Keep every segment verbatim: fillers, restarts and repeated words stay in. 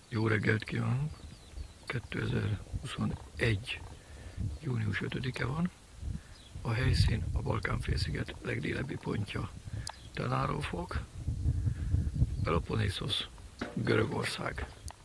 Jó reggelt kívánok! kétezer-huszonegy. június ötödike van. A helyszín a Balkán-félsziget legdélebbi pontja, Tanárofok, Peloponnészos, Görögország.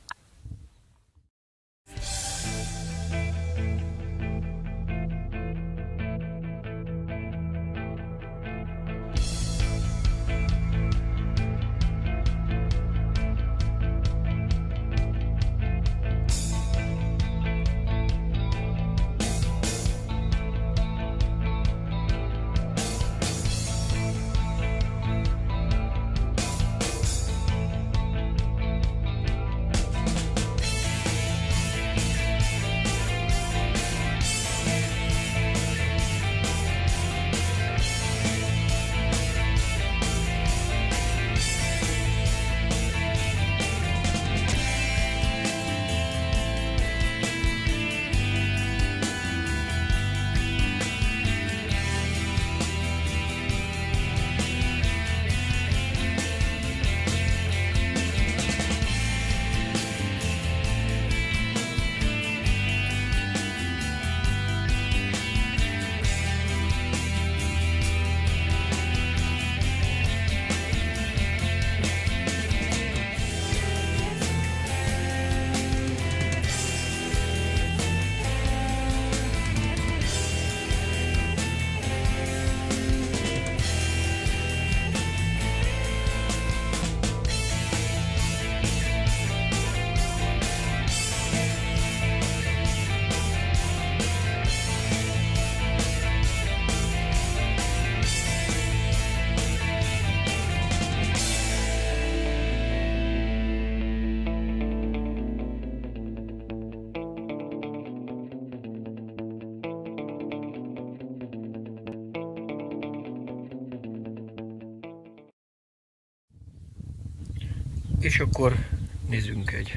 És akkor nézzünk egy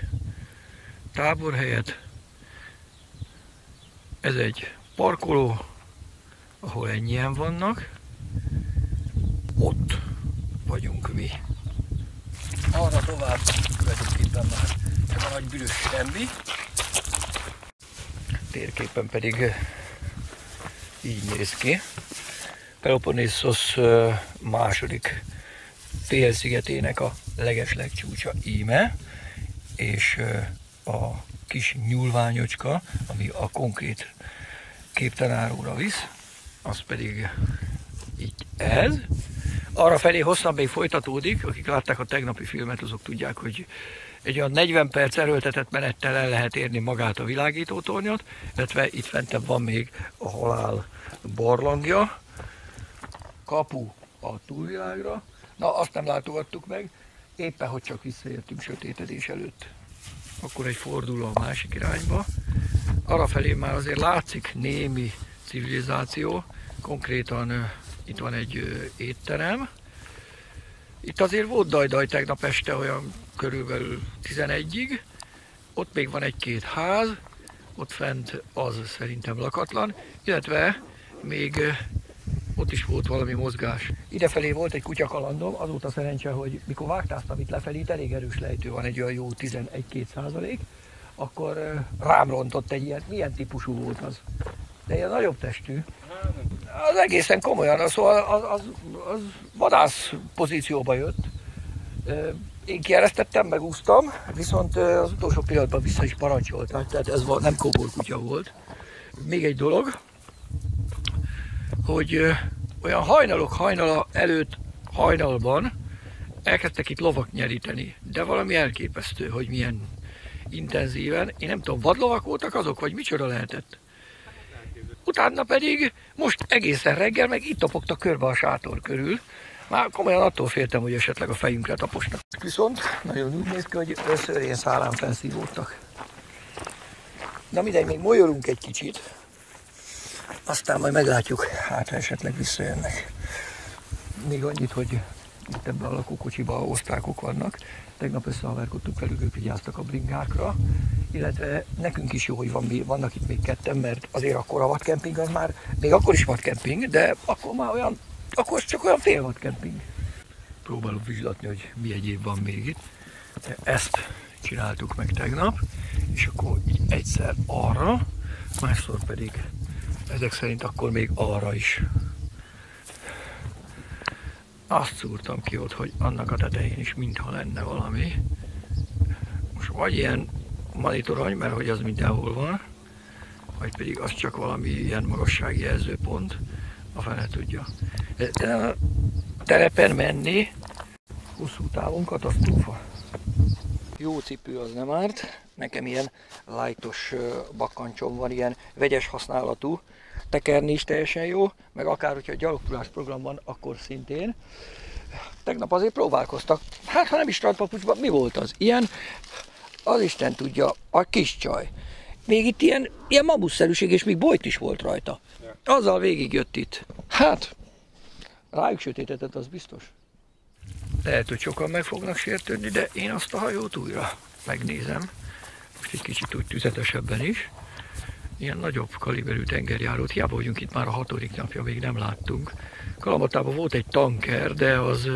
táborhelyet. Ez egy parkoló, ahol ennyien vannak. Ott vagyunk mi. Arra tovább tulajdonképpen már csak a nagy bűnös semmi. Térképen pedig így néz ki. Peloponnészos második félszigetének a legeslegcsúcsa íme, és a kis nyúlványocska, ami a konkrét képtanáróra visz, az pedig így ez. Arra felé hosszabb még folytatódik, akik látták a tegnapi filmet, azok tudják, hogy egy olyan negyven perc erőltetett menettel el lehet érni magát a világítótornyot, illetve itt fentebb van még a halál barlangja, kapu a túlvilágra. Na, azt nem látogattuk meg, éppen hogy csak visszaértünk sötétedés előtt. Akkor egy forduló a másik irányba. Arrafelé már azért látszik némi civilizáció, konkrétan uh, itt van egy uh, étterem. Itt azért volt dajdaj tegnap este olyan körülbelül tizenegyig, ott még van egy-két ház, ott fent az szerintem lakatlan, illetve még uh, ott is volt valami mozgás. Idefelé volt egy kutyakalandom, azóta szerencse, hogy mikor vágtáztam itt lefelé, itt elég erős lejtő van, egy olyan jó tizenegy-két százalék, akkor rám rontott egy ilyen, milyen típusú volt az? De ilyen nagyobb testű. Az egészen komolyan, az, az, az, az vadász pozícióba jött. Én kieresztettem, megúsztam, viszont az utolsó pillanatban vissza is parancsolt, tehát ez nem kóborkutya volt. Még egy dolog, hogy olyan hajnalok hajnala előtt hajnalban elkezdtek itt lovak nyeríteni, de valami elképesztő, hogy milyen intenzíven. Én nem tudom, vadlovak voltak azok, vagy micsoda lehetett. Utána pedig most egészen reggel meg itt topogtak körbe a sátor körül. Már komolyan attól féltem, hogy esetleg a fejünkre taposnak. Viszont nagyon úgy néz ki, hogy szőrén szálán felszívódtak. Na mindegy, még molyolunk egy kicsit. Aztán majd meglátjuk, hát ha esetleg visszajönnek. Még annyit, hogy itt ebben a lakókocsiban osztrákok vannak. Tegnap összehaverkodtunk velük, ők vigyáztak a bringákra. Illetve nekünk is jó, hogy van, vannak itt még ketten, mert azért akkor a vadkemping az már, még akkor is vadkemping, de akkor már olyan, akkor csak olyan fél vadkemping. Próbálok vizslatni, hogy mi egyéb van még itt. Ezt csináltuk meg tegnap, és akkor így egyszer arra, másszor pedig ezek szerint akkor még arra is. Azt szúrtam ki ott, hogy annak a tetején is mintha lenne valami. Most vagy ilyen monitorony, mert hogy az mindenhol van, vagy pedig az csak valami ilyen magassági jelzőpont, a fene tudja. De a terepen menni hosszú távon katasztrófa. Jó cipő az nem árt, nekem ilyen lightos bakkancsom van, ilyen vegyes használatú, tekerni is teljesen jó, meg akár hogyha gyalogtudás program van, akkor szintén. Tegnap azért próbálkoztak, hát ha nem is strandpapucsban, mi volt az? Ilyen, az Isten tudja, a kis csaj. Még itt ilyen, ilyen mamuszszerűség, és még bolyt is volt rajta. Azzal végig jött itt. Hát, rájuk sötétetett, az biztos. Lehet, hogy sokan meg fognak sértődni, de én azt a hajót újra megnézem. Most egy kicsit úgy tüzetesebben is. Ilyen nagyobb kaliberű tengerjárót, hiába vagyunk itt már a hatodik napja, még nem láttunk. Kalamotában volt egy tanker, de az,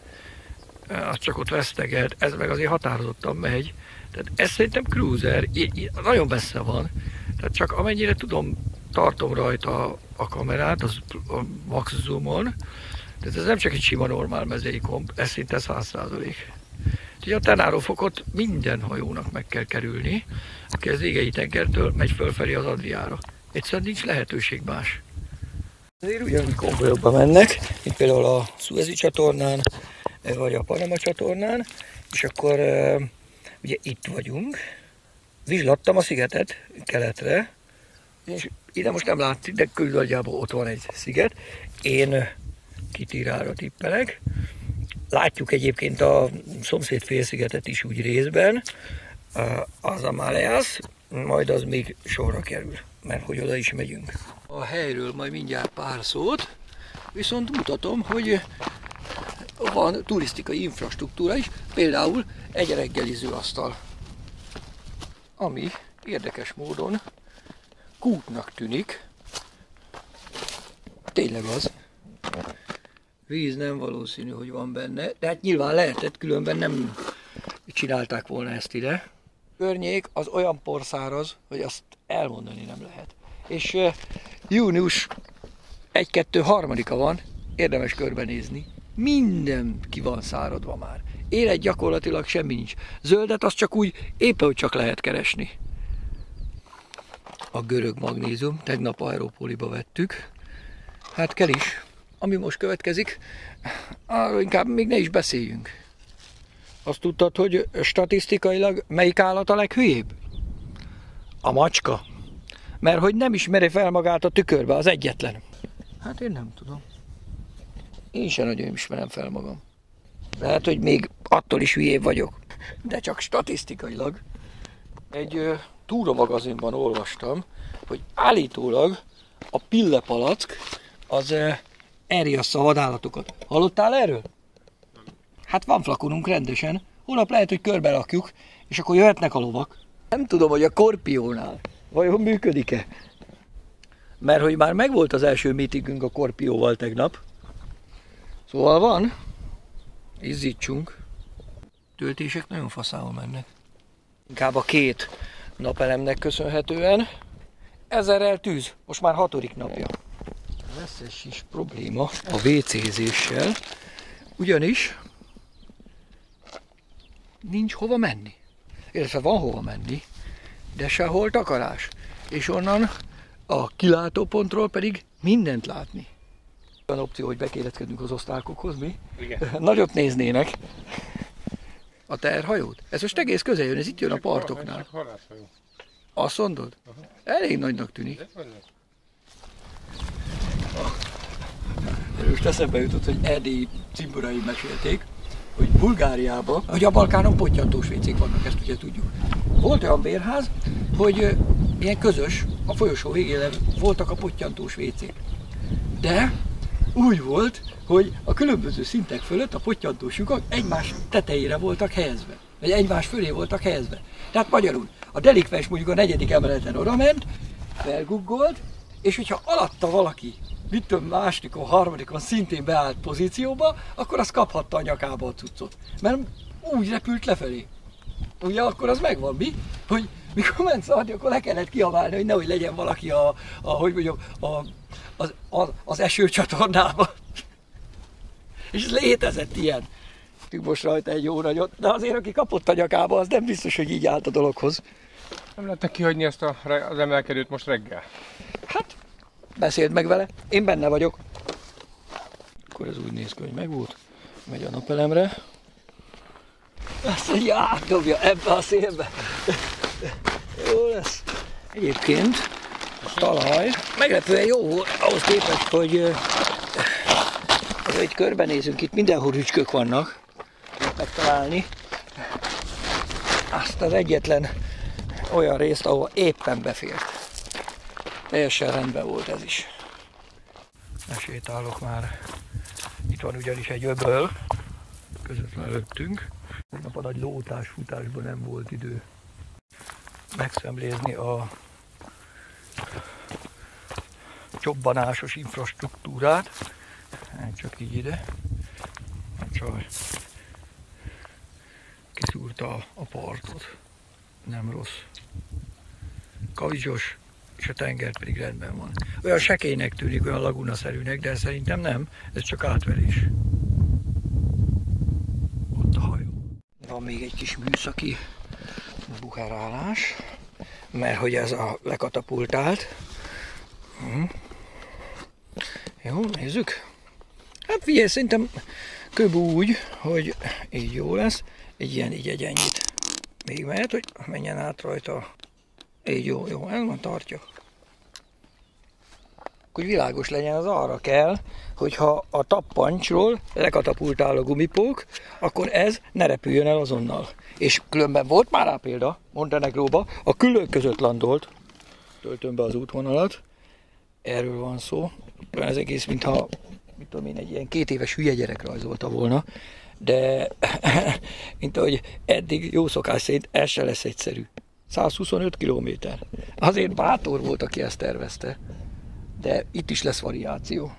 az csak ott veszteget, ez meg azért határozottan megy. Tehát ez szerintem cruiser, nagyon messze van. Tehát csak amennyire tudom, tartom rajta a kamerát, az a max zoomon. Tehát ez nem csak egy sima normál mezei komp, ez szinte száz százalék. Úgyhogy a Tenárofokot minden hajónak meg kell kerülni, aki az égei tengertől megy fölfelé az Adriára. Egyszerűen nincs lehetőség más. Azért ugyanúgy konvojokba mennek, mint például a Szuezi csatornán, vagy a Panama csatornán, és akkor ugye itt vagyunk. Vizslattam a szigetet keletre, és ide most nem látszik, de körülbelül ott van egy sziget. Én Kitírára tippelek. Látjuk egyébként a szomszéd félszigetet is úgy részben, az a Maleas, majd az még sorra kerül, mert hogy oda is megyünk. A helyről majd mindjárt pár szót, viszont mutatom, hogy van turisztikai infrastruktúra is, például egy reggeliző asztal, ami érdekes módon kútnak tűnik, tényleg az. Víz nem valószínű, hogy van benne, de hát nyilván lehetett, különben nem csinálták volna ezt ide. Környék az olyan porszáraz, hogy azt elmondani nem lehet. És uh, június egy-kettő harmadika van, érdemes körbenézni. Minden ki van száradva már. Élet gyakorlatilag semmi nincs. Zöldet azt csak úgy, éppen hogy csak lehet keresni. A görög magnézium, tegnap Aerópoliba vettük. Hát kell is. Ami most következik, arról inkább még ne is beszéljünk. Azt tudtad, hogy statisztikailag melyik állat a leghülyébb? A macska. Mert hogy nem ismeri fel magát a tükörbe, az egyetlen. Hát én nem tudom. Én sem nagyon ismerem fel magam. Lehet, hogy még attól is hülyébb vagyok. De csak statisztikailag. Egy uh, túramagazinban olvastam, hogy állítólag a pillepalack az uh, elriassza a vadállatokat. Hallottál erről? Hát van flakonunk rendesen. Holnap lehet, hogy körbe rakjuk, és akkor jöhetnek a lovak. Nem tudom, hogy a Korpiónál vajon működik-e. Mert hogy már megvolt az első meetingünk a Korpióval tegnap. Szóval van. Izzítsunk. Töltések nagyon faszául mennek. Inkább a két napelemnek köszönhetően. Ezerrel tűz. Most már hatodik napja. Lesz egy is probléma a vécézéssel, ugyanis nincs hova menni. Illetve van hova menni, de sehol takarás. És onnan a kilátópontról pedig mindent látni. Olyan opció, hogy bekéreckedünk az osztálkokhoz, mi? Igen. Nagyot néznének. A terhajót? Ez most egész közel jön, ez itt jön a partoknál. Azt mondod? Elég nagynak tűnik. Most eszembe jutott, hogy erdélyi cimboraim mesélték, hogy Bulgáriában, hogy a Balkánon pottyantós vécék vannak, ezt ugye tudjuk. Volt olyan bérház, hogy ilyen közös, a folyosó végén voltak a pottyantós vécék. De úgy volt, hogy a különböző szintek fölött a pottyantós lyukak egymás tetejére voltak helyezve, vagy egymás fölé voltak helyezve. Tehát magyarul, a delikvens mondjuk a negyedik emeleten odament, felguggolt, és hogyha alatta valaki, mit tudom, másodikon, harmadikon szintén beállt pozícióba, akkor az kaphatta a nyakába a cuccot. Mert úgy repült lefelé. ugye akkor az megvan, mi? Hogy mikor ment szaladni, akkor le kellett kiabálni, hogy nehogy legyen valaki a, a hogy mondjam, a, az, az, az esőcsatornában. És létezett ilyen. Most rajta egy jó nagyot, de azért aki kapott a nyakába, az nem biztos, hogy így állt a dologhoz. Nem lehetne kihagyni ezt a, az emelkedőt most reggel? Hát, beszéld meg vele, én benne vagyok. Akkor ez úgy néz ki, hogy megvolt. Megy a napelemre. Azt mondja, átdobja ebbe a szélbe. Jó lesz. Egyébként a talaj meglepően jó volt, ahhoz képest, hogy azért körbenézünk, itt mindenhol rücskök vannak megtalálni. Azt az egyetlen olyan részt, ahol éppen befért. Teljesen rendben volt ez is. Lesétálok már. Itt van ugyanis egy öböl, közvetlenül előttünk. Tegnap a nagy lótás futásban nem volt idő megszemlézni a csobbanásos infrastruktúrát. Csak így ide. Csak kiszúrta a partot. Nem rossz. Kavicsos, és a tenger pedig rendben van. Olyan sekélynek tűnik, olyan lagunaszerűnek, de szerintem nem, ez csak átverés. Ott a hajó. Van még egy kis műszaki buherálás, mert hogy ez a lekatapultált. Hm. Jó, nézzük. Hát figyelj, szerintem kb. Úgy, hogy így jó lesz. Egy ilyen, így egy ennyit. Még mehet, hogy menjen át rajta. Így jó, jó, ez van, tartja. Hogy világos legyen, az arra kell, hogyha a tappancsról lekatapultál a gumipók, akkor ez ne repüljön el azonnal. És különben volt már rá példa, Montenegróba, a külök között landolt, töltöm be az útvonalat, erről van szó. Ez egész, mintha, mit tudom én, egy ilyen két éves hülye gyerek rajzolta volna, de mint ahogy eddig jó szokás szerint ez se lesz egyszerű. százhuszonöt kilométer. Azért bátor volt, aki ezt tervezte. De itt is lesz variáció.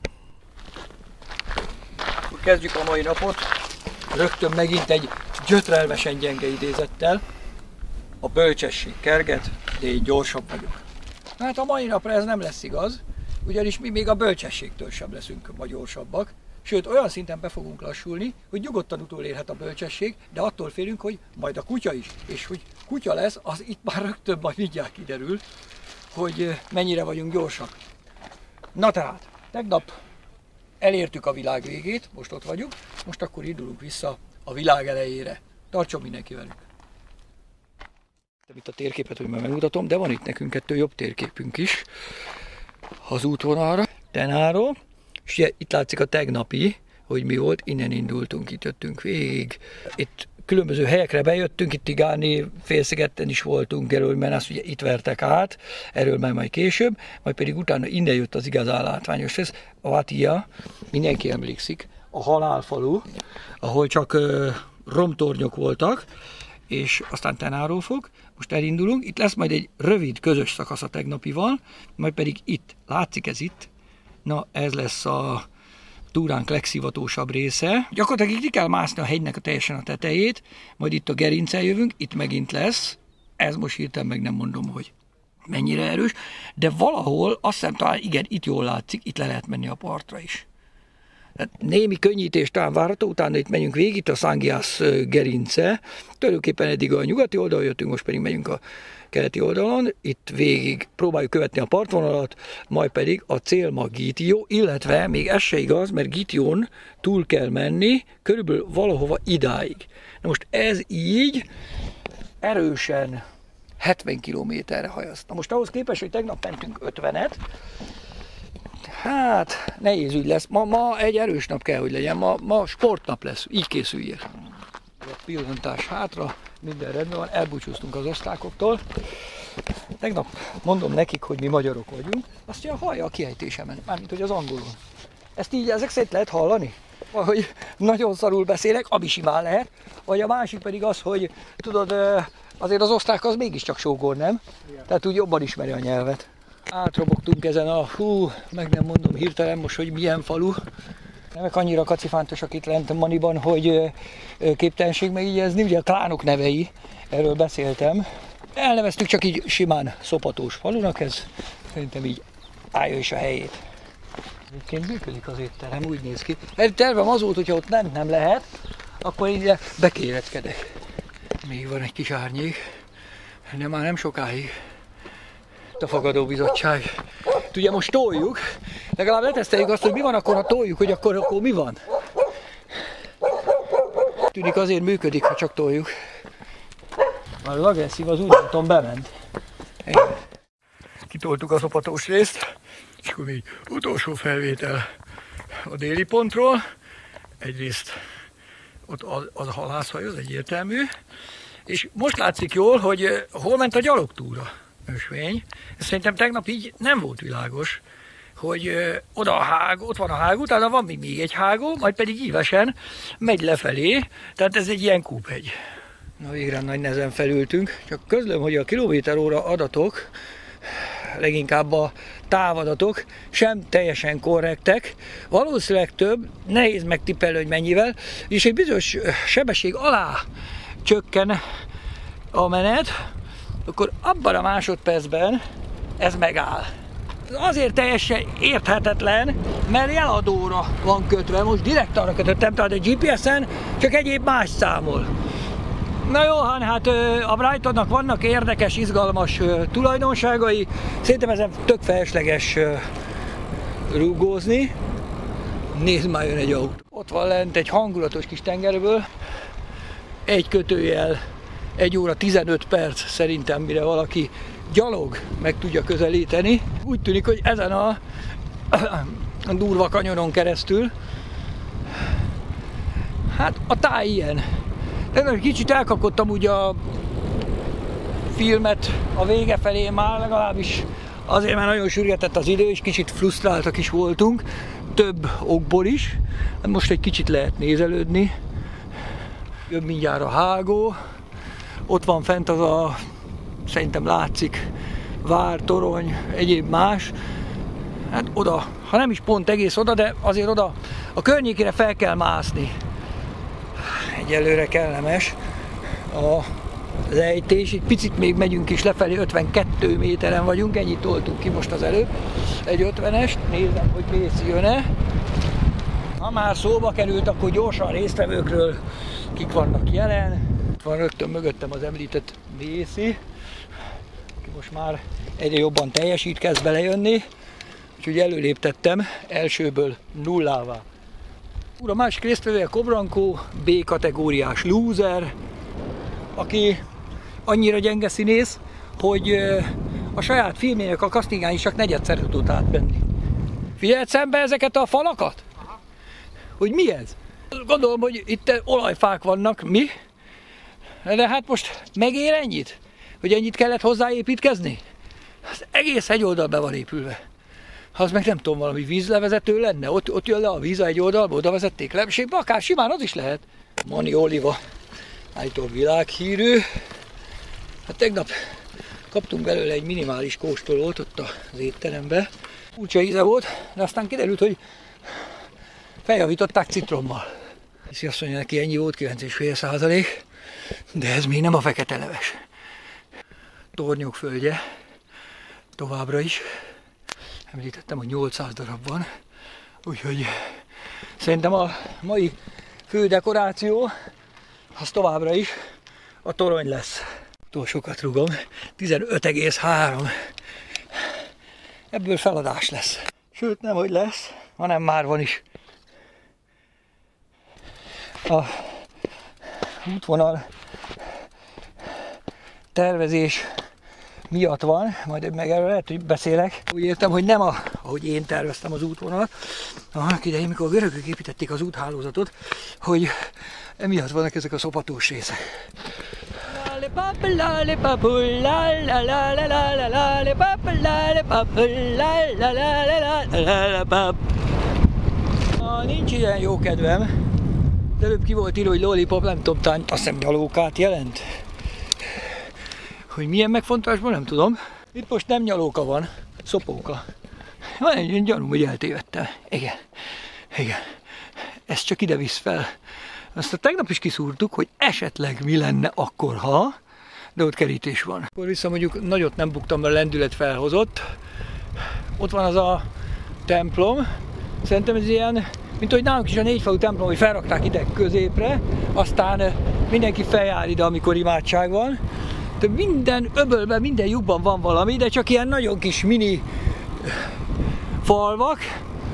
Kezdjük a mai napot. Rögtön megint egy gyötrelmesen gyenge idézettel. A bölcsesség kerget, de én gyorsabb vagyok. Hát a mai napra ez nem lesz igaz, ugyanis mi még a bölcsességtől sem leszünk ma gyorsabbak. Sőt, olyan szinten be fogunk lassulni, hogy nyugodtan utolérhet a bölcsesség, de attól félünk, hogy majd a kutya is. És hogy kutya lesz, az itt már rögtön majd mindjárt kiderül, hogy mennyire vagyunk gyorsak. Na tehát, tegnap elértük a világ végét, most ott vagyunk, most akkor indulunk vissza a világ elejére. Tartson mindenki velünk! Itt a térképet, hogy már megmutatom, de van itt nekünk kettő jobb térképünk is az útvonalra, Tenáról. És ugye itt látszik a tegnapi, hogy mi volt, innen indultunk, itt jöttünk végig. Itt különböző helyekre bejöttünk, itt Tigáni félszigeten is voltunk, erről mert azt ugye itt vertek át, erről már majd később, majd pedig utána innen jött az igazán látványos rész, a Vatia, mindenki emlékszik, a halálfalu, ahol csak uh, romtornyok voltak, és aztán Tenáról fog, most elindulunk, itt lesz majd egy rövid közös szakasz a tegnapival, majd pedig itt, látszik ez itt, na ez lesz a túránk legszivatósabb része. Gyakorlatilag ki kell mászni a hegynek a teljesen a tetejét, majd itt a gerincen jövünk, itt megint lesz, ez most hirtelen meg nem mondom, hogy mennyire erős, de valahol azt hiszem talán igen, itt jól látszik, itt le lehet menni a partra is. Tehát némi könnyítés talán várható, utána itt megyünk végig, itt a Sangias gerince, tulajdonképpen eddig a nyugati oldalon jöttünk, most pedig megyünk a keleti oldalon, itt végig próbáljuk követni a partvonalat, majd pedig a cél ma Gitio, illetve még ez se igaz, mert Gition túl kell menni, körülbelül valahova idáig. Na most ez így erősen hetven kilométerre hajaz. Na most ahhoz képest, hogy tegnap mentünk ötvenet, hát nehéz ügy lesz. Ma, ma egy erős nap kell, hogy legyen, ma, ma sportnap lesz, így készüljél. A pillantás hátra, minden rendben van, elbúcsúztunk az osztrákoktól. Tegnap mondom nekik, hogy mi magyarok vagyunk, azt mondja, hallja a kiejtésemen, mármint hogy az angolul. Ezt így ezek szerint lehet hallani? Vagy nagyon szarul beszélek, ami simán lehet, vagy a másik pedig az, hogy tudod, azért az osztrák az mégiscsak sógor, nem? Igen. Tehát úgy jobban ismeri a nyelvet. Átrobogtunk ezen a, hú, meg nem mondom hirtelen most, hogy milyen falu, Nevek annyira kacifántosak itt lent a Maniban, hogy képtelenség megjegyezni, ugye a klánok nevei, erről beszéltem. Elneveztük csak így simán Szopatós falunak, ez szerintem így állja is a helyét. Egyébként működik az étterem, úgy néz ki. Tervem az volt, hogyha ott nem, nem lehet, akkor így bekéreckedek. Még van egy kis árnyék, de már nem sokáig. A fogadóbizottság. Ugye most toljuk, legalább leteszteljük azt, hogy mi van akkor, ha toljuk, hogy akkor, akkor mi van. Tűnik azért működik, ha csak toljuk. Már az agresszív az úgy nem tudom, bement. Igen. Kitoltuk a Szopatós részt, és akkor még utolsó felvétel a déli pontról. Egyrészt ott az, az a halászhaj, az egyértelmű. És most látszik jól, hogy hol ment a gyalogtúra. Ösvény. Szerintem tegnap így nem volt világos, hogy ö, oda a hág, ott van a hág, utána van még, még egy hágó, majd pedig ívesen megy lefelé, tehát ez egy ilyen kúpegy. Na végre nagy nehezen felültünk, csak közlöm, hogy a kilométer óra adatok, leginkább a távadatok sem teljesen korrektek, valószínűleg több, nehéz megtippelni, hogy mennyivel, és egy bizonyos sebesség alá csökken a menet, akkor abban a másodpercben ez megáll. Azért teljesen érthetetlen, mert jeladóra van kötve, most direkt arra kötöttem, tehát a gé pé es-en csak egyéb más számol. Na jó, hát a Brightonnak vannak érdekes, izgalmas tulajdonságai, szerintem ezen tök felesleges rúgózni. Nézd, már jön egy autó. Ott van lent egy hangulatos kis tengerből, egy kötőjel, egy óra tizenöt perc szerintem, mire valaki gyalog meg tudja közelíteni. Úgy tűnik, hogy ezen a, a durva kanyonon keresztül, hát a táj ilyen. De kicsit elkapkodtam úgy a filmet a vége felé már, legalábbis azért, mert nagyon sürgetett az idő, és kicsit frusztráltak is voltunk, több okból is. Most egy kicsit lehet nézelődni. Jön mindjárt a hágó. Ott van fent az a, szerintem látszik, vár, torony, egyéb más. Hát oda, ha nem is pont egész oda, de azért oda a környékére fel kell mászni. Egyelőre kellemes a lejtés, egy picit még megyünk is lefelé, ötvenkettő méteren vagyunk, ennyit toltunk ki most az előbb. Egy ötvenest, nézem, hogy Mészi jön-e. Ha már szóba került, akkor gyorsan a résztvevőkről, kik vannak jelen. Itt van rögtön mögöttem az említett Mészi, aki most már egyre jobban teljesít, kezd belejönni, úgyhogy előléptettem elsőből nullává. A másik résztvevője Kobrankó, B kategóriás lúzer, aki annyira gyenge színész, hogy a saját filmjének a castingán is csak negyedszer tudott átmenni. Figyelj szembe ezeket a falakat? Aha. Hogy mi ez? Gondolom, hogy itt olajfák vannak, mi? De hát most megér ennyit? Hogy ennyit kellett hozzáépítkezni? Az egész hegyoldal be van épülve. Ha az meg nem tudom, valami vízlevezető lenne, ott, ott jön le a víz egy oldalba, oda vezették lebségbe, akár simán az is lehet. Mani Oliva, állítólag világhírű. Hát tegnap kaptunk belőle egy minimális kóstolót ott az étterembe. Furcsa íze volt, de aztán kiderült, hogy feljavították citrommal. És azt mondja, neki ennyi volt, kilenc egész öt százalék, de ez még nem a fekete leves. Tornyok földje, továbbra is. Említettem, hogy nyolcszáz darab van, úgyhogy szerintem a mai fő dekoráció az továbbra is a torony lesz. Túl sokat rugom, tizenöt egész három. Ebből feladás lesz. Sőt, nem hogy lesz, hanem már van is. A útvonal tervezés miatt van, majd meg erről lehet, hogy beszélek. Úgy értem, hogy nem a, ahogy én terveztem az útvonalat, annak idején, mikor a görögök építették az úthálózatot, hogy emiatt vannak ezek a szopatós részek. Na, nincs ilyen jó kedvem. De előbb ki volt írva, hogy lollipop, nem tudom, talán azt hiszem nyalókát jelent. Hogy milyen megfontolásban, nem tudom. Itt most nem nyalóka van, szopóka. Van egy gyanúm, hogy eltévedtem. Igen, igen. ez csak ide visz fel. Azt a tegnap is kiszúrtuk, hogy esetleg mi lenne akkor, ha, de ott kerítés van. Akkor vissza mondjuk nagyot nem buktam, mert lendület felhozott. Ott van az a templom. Szerintem ez ilyen, mint hogy nálunk is a négyfalú templom, hogy felrakták ide középre, aztán mindenki feljár ide, amikor imádság van. De minden öbölben, minden lyukban van valami, de csak ilyen nagyon kis mini falvak.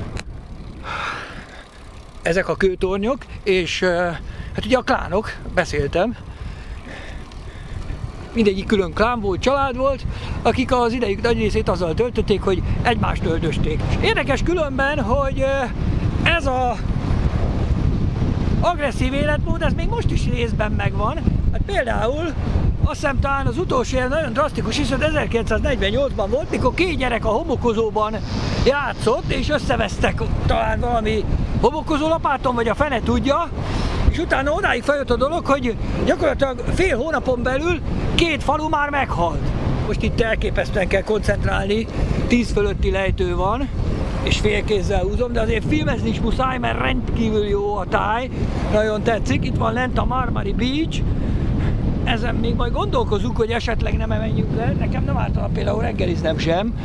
Ezek a kőtornyok, és hát ugye a klánok, beszéltem, mindegyik külön klán volt, család volt, akik az idejük nagy részét azzal töltötték, hogy egymást öldözték. Érdekes különben, hogy ez a agresszív életmód, ez még most is részben megvan. Hát például azt hiszem talán az utolsó ilyen nagyon drasztikus is, hogy ezerkilencszáznegyvennyolcban volt, mikor két gyerek a homokozóban játszott, és összevesztek talán valami homokozó lapáton, vagy a fene tudja, és utána odáig feljött a dolog, hogy gyakorlatilag fél hónapon belül két falu már meghalt. Most itt elképesztően kell koncentrálni, tíz fölötti lejtő van, és félkézzel húzom, de azért filmezni is muszáj, mert rendkívül jó a táj, nagyon tetszik. Itt van lent a Marmari Beach, ezen még majd gondolkozunk, hogy esetleg nem menjünk le, nekem nem általában például reggeliznem sem.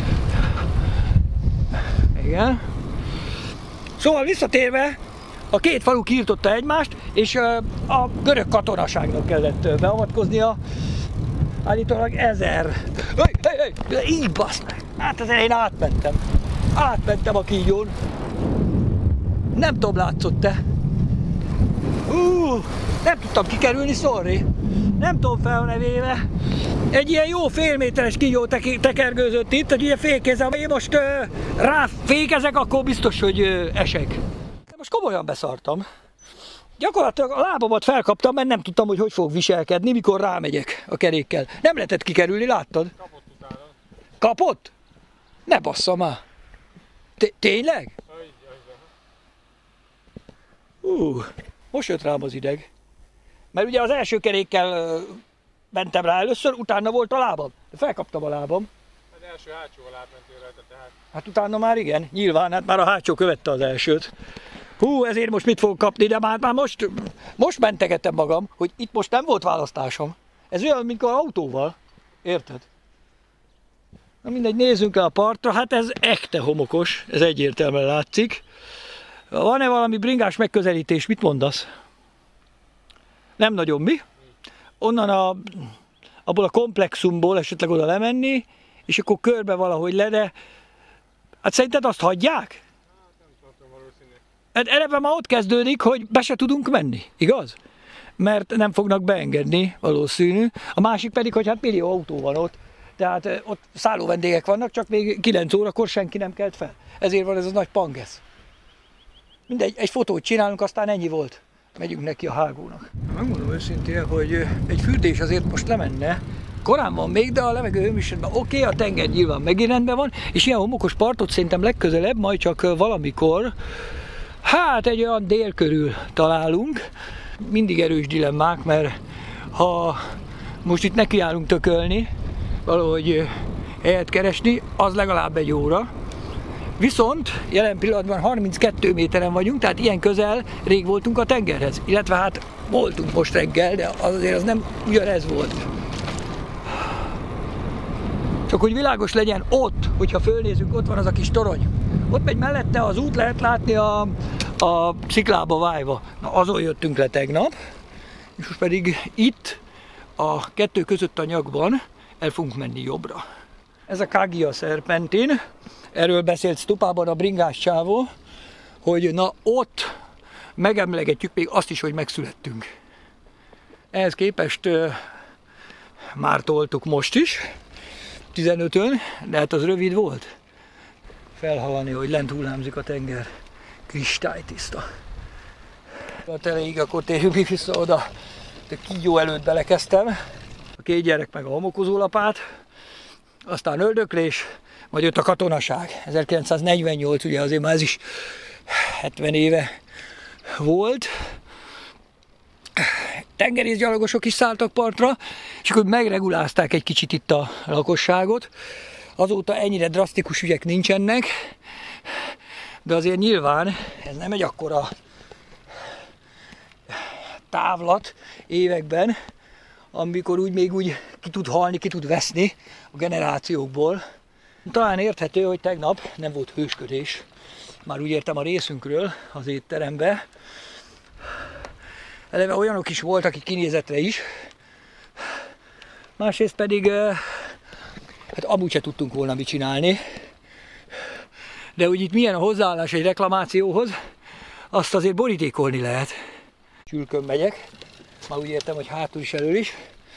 Igen. Szóval visszatérve, a két falu kiirtotta egymást, és a görög katonaságnak kellett beavatkoznia. Állítólag ezer. Hey, hey, hey, így basz meg! Hát ezért én átmentem. Átmentem a kígyón. Nem tudom, látszott te. Uh, nem tudtam kikerülni, sorry. Nem tudom felnevéve. Egy ilyen jó fél méteres kígyó tekergőzött itt, hogy ugye félkézzel. Én most uh, ráfékezek, akkor biztos, hogy uh, esek. De most komolyan beszartam. Gyakorlatilag a lábamat felkaptam, mert nem tudtam, hogy hogy fog viselkedni, mikor rámegyek a kerékkel. Nem lehetett kikerülni, láttad? Kapott utána. Kapott? Ne bassza már. Tényleg? Uh, most jött rám az ideg. Mert ugye az első kerékkel mentem rá először, utána volt a lábam. De felkaptam a lábam. Az első hátsóval átmentél rajta tehát. Hát utána már igen, nyilván, hát már a hátsó követte az elsőt. Hú, ezért most mit fogok kapni, de már, már most, most mentegettem magam, hogy itt most nem volt választásom. Ez olyan, mint az autóval. Érted? Na mindegy, nézzünk le a partra, hát ez echte homokos, ez egyértelműen látszik. Van-e valami bringás megközelítés, mit mondasz? Nem nagyon, mi? Onnan a, abból a komplexumból esetleg oda lemenni, és akkor körbe valahogy le, de hát szerinted azt hagyják? Hát eleve már ott kezdődik, hogy be se tudunk menni, igaz? Mert nem fognak beengedni, valószínű. A másik pedig, hogy hát millió autó van ott, tehát ott szálló vendégek vannak, csak még kilenc órakor senki nem kelt fel. Ezért van ez a nagy pangesz. Mindegy, egy fotót csinálunk, aztán ennyi volt. Megyünk neki a hágónak. Megmondom őszintén, hogy egy fürdés azért most lemenne. Korán van még, de a levegő hőmérsékletben oké, okay, a tenger nyilván megint rendben van, és ilyen homokos partot szerintem legközelebb, majd csak valamikor, hát egy olyan dél körül találunk. Mindig erős dilemmák, mert ha most itt nekiállunk tökölni, valahogy helyet keresni, az legalább egy óra. Viszont jelen pillanatban harminckettő méteren vagyunk, tehát ilyen közel rég voltunk a tengerhez. Illetve hát voltunk most reggel, de azért az nem ugyanez volt. Csak hogy világos legyen, ott, hogyha fölnézünk, ott van az a kis torony. Ott megy mellette az út, lehet látni a, a sziklába vájva. Na, azon jöttünk le tegnap, és most pedig itt, a kettő között a nyakban el fogunk menni jobbra. Ez a Kagia Serpentin, erről beszélt Stupában a bringás csávó, hogy na ott megemlegetjük még azt is, hogy megszülettünk. Ehhez képest uh, már toltuk most is, tizenötön, de hát az rövid volt. Felhalani, hogy lent hullámzik a tenger. Kristálytiszta. A teleig, akkor térjünk vissza oda. De kígyó előtt belekezdtem. A két gyerek meg a homokozólapát. Aztán öldöklés, majd jött a katonaság. ezerkilencszáznegyvennyolc, ugye azért már ez is hetven éve volt. Tengerészgyalogosok is szálltak partra, és akkor megregulázták egy kicsit itt a lakosságot. Azóta ennyire drasztikus ügyek nincsenek, de azért nyilván ez nem egy akkora távlat években, amikor úgy még úgy ki tud halni, ki tud veszni a generációkból. Talán érthető, hogy tegnap nem volt hősködés. Már úgy értem a részünkről az étterembe. Eleve olyanok is voltak itt kinézetre is. Másrészt pedig hát amúgy se tudtunk volna mit csinálni. De úgy itt milyen a hozzáállás egy reklamációhoz, azt azért borítékolni lehet. Csülkön megyek, már úgy értem, hogy hátul is, elől is.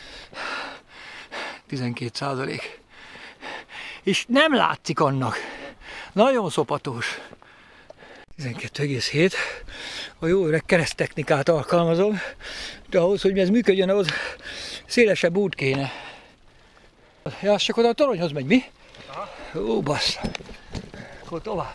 tizenkét százalék. És nem látszik annak. Nagyon szopatós. tizenkettő egész hét. A jó öreg kereszttechnikát alkalmazom, de ahhoz, hogy ez működjön, ahhoz szélesebb út kéne. Ja, az csak oda a toronyhoz megy, mi? Aha. Ó, bassz. Akkor tovább.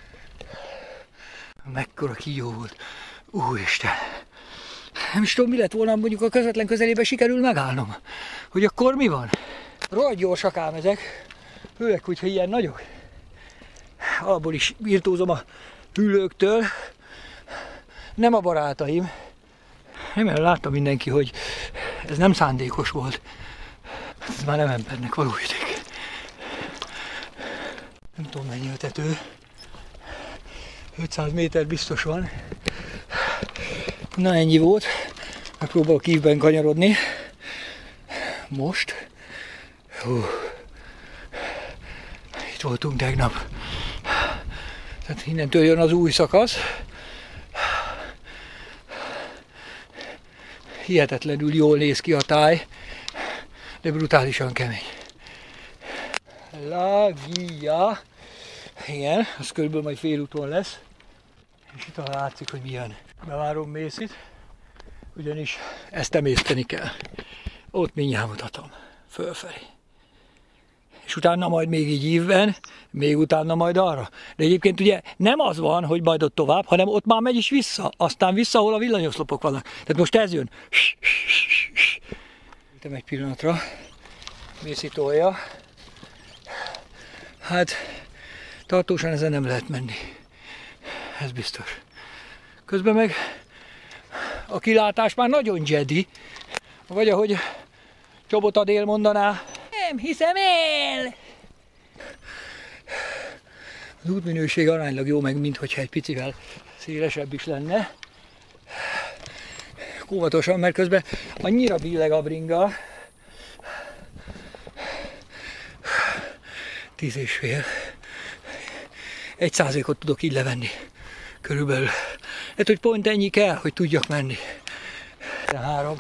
Mekkora kígyó volt. Úristen. Nem is tudom, mi lett volna, mondjuk a közvetlen közelében sikerül megállnom. Hogy akkor mi van? Rohadt gyorsak ám ezek. Főleg, hogyha ilyen nagyok. Alapból is írtózom a hüllőktől. Nem a barátaim. Remélem látta mindenki, hogy ez nem szándékos volt. Ez már nem embernek való vidék. Nem tudom, mennyi a tető. ötszáz méter biztos van. Na, ennyi volt. Megpróbálok ívben kanyarodni. Most. Hú. Itt voltunk tegnap. Tehát innentől jön az új szakasz. Hihetetlenül jól néz ki a táj, de brutálisan kemény. La Guia. Igen, az körülbelül majd félúton lesz. És itt látszik, hogy milyen. Bevárom Mészit, ugyanis ezt emészteni kell. Ott mindjárt mutatom, fölfelé. És utána majd még így ívben, még utána majd arra. De egyébként ugye nem az van, hogy majd ott tovább, hanem ott már megy is vissza. Aztán vissza, ahol a villanyoszlopok vannak. Tehát most ez jön. Ültem egy pillanatra. Mészi tolja. Hát tartósan ezen nem lehet menni. Ez biztos. Közben meg a kilátás már nagyon Jedi. Vagy ahogy Csobot Adél mondaná, nem hiszem el! Az útminőség aránylag jó, meg minthogyha egy picivel szélesebb is lenne. Óvatosan, mert közben annyira billeg a bringa. Tíz és fél. Egy százalékot tudok így levenni. Körülbelül. Hát, hogy pont ennyi kell, hogy tudjak menni. Három.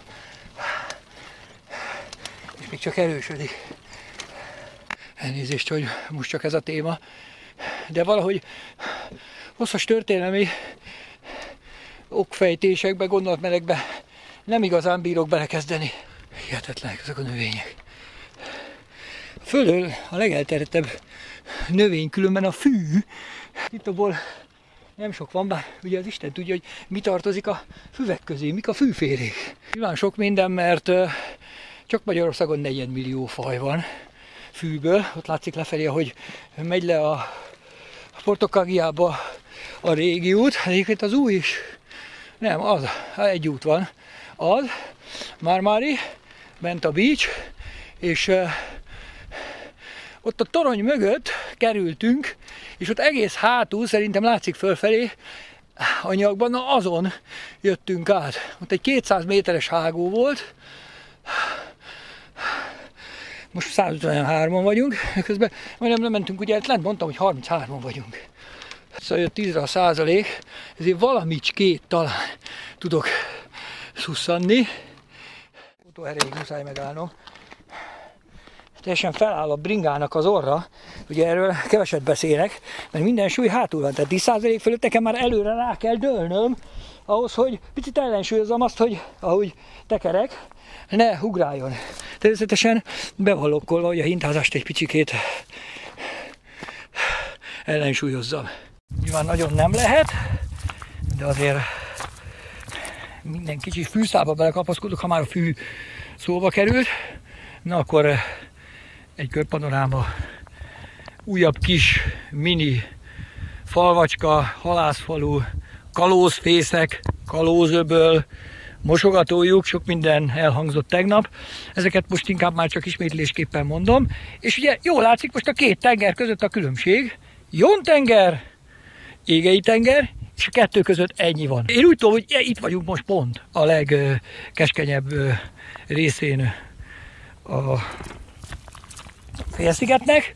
És még csak erősödik. Elnézést, hogy most csak ez a téma. De valahogy hosszas történelmi okfejtésekbe, gondolatmenekbe nem igazán bírok belekezdeni. Hihetetlenek ezek a növények. Fölől a legelterjedtebb növény különben a fű. Itt abból nem sok van, bár ugye az Isten tudja, hogy mi tartozik a füvek közé, mik a fűférék. Nyilván sok minden, mert csak Magyarországon negyvenmillió faj van fűből. Ott látszik lefelé, ahogy megy le a Portokagiába a régi út. Egyébként az új is. Nem, az. Egy út van. Az. Marmari. Bent a beach. És uh, ott a torony mögött kerültünk, és ott egész hátul, szerintem látszik fölfelé, anyagban, na azon jöttünk át. Ott egy kétszáz méteres hágó volt. Most százötvenhárman vagyunk, közben majdnem nem mentünk, ugye lent mondtam, hogy harminchárman vagyunk. Szóval jött tízre a százalék, ezért valamicskét talán tudok szusszanni. Fotó erejéig muszáj megállnom. Teljesen feláll a bringának az orra, ugye erről keveset beszélek, mert minden súly hátul van, tehát tíz százalék fölött nekem már előre rá kell dőlnöm, ahhoz, hogy picit ellensúlyozom azt, hogy ahogy tekerek, ne ugráljon. Természetesen bevallokkolva, hogy a hintázást egy picikét ellensúlyozzam. Nyilván nagyon nem lehet, de azért minden kicsit fűszába belekapaszkodok, ha már a fű szóba került. Na akkor egy körpanoráma, újabb kis mini falvacska, halászfalu, kalózfészek, kalózöböl, mosogatójuk, sok minden elhangzott tegnap. Ezeket most inkább már csak ismétlésképpen mondom. És ugye jól látszik most a két tenger között a különbség. Jon-tenger, Égei tenger, és a kettő között ennyi van. Én úgy tudom, hogy itt vagyunk most pont a legkeskenyebb részén a félszigetnek.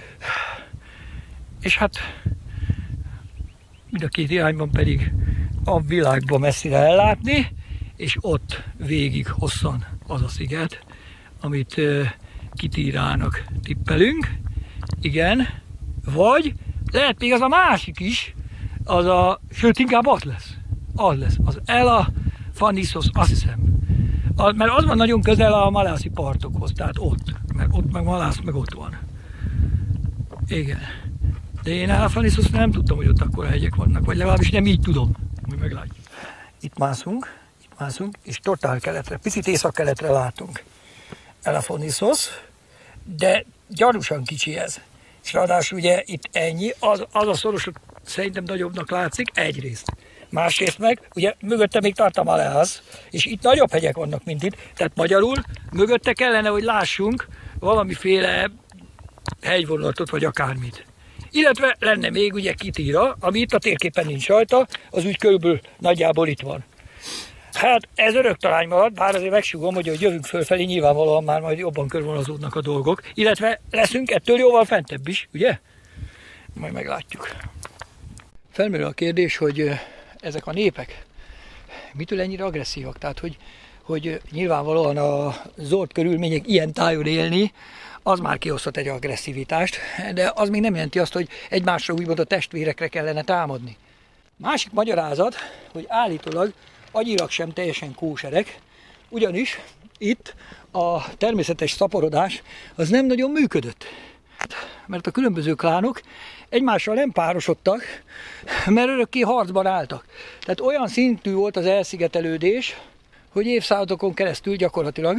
És hát mind a két irányban pedig a világban messzire ellátni, és ott végig hosszan az a sziget, amit uh, Kitírának tippelünk. Igen, vagy lehet még az a másik is, az a, sőt inkább az lesz, az lesz, az Elafannissos, azt hiszem. Az, mert az van nagyon közel a malászi partokhoz, tehát ott, mert ott meg Malász, meg ott van. Igen. De én Elafannissos nem tudtam, hogy ott akkora hegyek vannak, vagy legalábbis nem így tudom, hogy meglátjuk. Itt mászunk, itt mászunk, és totál keletre, picit észak-keletre látunk Elafannissos, de gyanúsan kicsi ez. És ráadásul ugye itt ennyi, az, az a szoros szerintem nagyobbnak látszik egyrészt. Másrészt meg, ugye mögötte még tart a Malász, és itt nagyobb hegyek vannak, mint itt, tehát magyarul mögötte kellene, hogy lássunk valamiféle hegyvonulatot, vagy akármit. Illetve lenne még ugye Kitíra, ami itt a térképen nincs rajta, az úgy körülbelül nagyjából itt van. Hát ez örök talány marad, bár azért megsugom, hogy hogy jövünk fölfelé, nyilvánvalóan már majd jobban körvonalazódnak a dolgok, illetve leszünk ettől jóval fentebb is, ugye? Majd meglátjuk. Felmerül a kérdés, hogy ezek a népek mitől ennyire agresszívak? Tehát, hogy, hogy nyilvánvalóan a zord körülmények ilyen tájon élni, az már kihozhat egy agresszivitást, de az még nem jelenti azt, hogy egymásra úgymond a testvérekre kellene támadni. Másik magyarázat, hogy állítólag agyilag sem teljesen kóserek, ugyanis itt a természetes szaporodás az nem nagyon működött. Mert a különböző klánok egymással nem párosodtak, mert örökké harcban álltak. Tehát olyan szintű volt az elszigetelődés, hogy évszázadokon keresztül gyakorlatilag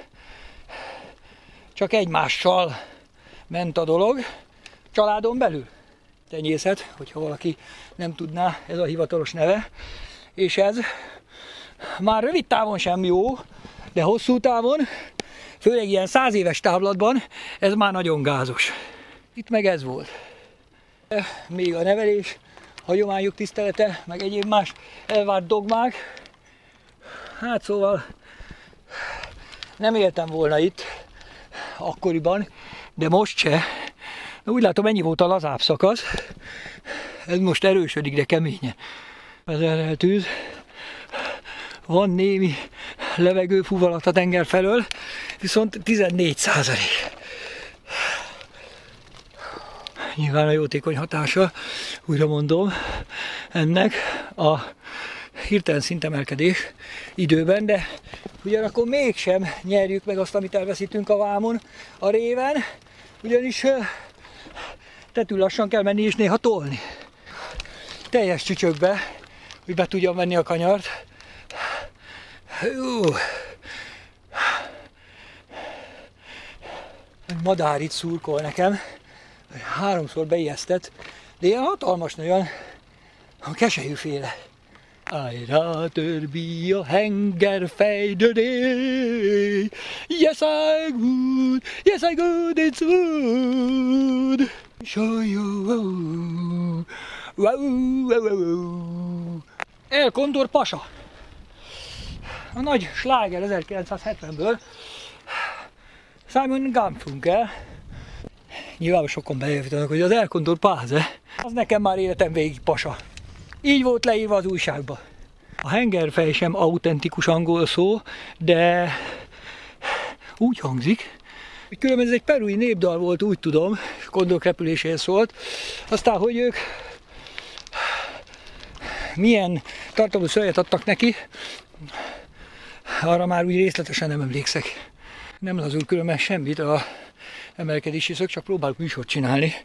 csak egymással ment a dolog, családon belül. Tenyészet, hogyha valaki nem tudná, ez a hivatalos neve. És ez már rövid távon sem jó, de hosszú távon, főleg ilyen száz éves távlatban, ez már nagyon gázos. Itt meg ez volt. Még a nevelés, hagyományok tisztelete, meg egyéb más elvárt dogmák. Hát szóval nem éltem volna itt akkoriban, de most se. De úgy látom, ennyi volt a lazább szakasz. Ez most erősödik, de keményen. Ez eltűz. Van némi levegőfúvalat a tenger felől, viszont tizennégy százalék. Nyilván a jótékony hatása, újra mondom, ennek a hirtelen szintemelkedés időben, de ugyanakkor mégsem nyerjük meg azt, amit elveszítünk a vámon, a réven, ugyanis tetül lassan kell menni és néha tolni. Teljes csücsökbe, hogy be tudjam venni a kanyart. Ú. Madár itt szurkol nekem, háromszor beijesztett, de ilyen hatalmas nagyon, a keselyűféle. Ájra törbi a hengerfej, dödé. Yes I would, yes I would, it's wood. El Condor Pasa. A nagy sláger ezerkilencszázhetvenből. Simon Garfunkel. Nyilván sokan bejöttek, hogy az El Condor Pasa, az nekem már életem végig Pasa. Így volt leírva az újságban. A hengerfej sem autentikus angol szó, de úgy hangzik, hogy különben ez egy perui népdal volt, úgy tudom, kondorok repüléséhez szólt. Aztán, hogy ők milyen tartalmú szöveget adtak neki, arra már úgy részletesen nem emlékszek. Nem lazul különben semmit a emelkedési szög, csak próbálok műsort csinálni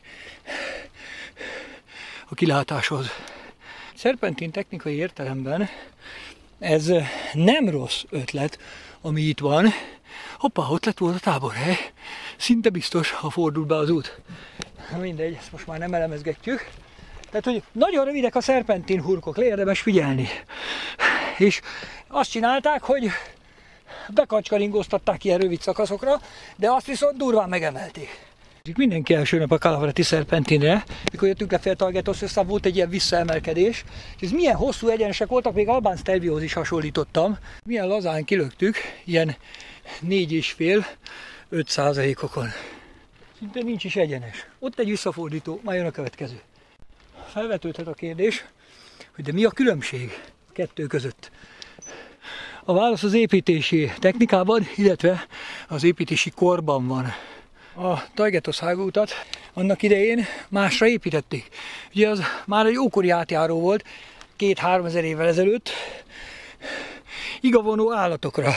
a kilátáshoz. Szerpentin technikai értelemben ez nem rossz ötlet, ami itt van. Hoppá, ott lett volna a táborhely. Szinte biztos, ha fordul be az út. Mindegy, ezt most már nem elemezgetjük. Tehát, hogy nagyon rövidek a szerpentin hurkok, érdemes figyelni. És Azt csinálták, hogy bekacskaringoztatták ilyen rövid szakaszokra, de azt viszont durván megemelték. Mindenki első nap a Calavreti Serpentinre, mikor jöttünk le Feltalgetos, aztán volt egy ilyen visszaemelkedés, és ez milyen hosszú egyenesek voltak, még Albán Stelviohoz is hasonlítottam. Milyen lazán kilöktük, ilyen négy és fél, öt százalékokon. Szinte nincs is egyenes. Ott egy visszafordító, már jön a következő. Felvetődhet a kérdés, hogy de mi a különbség a kettő között? A válasz az építési technikában, illetve az építési korban van. A Taygetos hágóutat annak idején másra építették. Ugye az már egy ókori átjáró volt, két-három ezer évvel ezelőtt, igavonó állatokra.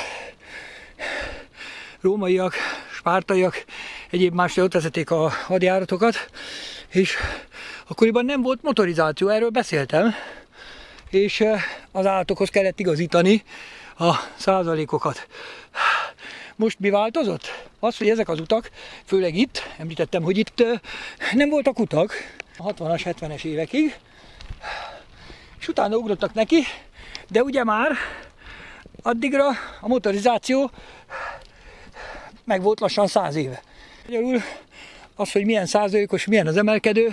Rómaiak, spártaiak, egyéb másra ott vezették a hadjáratokat, és akkoriban nem volt motorizáció, erről beszéltem, és az állatokhoz kellett igazítani a százalékokat. Most mi változott? Az, hogy ezek az utak, főleg itt, említettem, hogy itt nem voltak utak a hatvanas, hetvenes évekig, és utána ugrottak neki, de ugye már addigra a motorizáció meg volt lassan száz éve. Magyarul az, hogy milyen százalékos, milyen az emelkedő,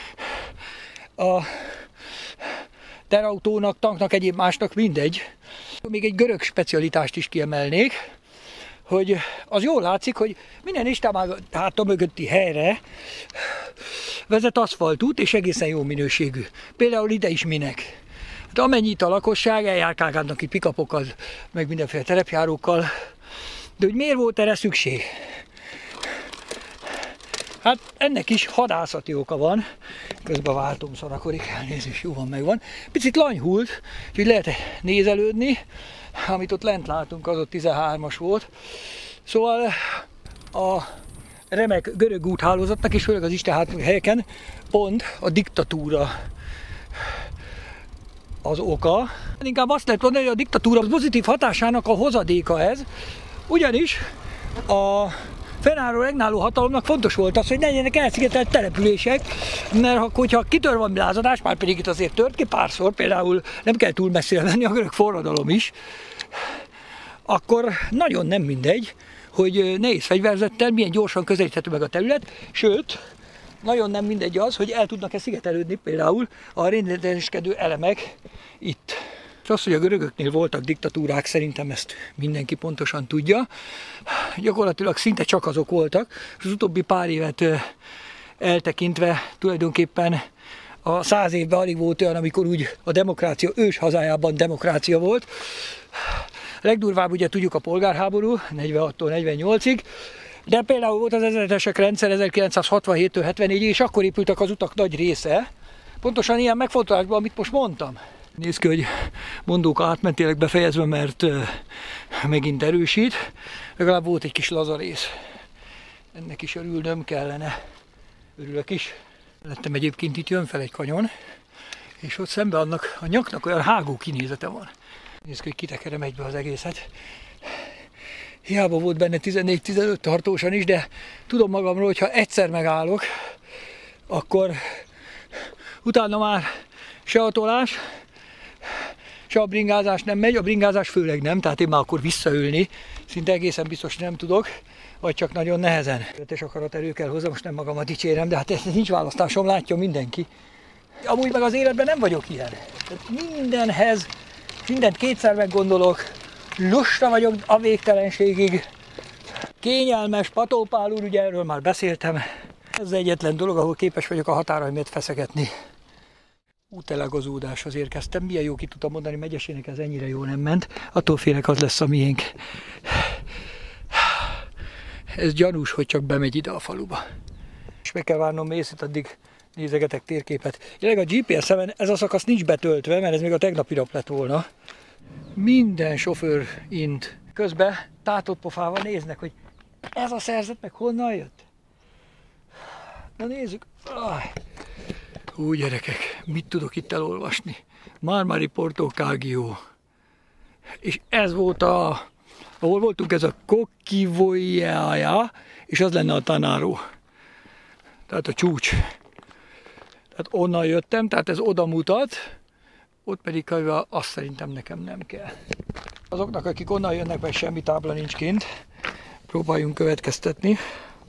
a terautónak, tanknak, egyéb másnak mindegy. Még egy görög specialitást is kiemelnék, hogy az jól látszik, hogy minden István háta mögötti helyre vezet aszfaltút, és egészen jó minőségű. Például ide is minek. De amennyi itt a lakosság, eljárkálgatnak itt pikapokkal, meg mindenféle terepjárókkal. De hogy miért volt erre szükség? Hát ennek is hadászati oka van. Közben váltom szarakodik, elnézést, jó van, megvan. Picit lanyhult, úgyhogy lehet nézelődni. Amit ott lent látunk, az ott tizenhármas volt. Szóval a remek görög úthálózatnak, és főleg az istenháti helyeken pont a diktatúra az oka. Inkább azt lehet mondani, hogy a diktatúra pozitív hatásának a hozadéka ez, ugyanis a fennálló regnáló hatalomnak fontos volt az, hogy ne legyenek elszigetelt települések, mert hogyha kitör valami lázadás, már pedig itt azért tört ki párszor, például nem kell túl messzire menni, a görög forradalom is, akkor nagyon nem mindegy, hogy nehéz fegyverzettel milyen gyorsan közelíthető meg a terület, sőt, nagyon nem mindegy az, hogy el tudnak-e szigetelődni például a rendelkezéskedő elemek itt. És az, hogy a görögöknél voltak diktatúrák, szerintem ezt mindenki pontosan tudja. Gyakorlatilag szinte csak azok voltak, és az utóbbi pár évet eltekintve tulajdonképpen a száz évben alig volt olyan, amikor úgy a demokrácia ős hazájában demokrácia volt. A legdurvább ugye tudjuk a polgárháború, negyvenhattól negyvennyolcig, de például volt az ezredesek rendszer ezerkilencszázhatvanhéttől hetvennégyig, és akkor épültek az utak nagy része. Pontosan ilyen megfontolásban, amit most mondtam. Néz ki, hogy mondók átmentileg befejezve, mert uh, megint erősít. Legalább volt egy kis lazarész. Ennek is örülnöm kellene. Örülök is. Lettem egyébként itt jön fel egy kanyon, és ott szemben annak a nyaknak olyan hágó kinézete van. Nézd ki, hogy kitekerem egybe az egészet. Hiába volt benne tizennégy-tizenöt tartósan is, de tudom magamról, hogy ha egyszer megállok, akkor utána már se a tolás, se a bringázás nem megy, a bringázás főleg nem, tehát én már akkor visszaülni szinte egészen biztos nem tudok, vagy csak nagyon nehezen. És akaraterő kell hozzá, most nem magamat dicsérem, de hát ez nincs választásom, látja mindenki. Amúgy meg az életben nem vagyok ilyen. Tehát mindenhez, mindent kétszer meggondolok, lusta vagyok a végtelenségig. Kényelmes, patópál úr, ugye erről már beszéltem. Ez egyetlen dolog, ahol képes vagyok a határaimat feszegetni. Útelegazódáshoz érkeztem. Milyen jó ki tudtam mondani, Megyesének ez ennyire jól nem ment. Attól félek, az lesz a miénk. Ez gyanús, hogy csak bemegy ide a faluba. És meg kell várnom mészet, addig nézegetek térképet. Jelenleg a gé pé es-en ez a szakasz nincs betöltve, mert ez még a tegnapi nap lett volna. Minden sofőr int. Közben tátott pofával néznek, hogy ez a szerzet meg honnan jött. Na nézzük. Hú, gyerekek, mit tudok itt elolvasni? Marmari Porto Caggio. És ez volt a... Ahol voltunk, ez a Cocchivoia, és az lenne a Tanaro. Tehát a csúcs. Tehát onnan jöttem, tehát ez oda mutat, ott pedig azt szerintem nekem nem kell. Azoknak, akik onnan jönnek, meg semmi tábla nincs kint, próbáljunk következtetni.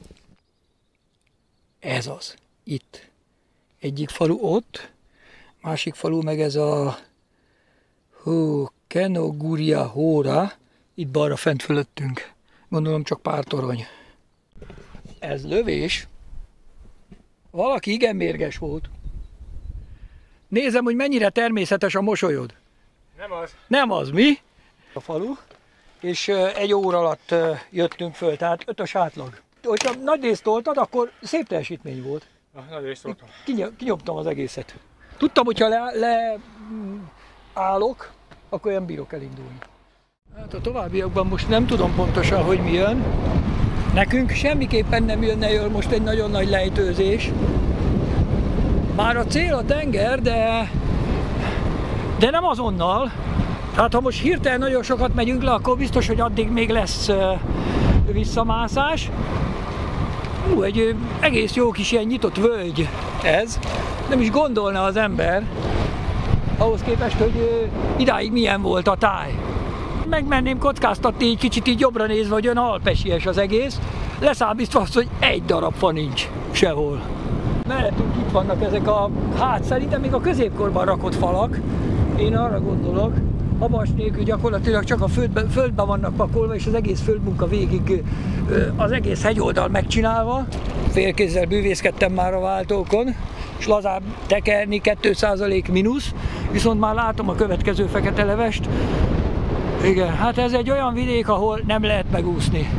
Ez az. Itt. Egyik falu ott, másik falu meg ez a hú, Kenoguria Hóra, itt balra fent fölöttünk. Gondolom csak pár torony. Ez lövés. Valaki igen mérges volt. Nézem, hogy mennyire természetes a mosolyod. Nem az. Nem az, mi? A falu. És egy óra alatt jöttünk föl, tehát ötös átlag. Hogyha nagy részt toltad, akkor szép teljesítmény volt. Ah, nagy részt voltam. Kinyomtam az egészet. Tudtam, hogyha le, le állok, akkor nem bírok elindulni. Hát a továbbiakban most nem tudom pontosan, hogy mi jön. Nekünk semmiképpen nem jönne jól most egy nagyon nagy lejtőzés. Már a cél a tenger, de, de nem azonnal. Tehát ha most hirtelen nagyon sokat megyünk le, akkor biztos, hogy addig még lesz visszamászás. Ú, egy egész jó kis ilyen nyitott völgy ez. Nem is gondolna az ember, ahhoz képest, hogy idáig milyen volt a táj. Megmenném kockáztatni egy kicsit így jobbra nézve, hogy olyan alpesies az egész, leszámítva azt, hogy egy darab fa nincs sehol. Mellettünk itt vannak ezek a, hát szerintem még a középkorban rakott falak, én arra gondolok, habas nélkül gyakorlatilag csak a földbe, földbe vannak pakolva, és az egész földmunka végig az egész hegyoldal megcsinálva. Félkézzel bűvészkedtem már a váltókon, és lazább tekerni kettő százalék mínusz, viszont már látom a következő fekete levest. Igen, hát ez egy olyan vidék, ahol nem lehet megúszni.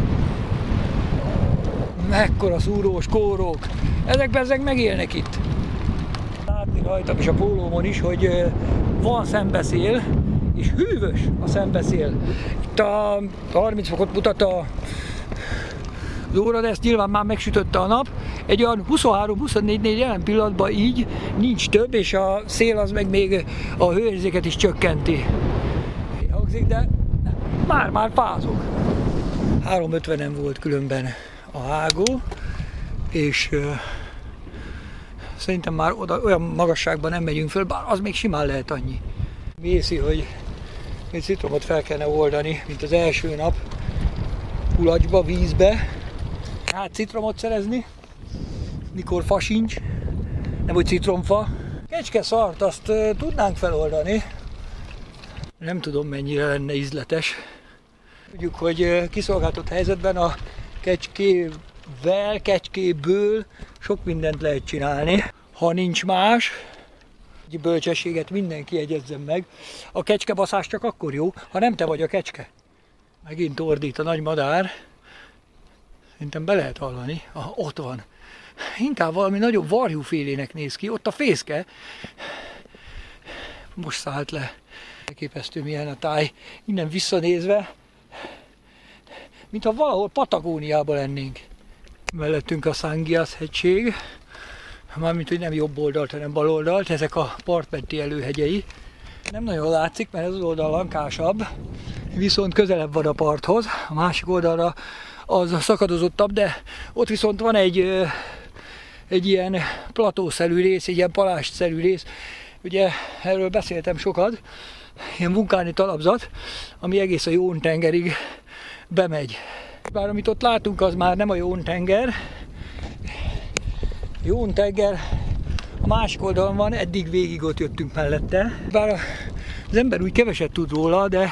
Mekkora szúrós kórók, ezek bezzeg megélnek itt. Látni rajtam és a pólómon is, hogy van szembeszél, és hűvös a szembeszél. Itt a harminc fokot mutat a az óra, de ezt nyilván már megsütötte a nap. Egy olyan huszonhárom-huszonnégy jelen pillanatban így nincs több, és a szél az meg még a hőérzéket is csökkenti. Hangzik, de már-már fázok. három ötvenen volt különben a hágó, és uh, szerintem már oda, olyan magasságban nem megyünk föl, bár az még simán lehet annyi. Mészi, hogy egy citromot fel kellene oldani, mint az első nap, kulacsba, vízbe. Hát citromot szerezni, mikor fa sincs, nem úgy citromfa. Kecske szart, azt uh, tudnánk feloldani. Nem tudom, mennyire lenne ízletes. Tudjuk, hogy uh, kiszolgáltott helyzetben a kecskével, kecskéből sok mindent lehet csinálni. Ha nincs más, egy bölcsességet mindenki jegyezzen meg. A kecskebaszás csak akkor jó, ha nem te vagy a kecske. Megint ordít a nagy madár. Szerintem be lehet hallani. Ah, ott van. Inkább valami nagyobb varjúfélének néz ki. Ott a fészke. Most szállt le. Elképesztő milyen a táj. Innen visszanézve, mintha valahol Patagóniában lennénk. Mellettünk a Sangias hegység. Mármint, hogy nem jobb oldalt, hanem bal oldalt. Ezek a partmenti előhegyei. Nem nagyon látszik, mert ez az oldal lankásabb. Viszont közelebb van a parthoz. A másik oldalra az szakadozottabb, de ott viszont van egy, egy ilyen platószerű rész, egy ilyen palásszerű rész. Ugye erről beszéltem sokat, ilyen vulkáni talapzat, ami egész a Jón-tengerig bemegy. Bár amit ott látunk, az már nem a Jón-tenger. Jón-tenger a másik oldalon van, eddig végig ott jöttünk mellette. Bár az ember úgy keveset tud róla, de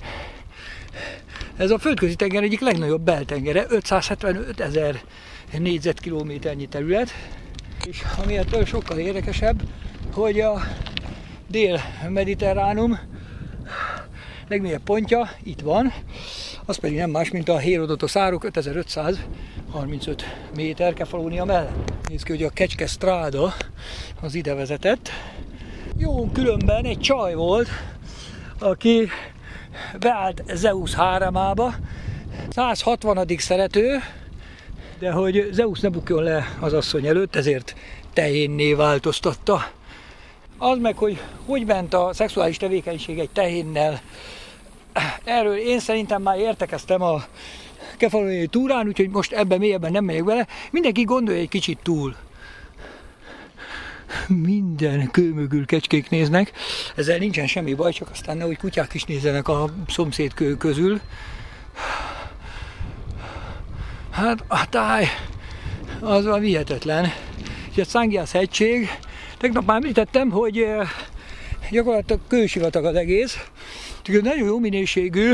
ez a földközi tenger egyik legnagyobb beltengere, ötszázhetvenöt ezer négyzetkilométernyi terület. És ami ettől sokkal érdekesebb, hogy a dél-mediterránum legmélyebb pontja itt van, az pedig nem más, mint a Hérodotos árok ötezer-ötszázharmincöt méter Kefalónia mellett. Néz ki, hogy a Kecske Stráda az ide vezetett. Jó, különben egy csaj volt, aki beállt Zeusz háramába, száz hatvanadik szerető, de hogy Zeusz ne bukjon le az asszony előtt, ezért tehénné változtatta. Az meg, hogy hogy ment a szexuális tevékenység egy tehénnel, erről én szerintem már értekeztem a kefalóniai túrán, úgyhogy most ebben mélyebben nem megyek bele. Mindenki gondolja egy kicsit túl. minden kő mögül kecskék néznek. Ezzel nincsen semmi baj, csak aztán nehogy kutyák is nézzenek a szomszéd kő közül. Hát a táj az van hihetetlen. És a Szángiász hegység, tegnap már említettem, hogy gyakorlatilag kősivatag az egész. Úgyhogy nagyon jó minőségű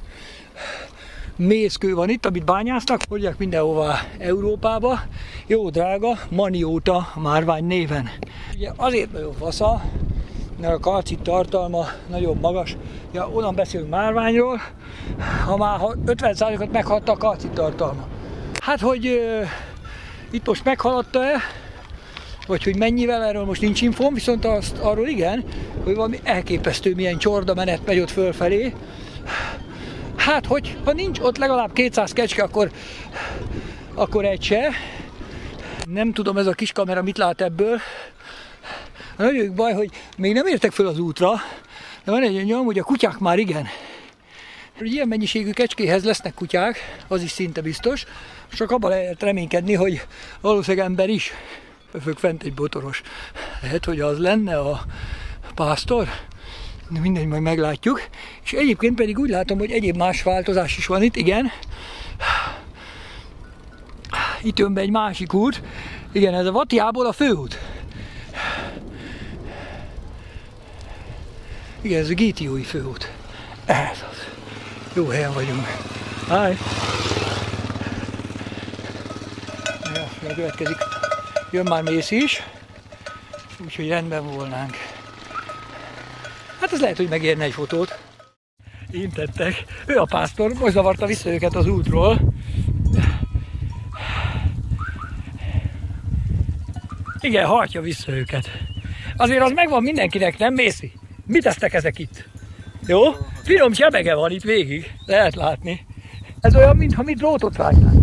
mészkő van itt, amit bányásznak, hordják mindenhová Európába. Jó drága, manióta márvány néven. Ugye azért nagyon fasza, mert a kalcit tartalma nagyon magas. Ja, onnan beszélünk márványról, ha már ötven százalékot meghaladta a kalcit tartalma. Hát, hogy uh, itt most meghaladta-e, vagy hogy mennyivel, erről most nincs infóm, viszont azt, arról igen, hogy valami elképesztő milyen csorda menet megy ott fölfelé. Hát, hogy ha nincs ott legalább kétszáz kecske, akkor, akkor egy se. Nem tudom, ez a kis kamera mit lát ebből. A nagyon baj, hogy még nem értek föl az útra, de van egy nyom, hogy a kutyák már igen. Hogy ilyen mennyiségű kecskéhez lesznek kutyák, az is szinte biztos. Csak abban lehet reménykedni, hogy valószínűleg ember is. Pöfög fent egy botoros. Lehet, hogy az lenne a pásztor. De mindegy, majd meglátjuk. És egyébként pedig úgy látom, hogy egyéb más változás is van itt, igen. Itt jön be egy másik út. Igen, ez a Vattiából a főút. Igen, ez a Gétiói főút. Ez az. Jó helyen vagyunk. Háj! Ja, következik. Jön már mész is. Úgyhogy rendben volnánk. Hát ez lehet, hogy megérne egy fotót. Intettek. Ő a pásztor, most zavarta vissza őket az útról. Igen, hajtja vissza őket. Azért az megvan mindenkinek, nem Mészi? Mit tesznek ezek itt? Jó? Finom sebege van itt végig, lehet látni. Ez olyan, mintha mi drótot vágynánk.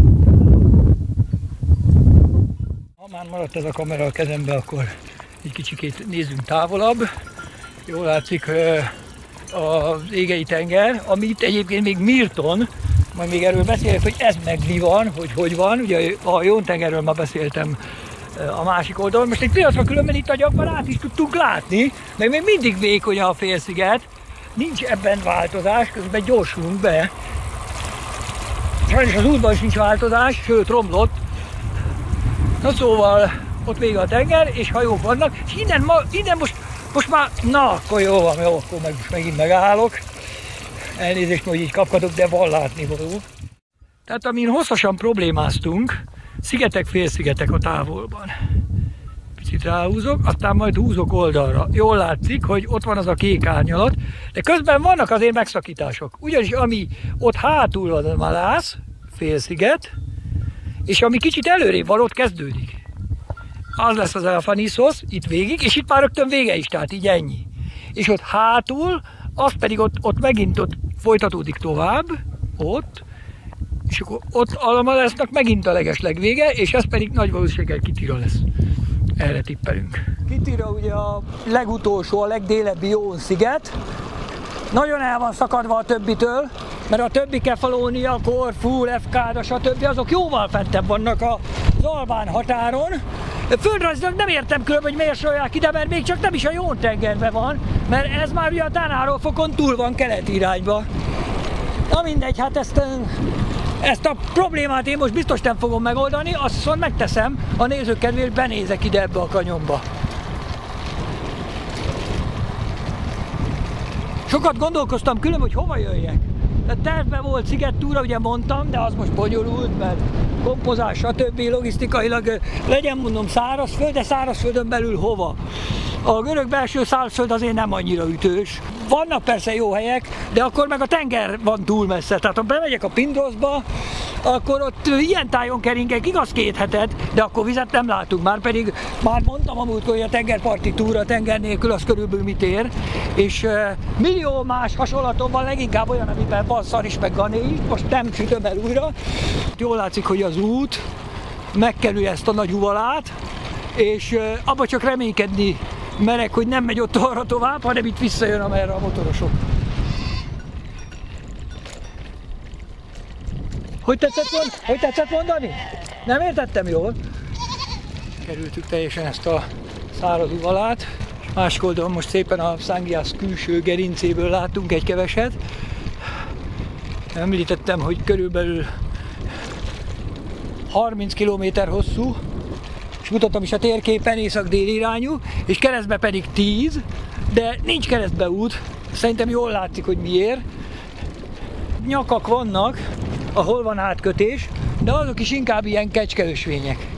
Ha már maradt ez a kamera a kezembe, akkor egy kicsikét nézzünk távolabb. Jól látszik az Égei tenger, ami itt egyébként még Mirton, majd még erről beszélek, hogy ez meg mi van, hogy hogy van. Ugye a Jón tengerről már beszéltem a másik oldalon. Most egy pillanatra különben itt a gyakran át is tudtunk látni, meg még mindig vékony a félsziget. Nincs ebben változás, közben gyorsulunk be. Sajnos az útban is nincs változás, sőt romlott. Na szóval ott vége a tenger, és hajók vannak, és innen, ma, innen most, most már, na akkor jó van, jó, akkor meg, most megint megállok. Elnézést, hogy így kapkodok, de van látnivaló. Tehát amin hosszasan problémáztunk, szigetek, félszigetek a távolban. Picit ráhúzok, aztán majd húzok oldalra. Jól látszik, hogy ott van az a kék árnyalat, de közben vannak azért megszakítások. Ugyanis ami ott hátul van a Malász, félsziget, és ami kicsit előrébb van, ott kezdődik. Az lesz az Elfaniszos, itt végig, és itt már rögtön vége is, tehát így ennyi. És ott hátul, az pedig ott, ott megint ott folytatódik tovább, ott, és akkor ott a Malásznak megint a legesleg vége, és ez pedig nagy valószínűséggel Kitira lesz. Erre tippelünk. Kitira ugye a legutolsó, a legdélebbi Jón-sziget. Nagyon el van szakadva a többitől, mert a többi Kefalónia, Korfú, Lefkáda, stb. Azok jóval fentebb vannak az albán határon. Földrajzilag nem értem különben, hogy miért sorolják ide, mert még csak nem is a Jón-tengerben van, mert ez már ugye a Tanáról-fokon túl van keleti irányba. Na mindegy, hát ezt, ezt a problémát én most biztos nem fogom megoldani, azt viszont megteszem, a nézők kedvéért benézek ide ebbe a kanyonba. Sokat gondolkoztam külön, hogy hova jöjjek. De tervben volt szigettúra, ugye mondtam, de az most bonyolult, mert kompozás, stb. Logisztikailag legyen mondom szárazföld, de szárazföldön belül hova? A görög belső szárazföld azért nem annyira ütős. Vannak persze jó helyek, de akkor meg a tenger van túl messze. Tehát ha bemegyek a Pindroszba, akkor ott ilyen tájon keringek, igaz két hetet, de akkor vizet nem látunk. Már pedig már mondtam amúgy, hogy a tengerparti túra tenger nélkül az körülbelül mit ér. És uh, millió más hasonlatom van, leginkább olyan, amiben van szar is, meg gané is. Most nem sütöm el újra. Jól látszik, hogy az út megkerülje ezt a nagy uvalát, és uh, abba csak reménykedni merek, hogy nem megy ott arra tovább, hanem itt visszajön amerre a motorosok. Hogy tetszett, mond, hogy tetszett mondani? Nem értettem jól? Kerültük teljesen ezt a száraz uvalát, és másik oldalon most szépen a Sangias külső gerincéből látunk egy keveset. Említettem, hogy körülbelül harminc kilométer hosszú, és mutatom is a térképen, észak-déli irányú, és keresztbe pedig tíz, de nincs keresztbe út. Szerintem jól látszik, hogy miért. Nyakak vannak, ahol van átkötés, de azok is inkább ilyen kecskeösvények.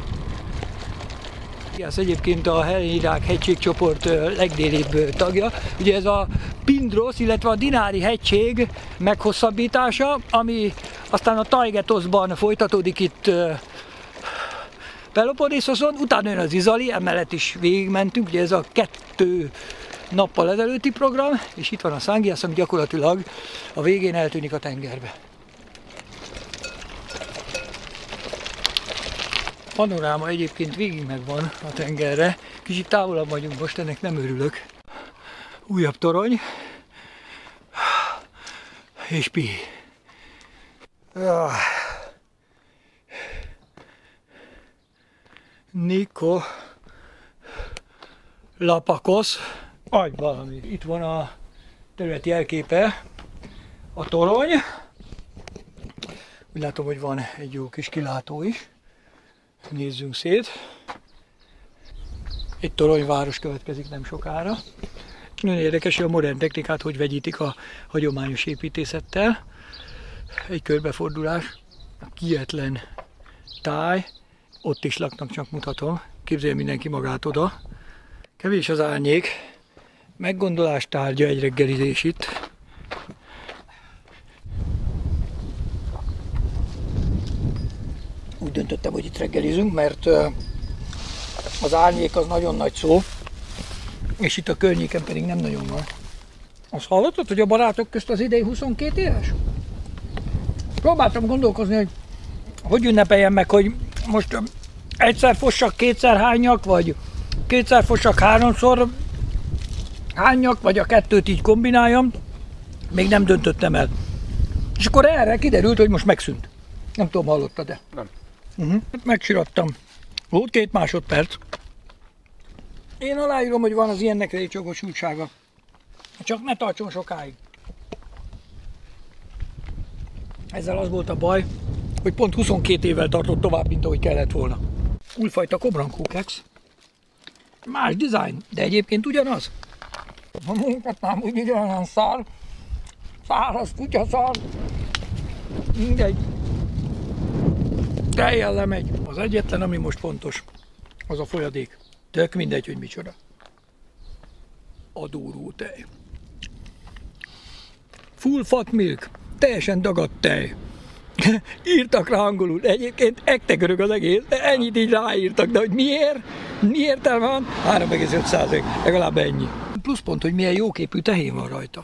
Ez egyébként a Hellenirak hegységcsoport legdélibb tagja. Ugye ez a Pindrosz, illetve a Dinári hegység meghosszabbítása, ami aztán a Taigetoszban folytatódik itt Peloponészoszon, utána jön az Izali, emellett is végigmentünk, ugye ez a kettő nappal ezelőtti program, és itt van a Sangias, ami gyakorlatilag a végén eltűnik a tengerbe. Panoráma egyébként végig megvan a tengerre, kicsit távolabb vagyunk most, ennek nem örülök. Újabb torony, és pi. Niko Lapakos, vagy valami. Itt van a területi jelképe, a torony. Úgy látom, hogy van egy jó kis kilátó is. Nézzünk szét. Egy toronyváros következik nem sokára. Nagyon érdekes, hogy a modern technikát hogy vegyítik a hagyományos építészettel. Egy körbefordulás, a kietlen táj, ott is laknak, csak mutatom. Képzelje mindenki magát oda. Kevés az árnyék, meggondolás tárgya egy reggelizés itt. Úgy döntöttem, hogy itt reggelizünk, mert az árnyék az nagyon nagy szó, és itt a környéken pedig nem nagyon van. Azt hallottad, hogy a barátok közt az idei huszonkét éves? Próbáltam gondolkozni, hogy hogy ünnepeljem meg, hogy most egyszer fossak, kétszer hányak, vagy kétszer fossak, háromszor hányak, vagy a kettőt így kombináljam. Még nem döntöttem el. És akkor erre kiderült, hogy most megszűnt. Nem tudom, hallottad-e? Nem. Uh-huh. Megsirattam. Volt két másodperc. Én aláírom, hogy van az ilyennek egy jogosultsága. Csak ne tartson sokáig. Ezzel az volt a baj, hogy pont huszonkét évvel tartott tovább, mint ahogy kellett volna. Újfajta Kobrankó keksz. Más dizájn, de egyébként ugyanaz. Munkatnám úgy ugyanaz szár. Száraz kutyaszár. Mindegy. Tejjel lemegy. Az egyetlen, ami most fontos, az a folyadék. Tök mindegy, hogy micsoda. Adóró tej. Full fat milk. Teljesen dagadt tej. Írtak rá angolul. Egyébként ektegörög az egész, de ennyit így ráírtak. De hogy miért? Mi értelme van? három egész öt százalék. Legalább ennyi. Pluszpont, hogy milyen jóképű tehén van rajta.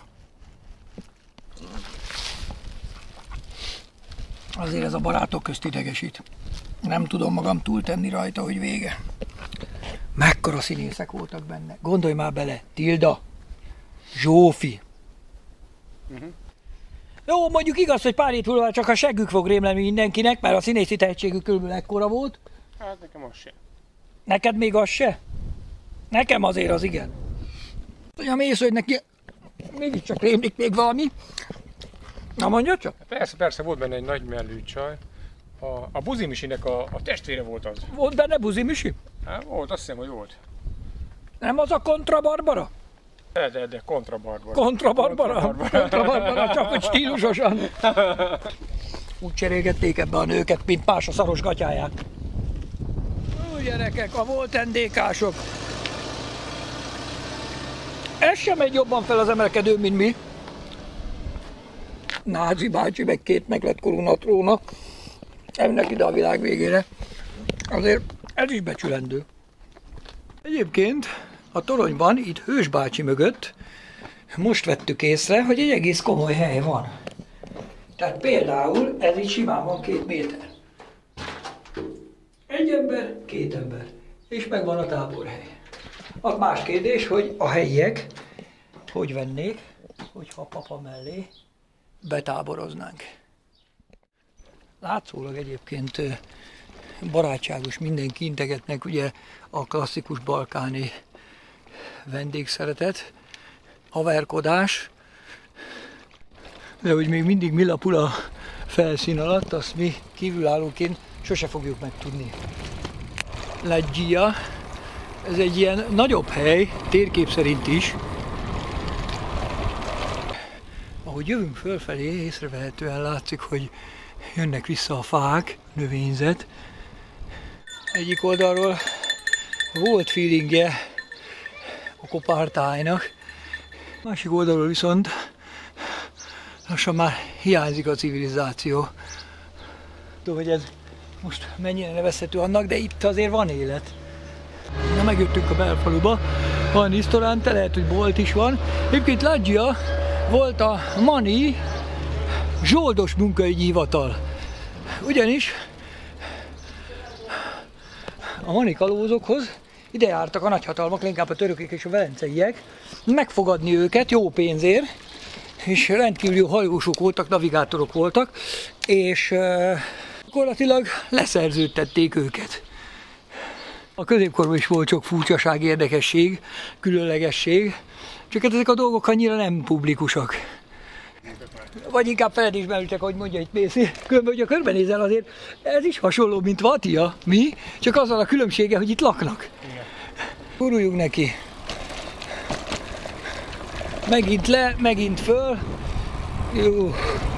Azért ez a barátok közt idegesít. Nem tudom magam túltenni rajta, hogy vége. Mekkora színészek voltak benne. Gondolj már bele. Tilda. Zsófi. Uh-huh. Jó, mondjuk igaz, hogy pár hét múlva csak a seggük fog rémleni mindenkinek, mert a színészi tehetségük körülbelül ekkora volt. Hát nekem az se. Neked még az se? Nekem azért az igen. Olyan mész, hogy neki mégiscsak rémlik még valami. Na mondja csak. Persze, persze, volt benne egy nagy mellű csaj. A, a Buzimisinek a, a testvére volt az. Volt benne Buzimisi? Hát, volt, azt hiszem, hogy volt. Nem az a Kontra Barbara? De, de, de, Kontra Barbara. Kontra Barbara? Kontra Barbara, csak hogy stílusosan. Úgy cserélgették ebbe a nőket, mint Pás a szaros gatyáját. Ó, gyerekek, a volt en dé kások. Ez sem megy jobban fel az emelkedőn, mint mi. Náci bácsi, meg két meglett korú natróna. Elmennek ide a világ végére. Azért ez is becsülendő. Egyébként a toronyban, itt Hős bácsi mögött most vettük észre, hogy egy egész komoly hely van. Tehát például ez így simán van két méter. Egy ember, két ember. És megvan a táborhely. Az más kérdés, hogy a helyiek hogy vennék, hogyha a papa mellé betáboroznánk. Látszólag egyébként barátságos, mindenki integetnek, ugye a klasszikus balkáni vendégszeretet, haverkodás, de hogy még mindig mi lapul a felszín alatt, azt mi kívülállóként sose fogjuk megtudni. Laggia, ez egy ilyen nagyobb hely, térkép szerint is. Ahogy jövünk fölfelé, észrevehetően látszik, hogy jönnek vissza a fák, növényzet. Egyik oldalról volt feelingje a Kopártájnak, másik oldalról viszont lassan már hiányzik a civilizáció. Tudom, hogy ez most mennyire nevezhető annak, de itt azért van élet. Na, megjöttünk a belfaluba, van restaurant, lehet, hogy bolt is van. Egyébként Laggia volt a MANI zsoldos munkaügyi hivatal. Ugyanis a MANI kalózokhoz ide jártak a nagyhatalmak, inkább a törökök és a velenceiek, megfogadni őket jó pénzért, és rendkívül jó hajósok voltak, navigátorok voltak, és uh, gyakorlatilag leszerződtették őket. A középkorban is volt sok furcsaság, érdekesség, különlegesség, csak hát ezek a dolgok annyira nem publikusak. Vagy inkább feledésben ültek, ahogy mondja itt Mészi. Különben, hogyha körbenézel, azért ez is hasonló, mint Vatia, mi, csak azzal a különbsége, hogy itt laknak. Guruljunk neki. Megint le, megint föl. Jó.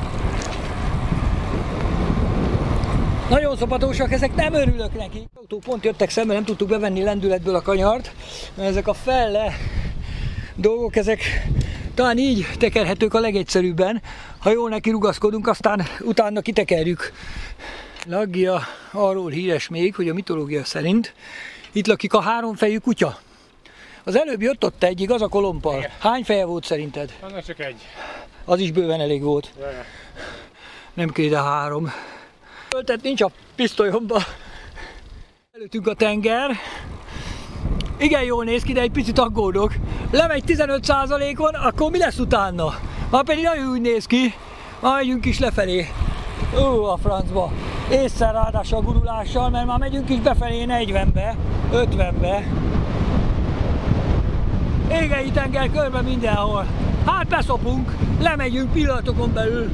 Nagyon szopatósak, ezek, nem örülök neki. Autók pont jöttek szembe, nem tudtuk bevenni lendületből a kanyart, mert ezek a felle dolgok, ezek talán így tekerhetők a legegyszerűbben. Ha jól neki rugaszkodunk, aztán utána kitekerjük. Laggia arról híres még, hogy a mitológia szerint itt lakik a háromfejű kutya. Az előbb jött ott egy, igaz, a kolompal. Igen. Hány feje volt szerinted? Annak csak egy. Az is bőven elég volt. Jaj. Nem két, a három. Töltet nincs a pisztolyomba. Előttünk a tenger. Igen, jól néz ki, de egy picit aggódok. Lemegy tizenöt százalékon, akkor mi lesz utána? Már pedig nagyon úgy néz ki. Már megyünk is lefelé. Ó, a francba. Észszer ráadásul a gurulással, mert már megyünk is befelé negyvenbe, ötvenbe. Égei tenger körbe mindenhol. Hát beszopunk, lemegyünk pillanatokon belül.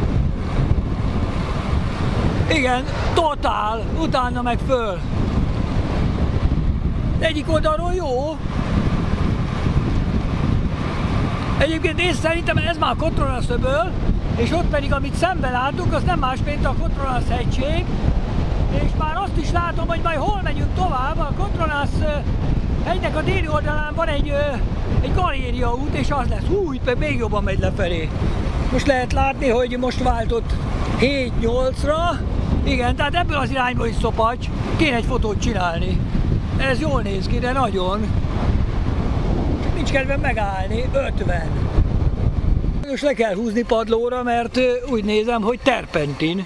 Igen, totál, utána meg föl. Egyik oldalról jó. Egyébként én szerintem ez már a Kotronasz-öböl, és ott pedig, amit szemben látunk, az nem más, mint a Kotronasz-hegység. És már azt is látom, hogy majd hol megyünk tovább. A Kotronasz hegynek a déli oldalán van egy, egy galériaút, és az lesz. Hú, itt meg még jobban megy lefelé. Most lehet látni, hogy most váltott hét nyolcra. Igen, tehát ebből az irányból is szopacs. Kéne egy fotót csinálni. Ez jól néz ki, de nagyon. Nincs kedvem megállni. ötven. Most le kell húzni padlóra, mert úgy nézem, hogy terpentin.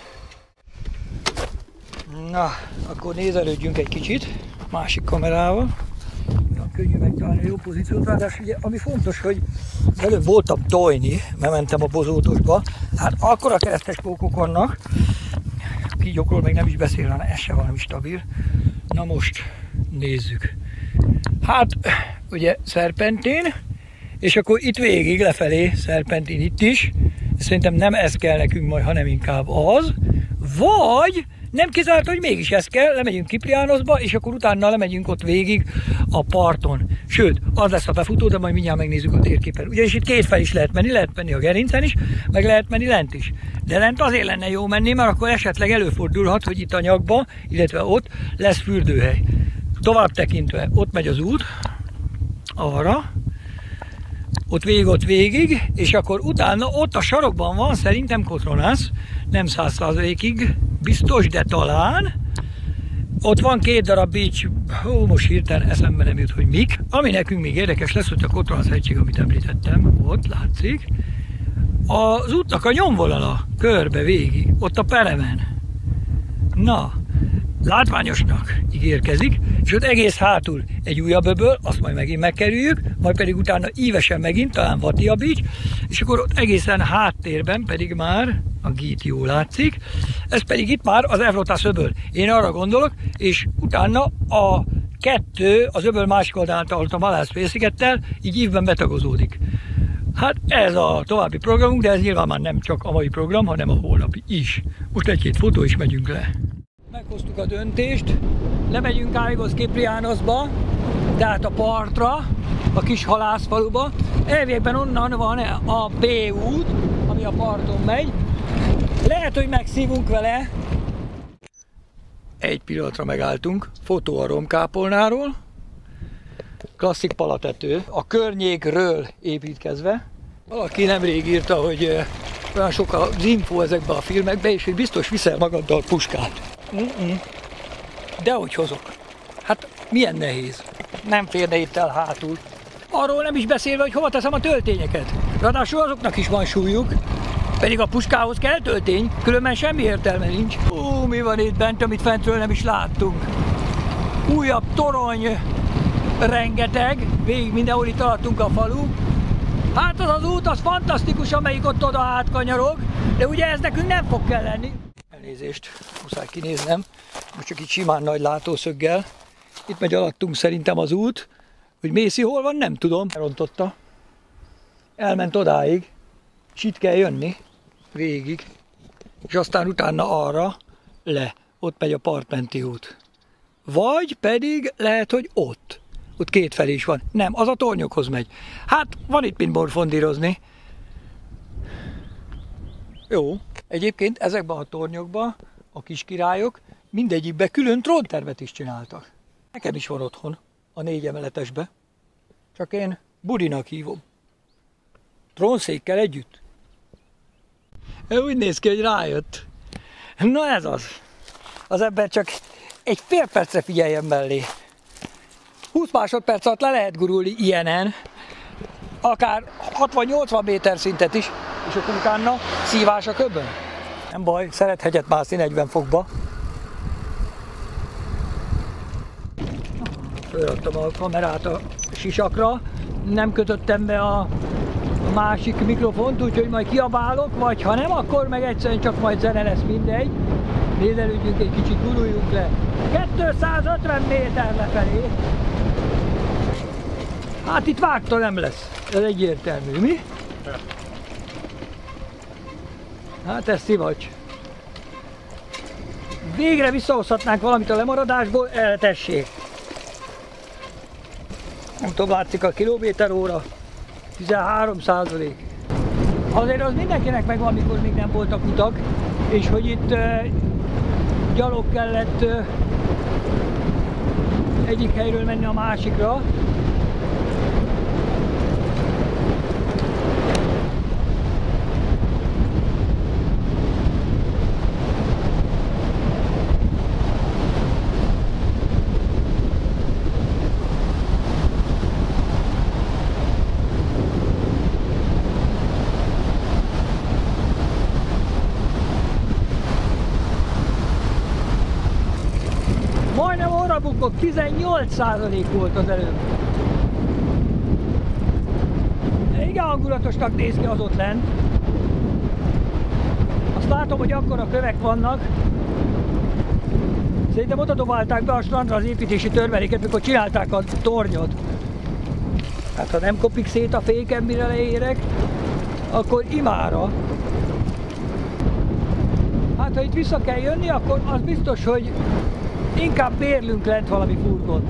Na, akkor nézelődjünk egy kicsit másik kamerával. Olyan könnyű megtalálni a jó pozíciót, ráadásul ugye, ami fontos, hogy előbb voltam tojni, mert mentem a bozótosba, hát akkora keresztes pókok vannak, kígyókról még nem is beszélnem, ez se valami stabil. Na most nézzük. Hát, ugye szerpentin, és akkor itt végig lefelé szerpentin itt is. Szerintem nem ez kell nekünk majd, hanem inkább az. Vagy nem kizárt, hogy mégis ez kell, lemegyünk Kipriánoszba, és akkor utána lemegyünk ott végig a parton. Sőt, az lesz a befutó, de majd mindjárt megnézzük a térképen. Ugyanis itt két fel is lehet menni, lehet menni a gerincen is, meg lehet menni lent is. De lent azért lenne jó menni, mert akkor esetleg előfordulhat, hogy itt a nyakba, illetve ott lesz fürdőhely. Tovább tekintve, ott megy az út, arra, ott végig, ott végig, és akkor utána ott a sarokban van szerintem Kotronasz, nem száz százalékig biztos, de talán. Ott van két darab beach, ó, most hirtelen eszembe nem jut, hogy mik. Ami nekünk még érdekes lesz, hogy a Kotronasz-hegység, amit említettem, ott látszik. Az útnak a nyomvonala körbe végig, ott a peremen. Na, látványosnak ígérkezik, és ott egész hátul egy újabb öböl, azt majd megint megkerüljük, majd pedig utána ívesen megint, talán Vatia Beach, és akkor ott egészen háttérben pedig már a gít jól látszik, ez pedig itt már az Evrotas öböl. Én arra gondolok, és utána a kettő, az öböl másik oldalán a Malász-félszigettel így ívben betagozódik. Hát ez a további programunk, de ez nyilván már nem csak a mai program, hanem a holnapi is. Most egy-két fotó is megyünk le. Meghoztuk a döntést, lemegyünk Áigos Kiprianosba, tehát a partra, a kis halászfaluba. Elvégben onnan van a B út, ami a parton megy. Lehet, hogy megszívunk vele. Egy pillanatra megálltunk, fotó a romkápolnáról. Klasszik palatető, a környékről építkezve. Valaki nemrég írta, hogy olyan sok az info ezekben a filmekben, és hogy biztos viszel magaddal puskát. Mm-mm. Dehogy hozok. Hát milyen nehéz. Nem férne itt el hátul. Arról nem is beszélve, hogy hova teszem a töltényeket. Ráadásul azoknak is van súlyuk. Pedig a puskához kell töltény, különben semmi értelme nincs. Ó, mi van itt bent, amit fentről nem is láttunk. Újabb torony, rengeteg, végig mindenhol itt alattunk a falu. Hát az az út, az fantasztikus, amelyik ott oda átkanyarog, de ugye ez nekünk nem fog kell lenni. Elnézést, muszáj kinéznem, most csak itt simán nagy látószöggel. Itt megy alattunk szerintem az út, hogy Mészi hol van, nem tudom. Elrontotta, elment odáig, és itt kell jönni, végig, és aztán utána arra le, ott megy a partmenti út. Vagy pedig lehet, hogy ott. Ott kétfelé is van. Nem, az a tornyokhoz megy. Hát, van itt mind morfondírozni. Jó. Egyébként ezekben a tornyokban a kiskirályok mindegyikben külön tróntermet is csináltak. Nekem is van otthon, a négy emeletesbe. Csak én budinak hívom. Trónszékkel együtt. Úgy néz ki, hogy rájött. Na ez az. Az ember csak egy fél percre figyeljen mellé. húsz másodperc alatt le lehet gurulni ilyenen, akár hatvan-nyolcvan méter szintet is, és akkor utána szívás a köbön. Nem baj, szeret hegyet mászni negyven fokba. Fölraktam a kamerát a sisakra, nem kötöttem be a másik mikrofont, úgyhogy majd kiabálok, vagy ha nem, akkor meg egyszerűen csak majd zene lesz, mindegy. Nézelődjünk egy kicsit, guruljunk le. kétszázötven méter lefelé. Hát itt vágta nem lesz, ez egyértelmű, mi? Hát ez szivacs. Végre visszahozhatnánk valamit a lemaradásból, eltessék. Nem tudom, látszik a kilométer óra, tizenhárom százalék. Azért az mindenkinek megvan, amikor még nem voltak utak, és hogy itt uh, gyalog kellett uh, egyik helyről menni a másikra. Majdnem orra bukok, tizennyolc százalék volt az előbb. Igen hangulatosnak néz ki az ott lent. Azt látom, hogy akkora kövek vannak. Szerintem oda dobálták be a strandra az építési törmeléket, mikor csinálták a tornyot. Hát ha nem kopik szét a féken, mire leérek, akkor imára. Hát ha itt vissza kell jönni, akkor az biztos, hogy inkább bérlünk lent valami furgont.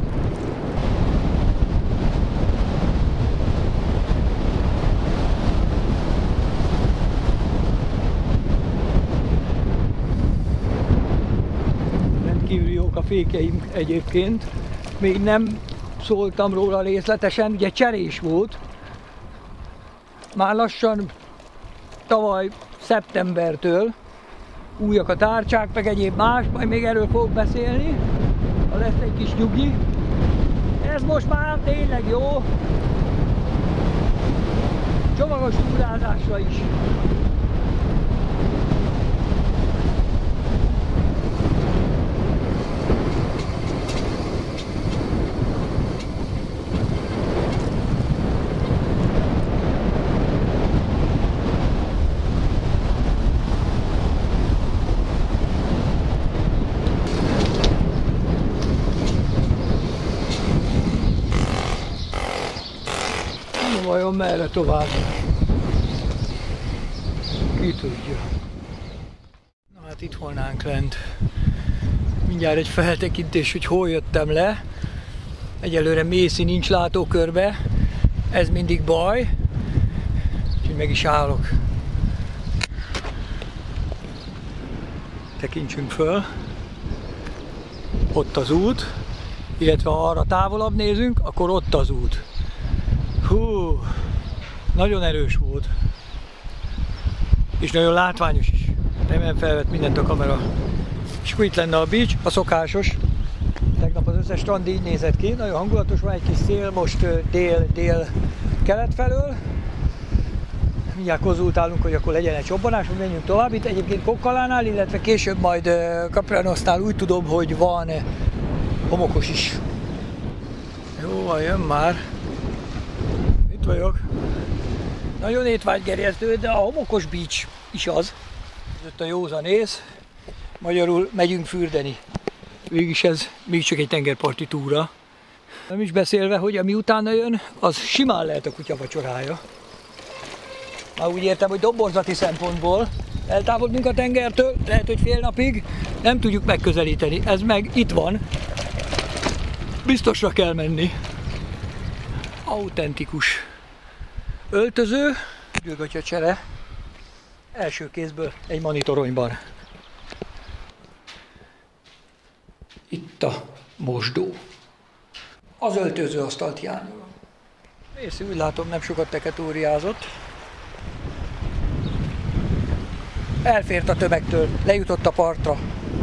Rendkívül jók a fékeim egyébként. Még nem szóltam róla részletesen, ugye cserés volt. Már lassan tavaly szeptembertől újak a tárcsák, meg egyéb más, majd még erről fogok beszélni, ha lesz egy kis nyugi. Ez most már tényleg jó, csomagos túrázásra is. tudom merre tovább. Ki tudja. Na hát itt volnánk lent. Mindjárt egy feltekintés, hogy hol jöttem le. Egyelőre Mészi nincs látókörbe. Ez mindig baj. Úgyhogy meg is állok. Tekintsünk föl. Ott az út. Illetve ha arra távolabb nézünk, akkor ott az út. Hú, nagyon erős volt. És nagyon látványos is. Remélem felvett mindent a kamera. És akkor itt lenne a beach, a szokásos. Tegnap az összes strand így nézett ki. Nagyon hangulatos, van egy kis szél, most dél-dél-kelet felől. Mindjárt konzultálunk, hogy akkor legyen egy csobbanás, hogy menjünk tovább. Itt egyébként Kokkalánál, illetve később majd Capranosznál úgy tudom, hogy van homokos is. Jó, jön már. Itt vagyok. Nagyon étvágygerjesztő, de a homokos beach is az. Ez ott a józanész. Magyarul megyünk fürdeni. Végülis ez még csak egy tengerparti túra. Nem is beszélve, hogy ami utána jön, az simán lehet a kutya vacsorája. Már úgy értem, hogy domborzati szempontból eltávolodunk a tengertől, lehet, hogy fél napig nem tudjuk megközelíteni. Ez meg itt van. Biztosra kell menni. Autentikus öltöző, gyűgötya csere, első kézből egy manitoronyban. Itt a mosdó. Az öltözőasztalt hiányolom. Mészi, úgy látom, nem sokat teketóriázott. Elfért a tömegtől, lejutott a partra.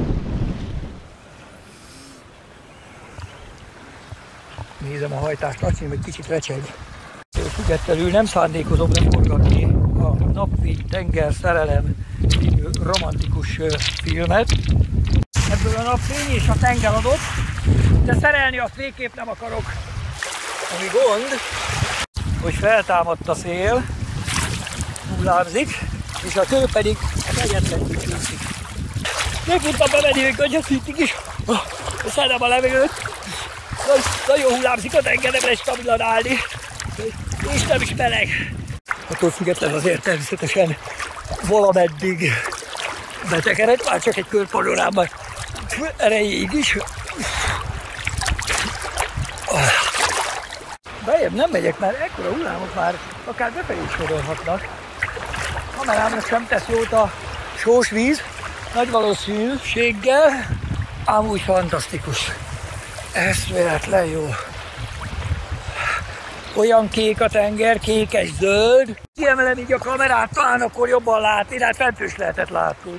Nézem a hajtást, azt mondom, hogy kicsit recseg. Függetlenül nem szándékozom leforgatni a napfény, tenger, szerelem, romantikus filmet. Ebből a napfény és a tenger adott, de szerelni azt végképp nem akarok. Ami gond, hogy feltámadt a szél, hullámzik, és a kő pedig egyetlen csúszik. Megfuttam bemenni, hogy a szintig is, szedem a levegőt. Nagyon hullámzik a tenger, nem lesz stabilan állni, és nem is meleg. Attól független azért természetesen valameddig betekerett, már csak egy körpanorámban erejéig is. Bejebb nem megyek, mert ekkora hullámok már akár befelé is sorolhatnak. Kamerámnak sem tesz jót a sós víz, nagy valószínűséggel, ám úgy fantasztikus. Eszméletlen jó. Olyan kék a tenger, kékes-zöld. Kiemelem így a kamerát, talán akkor jobban látni, de hát fentről is lehetett látni.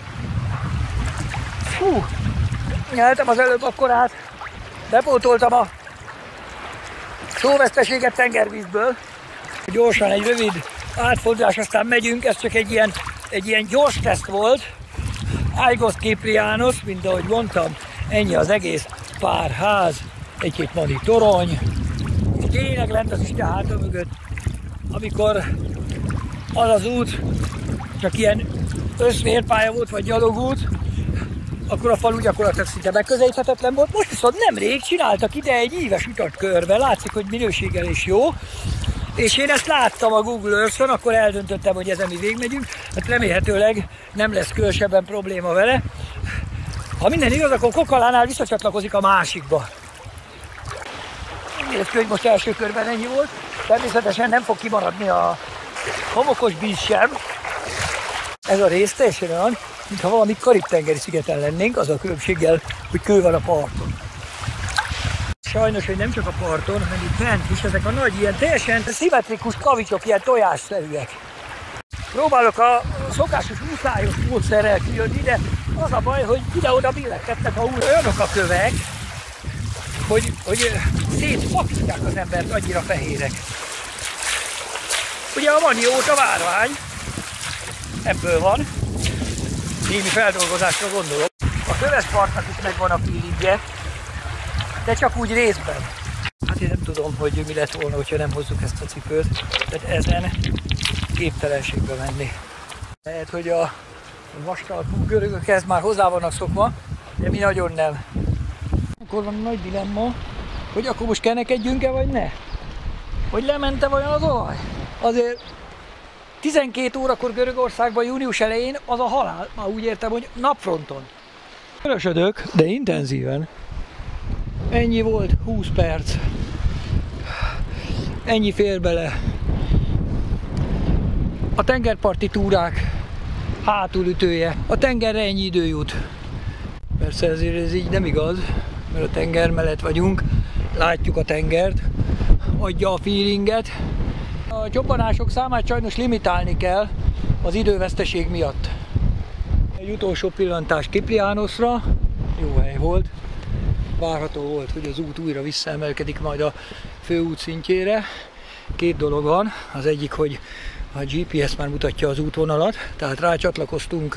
Fú, nyeltem az előbb akkorát, bepótoltam a sóveszteséget tengervízből. Gyorsan egy rövid átfordulás, aztán megyünk, ez csak egy ilyen, egy ilyen gyors teszt volt. Aigos Kyprianos, mint ahogy mondtam, ennyi az egész, pár ház, egy-két mani torony, és tényleg lent az Isten háta mögött, amikor az az út csak ilyen összvérpálya volt, vagy gyalogút, akkor a falu gyakorlatilag szinte megközelíthetetlen volt. Most viszont nemrég csináltak ide egy íves utat körbe, látszik, hogy minőséggel is jó. És én ezt láttam a Google Earth-on, akkor eldöntöttem, hogy ezen mi végigmegyünk. Hát remélhetőleg nem lesz különösebben probléma vele. Ha minden igaz, akkor Kokkalánál visszacsatlakozik a másikba. Nézd ki, hogy most első körben ennyi volt. Természetesen nem fog kimaradni a homokos beach sem. Ez a rész teljesen olyan, mintha valami karib-tengeri szigeten lennénk, az a különbséggel, hogy kő van a parton. Sajnos, hogy nem csak a parton, hanem itt bent is ezek a nagy, ilyen teljesen szimmetrikus kavicsok, ilyen tojásszerűek. Próbálok a szokásos úszályos módszerrel kijönni, de az a baj, hogy ide-oda billegtetnek, ha olyanok a kövek, hogy, hogy szétfakítják az embert, annyira fehérek. Ugye a manióta várvány, ebből van, némi feldolgozásra gondolok. A köves partnak is megvan a feelingje, de csak úgy részben. Hát én nem tudom, hogy mi lett volna, hogyha nem hozzuk ezt a cipőt, tehát ezen képtelenségbe menni. Lehet, hogy a vastalpú görögökhez már hozzá vannak szokva, de mi nagyon nem. Akkor van a nagy dilemma, hogy akkor most kenekedjünk-e, vagy ne? hogy lemente vajon az olaj. Azért tizenkét órakor Görögországban június elején az a halál, már úgy értem, hogy napfronton. Körösödök, de intenzíven. Ennyi volt, húsz perc. Ennyi fér bele. A tengerparti túrák hátulütője. A tengerre ennyi idő jut. Persze ezért ez így nem igaz, mert a tenger mellett vagyunk, látjuk a tengert, adja a feelinget. A csobbanások számát sajnos limitálni kell az időveszteség miatt. Egy utolsó pillantás Kiprianosra, jó hely volt. Várható volt, hogy az út újra visszaemelkedik majd a főút szintjére. Két dolog van, az egyik, hogy a gé pé es már mutatja az útvonalat, tehát rácsatlakoztunk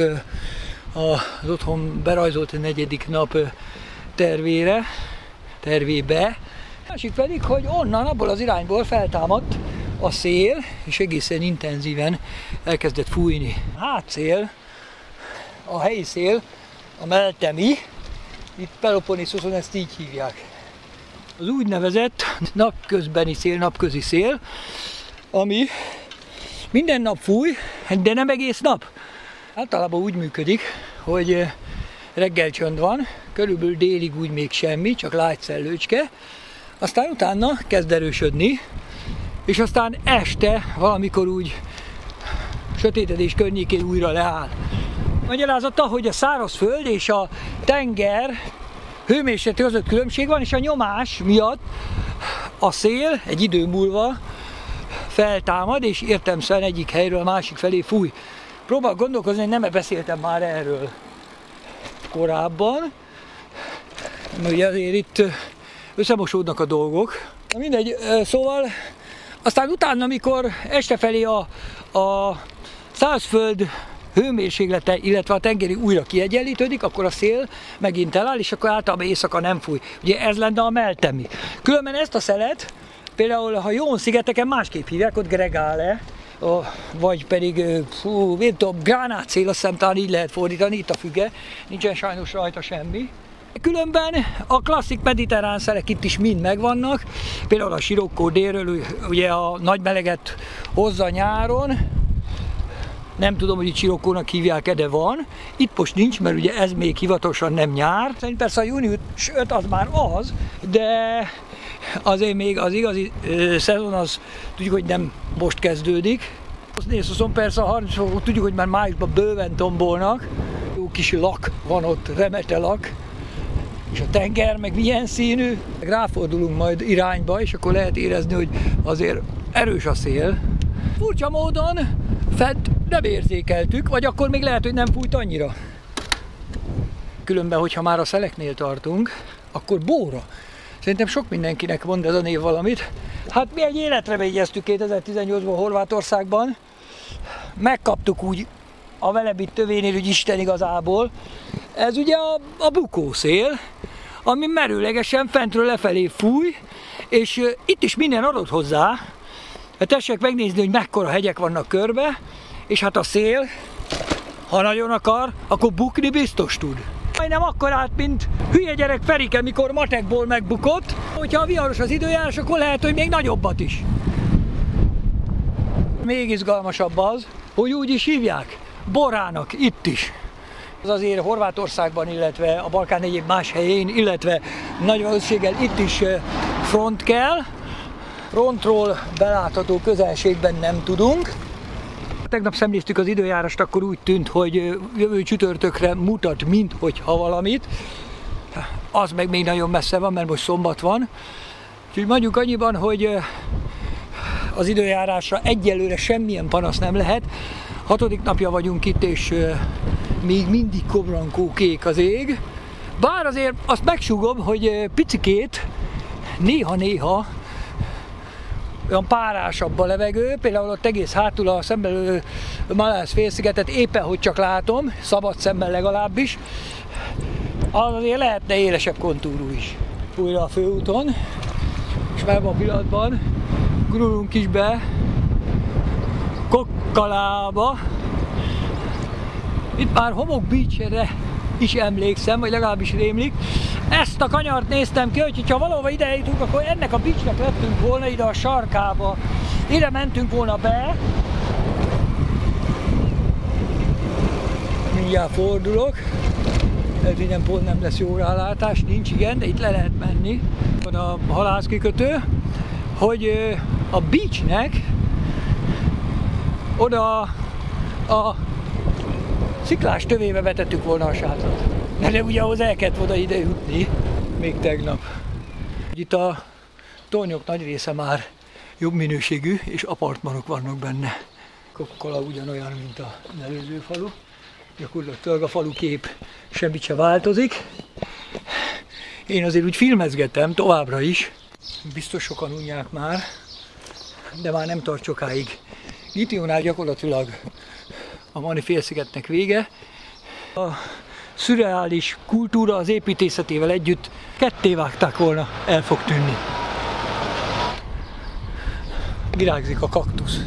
az otthon berajzolt negyedik nap tervére, tervébe. A másik pedig, hogy onnan, abból az irányból feltámadt a szél, és egészen intenzíven elkezdett fújni. A hátszél, a helyi szél, a meltemi, itt Peloponneszoszon ezt így hívják. Az úgynevezett napközbeni szél, napközi szél, ami minden nap fúj, de nem egész nap. Általában úgy működik, hogy reggel csönd van, körülbelül délig úgy még semmi, csak lágy szellőcske, aztán utána kezd erősödni, és aztán este valamikor úgy sötétedés környékén újra leáll. Magyarázata, hogy a szárazföld és a tenger hőmérséklete között különbség van, és a nyomás miatt a szél egy idő múlva feltámad, és értelemszerűen egyik helyről a másik felé fúj. Próbálok gondolkozni, hogy nem-e beszéltem már erről korábban, mert ugye azért itt összemosódnak a dolgok. Na mindegy, szóval aztán utána, amikor este felé a, a szárazföld hőmérséklete, illetve a tengeri újra kiegyenlítődik, akkor a szél megint eláll, és akkor általában éjszaka nem fúj. Ugye ez lenne a meltemi. Különben ezt a szelet, például ha Jón-szigeteken másképp hívják, ott Gregále, vagy pedig, fú, én tudom, gránátszél, azt hiszem talán így lehet fordítani, itt a füge, nincsen sajnos rajta semmi. Különben a klasszik mediterrán szelek itt is mind megvannak, például a Sirokkó délről, ugye a nagy meleget hozza nyáron, nem tudom, hogy itt Sirokkónak hívják-e, de van. Itt most nincs, mert ugye ez még hivatalosan nem nyár. Szerintem persze a június öt az már az, de azért még az igazi ö, szezon az tudjuk, hogy nem most kezdődik. Nézd, persze a harminc fokot tudjuk, hogy már májusban bőven tombolnak. Jó kis lak van ott, remete lak. És a tenger meg milyen színű. Ráfordulunk majd irányba, és akkor lehet érezni, hogy azért erős a szél. Furcsa módon fent nem érzékeltük, vagy akkor még lehet, hogy nem fújt annyira. Különben, hogyha már a szeleknél tartunk, akkor bóra. Szerintem sok mindenkinek mond ez a név valamit. Hát mi egy életre végyeztük kétezer-tizennyolcban Horvátországban. Megkaptuk úgy a Velebit tövénél, hogy Isten igazából. Ez ugye a, a bukószél, ami merőlegesen fentről lefelé fúj, és uh, itt is minden adott hozzá. Hát tessék megnézni, hogy mekkora hegyek vannak körbe, és hát a szél, ha nagyon akar, akkor bukni biztos tud. Majdnem akkorát, mint hülye gyerek Ferike, mikor matekból megbukott. Hogyha viharos az időjárás, akkor lehet, hogy még nagyobbat is. Még izgalmasabb az, hogy úgy is hívják, borának itt is. Az azért Horvátországban, illetve a Balkán egyéb más helyén, illetve nagy valószínűséggel itt is front kell. Frontról belátható közelségben nem tudunk. Tegnap szemléztük az időjárást, akkor úgy tűnt, hogy jövő csütörtökre mutat, minthogyha valamit. Az meg még nagyon messze van, mert most szombat van. Úgyhogy mondjuk annyiban, hogy az időjárásra egyelőre semmilyen panasz nem lehet. Hatodik napja vagyunk itt, és még mindig kobrankó kék az ég. Bár azért azt megsúgom, hogy picikét, néha-néha olyan párásabb a levegő, például ott egész hátul a szembelő Malász félszigetet éppen hogy csak látom, szabad szemmel legalábbis, az azért lehetne élesebb kontúrú is. Újra a főúton, és már a pillanatban gurulunk is be Kokkalába. Itt már Homok Beach-re is emlékszem, vagy legalábbis rémlik. Ezt a kanyart néztem ki, hogy ha valahova ide eljutunk, akkor ennek a beachnek lettünk volna ide a sarkába. Ide mentünk volna be. Mindjárt fordulok. Lehet, hogy nem pont nem lesz jó rálátás, nincs igen, de itt le lehet menni. Van a halászkikötő, hogy a beachnek oda a sziklás tövébe vetettük volna a sátrat. De, de ugye ahhoz el kellett oda ide jutni, még tegnap. Itt a tornyok nagy része már jobb minőségű, és apartmanok vannak benne. Kokkola ugyanolyan, mint az előző falu. Gyakorlatilag a falu kép semmit se változik. Én azért úgy filmezgetem továbbra is. Biztos sokan unják már, de már nem tart sokáig. Gitionál gyakorlatilag a Mani félszigetnek vége. A szürreális kultúra az építészetével együtt ketté vágták volna, el fog tűnni. Virágzik a kaktusz.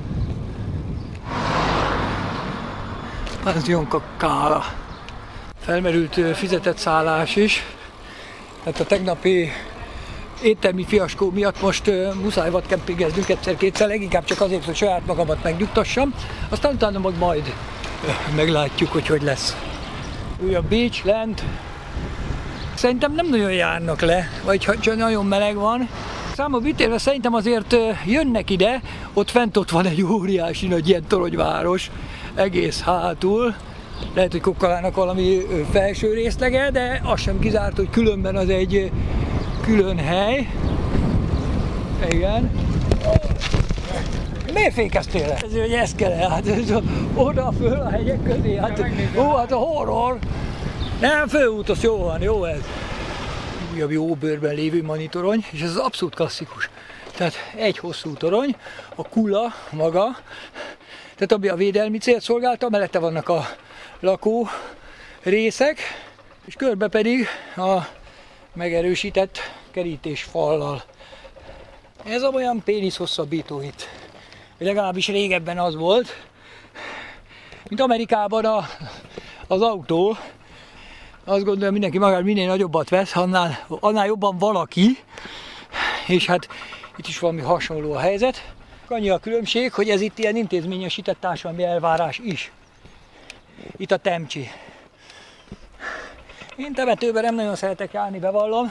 Panzion Kála. Felmerült fizetett szállás is. Tehát a tegnapi éttermi fiaskó miatt most uh, muszáj vadkempingeznünk egyszer-kétszer, leginkább csak azért, hogy saját magamat megnyugtassam. Aztán utána majd, majd uh, meglátjuk, hogy hogy lesz. Újabb beach lent. Szerintem nem nagyon járnak le, vagy ha csak nagyon meleg van. Számba vitélve szerintem azért uh, jönnek ide, ott fent ott van egy óriási nagy ilyen toronyváros, egész hátul. Lehet, hogy Kokkolának valami felső részlege, de az sem kizárt, hogy különben az egy külön hely. Igen. Miért fékeztél le? Ez, hogy ez kell el, hát oda föl a hegyek közé, hát ó, hát a horror. Nem, főútos, jó van, jó ez. Újabb jó bőrben lévő Mani torony, és ez az abszolút klasszikus. Tehát egy hosszú torony, a kula maga, tehát ami a védelmi célt szolgálta, mellette vannak a lakó részek, és körbe pedig a megerősített kerítésfallal. Ez a olyan pénisz hosszabbító itt. Legalábbis régebben az volt, mint Amerikában a, az autó. Azt gondolom, mindenki magára minél nagyobbat vesz, annál, annál jobban valaki, és hát itt is valami hasonló a helyzet. Annyi a különbség, hogy ez itt ilyen intézményesített társadalmi elvárás is. Itt a Temcsi. Én temetőben nem nagyon szeretek járni, bevallom.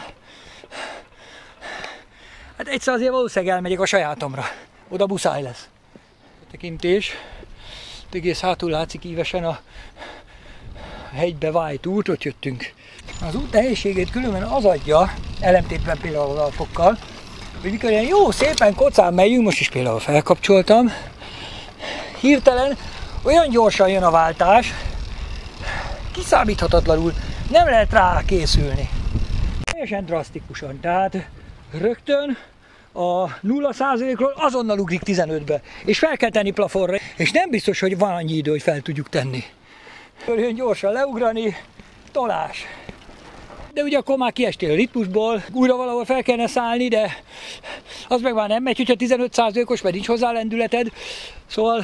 Hát egyszer azért valószínűleg elmegyek a sajátomra. Oda muszáj lesz. A tekintés. Egész hátul látszik ívesen a hegybe vájt út, ott jöttünk. Az út nehézségét különben az adja, ellentétben például az Alpokkal, hogy mikor ilyen jó szépen kocán megyünk, most is például felkapcsoltam, hirtelen olyan gyorsan jön a váltás, kiszámíthatatlanul, nem lehet rá készülni. Teljesen drasztikusan, tehát rögtön a nulla százalékról azonnal ugrik tizenötbe, és fel kell tenni plafonra, és nem biztos, hogy van annyi idő, hogy fel tudjuk tenni. Jön gyorsan leugrani, tolás. De ugye akkor már kiestél a ritmusból, újra valahol fel kellene szállni, de az meg már nem megy, hogyha tizenöt százalékos, mert nincs hozzá lendületed. Szóval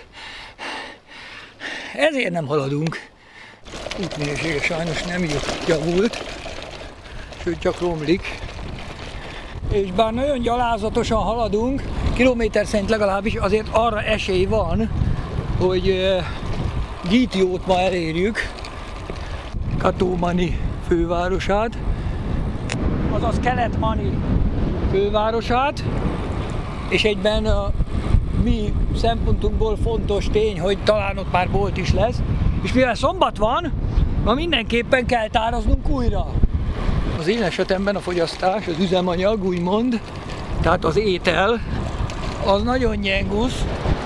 ezért nem haladunk. Útminősége sajnos nem javult, sőt csak romlik. És bár nagyon gyalázatosan haladunk, kilométer szerint legalábbis azért arra esély van, hogy Gitiót ma elérjük, Katómani fővárosát, azaz Kelet-Mani fővárosát, és egyben a mi szempontunkból fontos tény, hogy talán ott már bolt is lesz, és mivel szombat van, ma mindenképpen kell tároznunk újra. Az én esetemben a fogyasztás, az üzemanyag úgymond, tehát az étel, az nagyon nyengusz.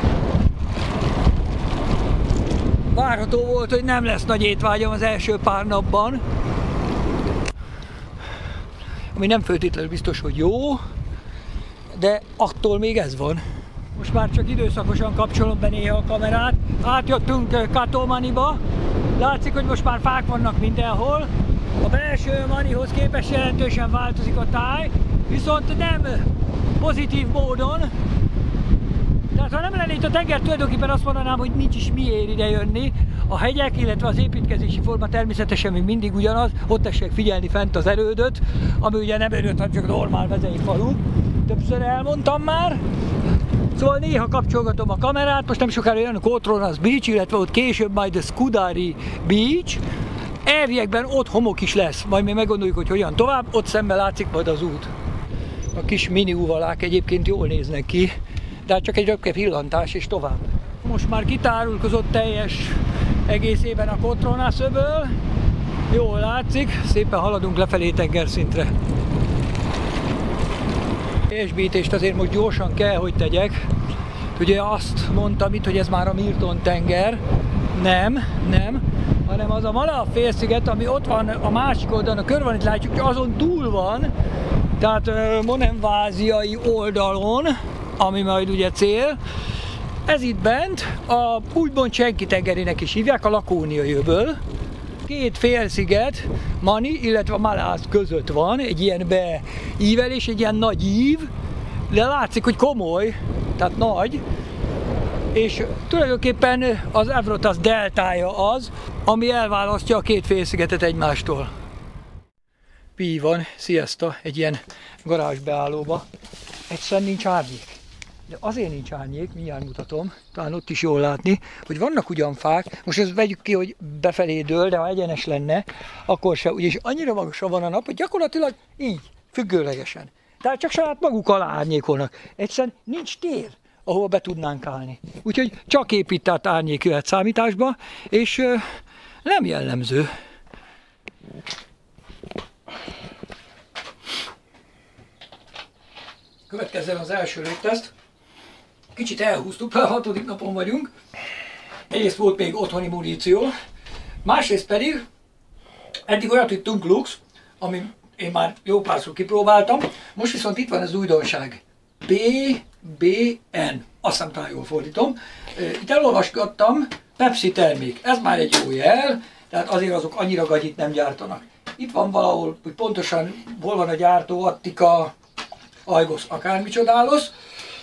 Várható volt, hogy nem lesz nagy étvágyam az első pár napban, ami nem feltétlenül biztos, hogy jó, de attól még ez van. Most már csak időszakosan kapcsolom be néha a kamerát. Átjöttünk Katómaniba, látszik, hogy most már fák vannak mindenhol. A belső Manihoz képest jelentősen változik a táj, viszont nem pozitív módon. Tehát ha nem lenne itt a tenger, tulajdonképpen azt mondanám, hogy nincs is miért ide jönni. A hegyek, illetve az építkezési forma természetesen még mindig ugyanaz, ott tessék figyelni fent az erődöt, ami ugye nem erőd, hanem csak normál mezei falu. Többször elmondtam már. Szóval néha kapcsolgatom a kamerát, most nem sokára jön a Kotronas Beach, illetve ott később majd a Skudari Beach. Elviekben ott homok is lesz, majd mi meggondoljuk, hogy hogyan tovább, ott szemben látszik majd az út. A kis mini uvalák egyébként jól néznek ki, de hát csak egy röpke pillantás és tovább. Most már kitárulkozott teljes egészében a Kotronas öböl. Jól látszik, szépen haladunk lefelé tengerszintre. Helyesbítést azért most gyorsan kell, hogy tegyek. Ugye azt mondtam itt, hogy ez már a Myrton tenger. Nem, nem, hanem az a Malea félsziget, ami ott van a másik oldalon, a kör van, itt látjuk, hogy azon túl van, tehát monemváziai oldalon, ami majd ugye cél. Ez itt bent, a úgymond Senki tengerének is hívják, a Lakóniai öböl. Két félsziget, Mani, illetve Maleas között van, egy ilyen beívelés, egy ilyen nagy ív, de látszik, hogy komoly, tehát nagy, és tulajdonképpen az Evrotas deltája az, ami elválasztja a két félszigetet egymástól. Pi van, sziasztok, egy ilyen garázsbeállóba. Egyszerűen nincs árnyék. De azért nincs árnyék, mindjárt mutatom, talán ott is jól látni, hogy vannak ugyan fák, most ezt vegyük ki, hogy befelé dől, de ha egyenes lenne, akkor se, úgyis annyira magasan van a nap, hogy gyakorlatilag így, függőlegesen. Tehát csak saját maguk alá árnyékolnak. Egyszerűen nincs tér, ahol be tudnánk állni. Úgyhogy csak épített árnyék jöhet számításba, és ö, nem jellemző. Következzen az első légteszt. Kicsit elhúztuk, a hatodik napon vagyunk. Egyrészt volt még otthoni muníció, másrészt pedig eddig olyat ittunk Lux, ami én már jó párszor kipróbáltam, most viszont itt van az újdonság. P B N, azt hiszem talán jól fordítom. Itt elolvasgattam, Pepsi termék, ez már egy jó jel, tehát azért azok annyira gagyit nem gyártanak. Itt van valahol, hogy pontosan hol van a gyártó, Attika, Ajgosz, akármicsodálosz,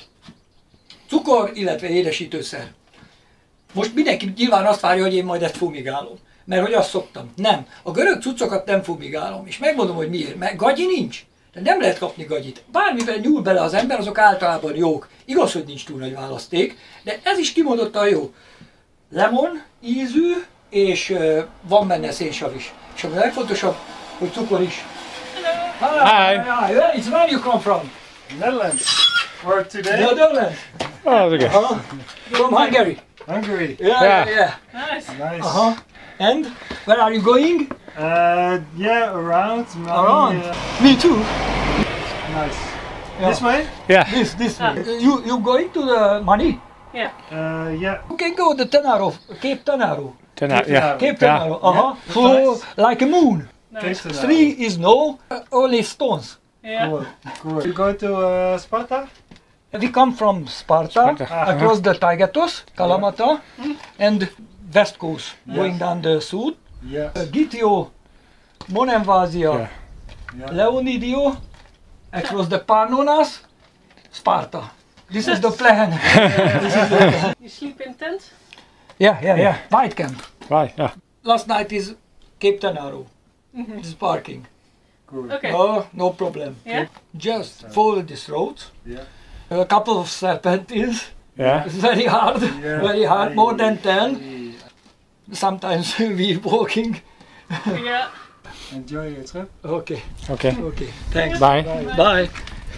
cukor, illetve édesítőszer. Most mindenki nyilván azt várja, hogy én majd ezt fumigálom. Mert hogy azt szoktam. Nem. A görög cuccokat nem fumigálom. És megmondom, hogy miért. Mert gagyi nincs. De nem lehet kapni gagyit. Bármivel nyúl bele az ember, azok általában jók. Igaz, hogy nincs túl nagy választék, de ez is kimondottan jó. Lemon ízű, és uh, van benne szénsav is. És ami a legfontosabb, hogy cukor is. Hi. Hi. Where, is, where you come from? Netherlands. For today? Netherlands. Oh, okay. Uh-huh. From Hungary. Hungary. Yeah, yeah, yeah. Nice. Nice. Uh-huh. And where are you going? Uh, yeah, around. maybe, Around. uh, Me too. nice. Yeah. This way? Yeah. This, this. Ah. way. You, you going to the money? Yeah. Uh, yeah. You can go to Tenaro, Cape Tenaro. Turn out, yeah. Cape Yeah. Tenaro. Uh-huh. Yeah, So nice. like a moon. Nice. Cape Town. Three is no, uh, only stones. Yeah. Cool. Cool. You go to uh, Sparta? We come from Sparta, Sparta. across the Taygetos, Kalamata, and west coast, Yes. going down the south. Yeah. Uh, Gitio, Monemvazia, Yeah. Yeah. Leonidio, across the Pannonas, Sparta. This is the plan. This is the plan. You sleep in tent? Yeah, yeah, yeah. Night camp. Right, yeah. Last night is Cape Tenaro. This is parking. Cool. Okay. Oh, no problem. Yeah. Just follow this road. Yeah. A couple of serpentines. Yeah. It's very hard. Yeah. Very hard. More than ten. Hey, Sometimes we walking. Yeah. Enjoy your trip. Okay. Okay. Okay. Thanks. Bye. Bye. Bye.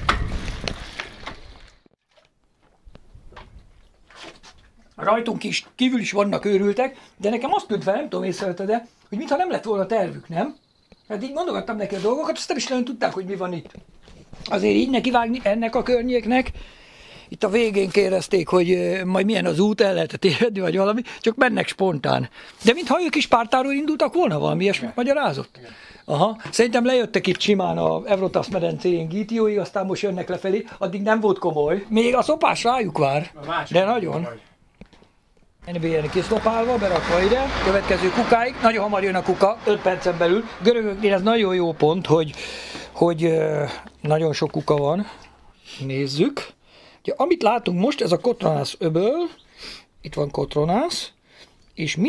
Rajtunk is kívül is vannak őrültek, de nekem azt tűnt fel, nem tudom, észrevetted-e, hogy mintha nem lett volna tervük, nem? Hát így mondogattam neki a dolgokat, azt nem is nagyon tudták, hogy mi van itt. Azért így nekivágni ennek a környéknek. Itt a végén kérdezték, hogy ö, majd milyen az út, el lehetett érni, vagy valami, csak mennek spontán. De mintha ők is Spártáról indultak volna, valami ilyesmit magyarázott. Aha. Szerintem lejöttek itt simán a Evrotas medencéjén Gitióig, aztán most jönnek lefelé, addig nem volt komoly. Még a szopás rájuk vár, de nagyon. N B N kiszlopálva, berakva ide, következő kukáig, nagyon hamar jön a kuka, öt percen belül. Görögöknél ez nagyon jó pont, hogy, hogy ö, nagyon sok kuka van. Nézzük. Ugye, amit látunk most, ez a Kotronas öböl, itt van Kotronas, és mi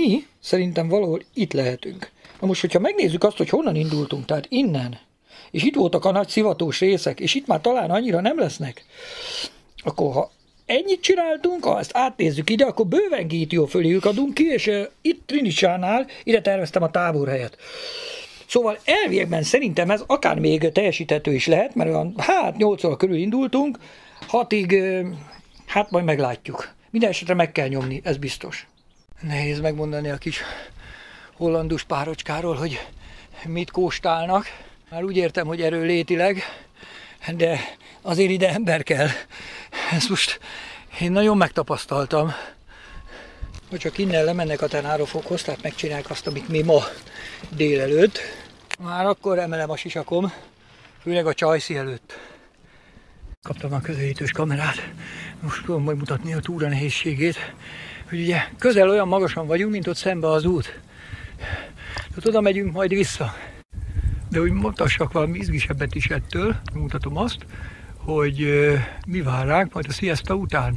Szerintem valahol itt lehetünk. Na most, hogyha megnézzük azt, hogy honnan indultunk, tehát innen, és itt voltak a nagy szivatós részek, és itt már talán annyira nem lesznek, akkor ha ennyit csináltunk, ha ezt átnézzük ide, akkor bőven gé té o föléjük adunk ki, és uh, itt Trinicsánál ide terveztem a táborhelyet. Szóval elviekben szerintem ez akár még teljesíthető is lehet, mert olyan, hát nyolc óra körül indultunk, hatig, uh, hát majd meglátjuk. Minden esetre meg kell nyomni, ez biztos. Nehéz megmondani a kis hollandus párocskáról, hogy mit kóstálnak. Már úgy értem, hogy erőlétileg, de azért ide ember kell. Ezt most én nagyon megtapasztaltam. Hogy csak innen lemennek a Tenárofokhoz, tehát megcsinálják azt, amit mi ma délelőtt. Már akkor emelem a sisakom, főleg a csajszi előtt. Kaptam a közelítős kamerát, most tudom megmutatni a túra nehézségét, hogy ugye közel olyan magasan vagyunk, mint ott szembe az út. Tehát oda megyünk majd vissza. De hogy mutassak valami izgisebbet is ettől, mutatom azt, hogy uh, mi vár ránk majd a siesta után.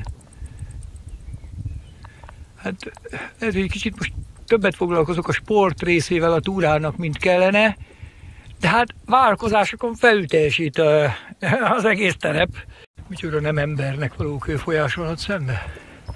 Hát ez egy kicsit most többet foglalkozok a sport részével a túrának, mint kellene, de hát várakozásokon felül teljesít uh, az egész terep. Micsoda nem embernek való kőfolyás van ott szembe.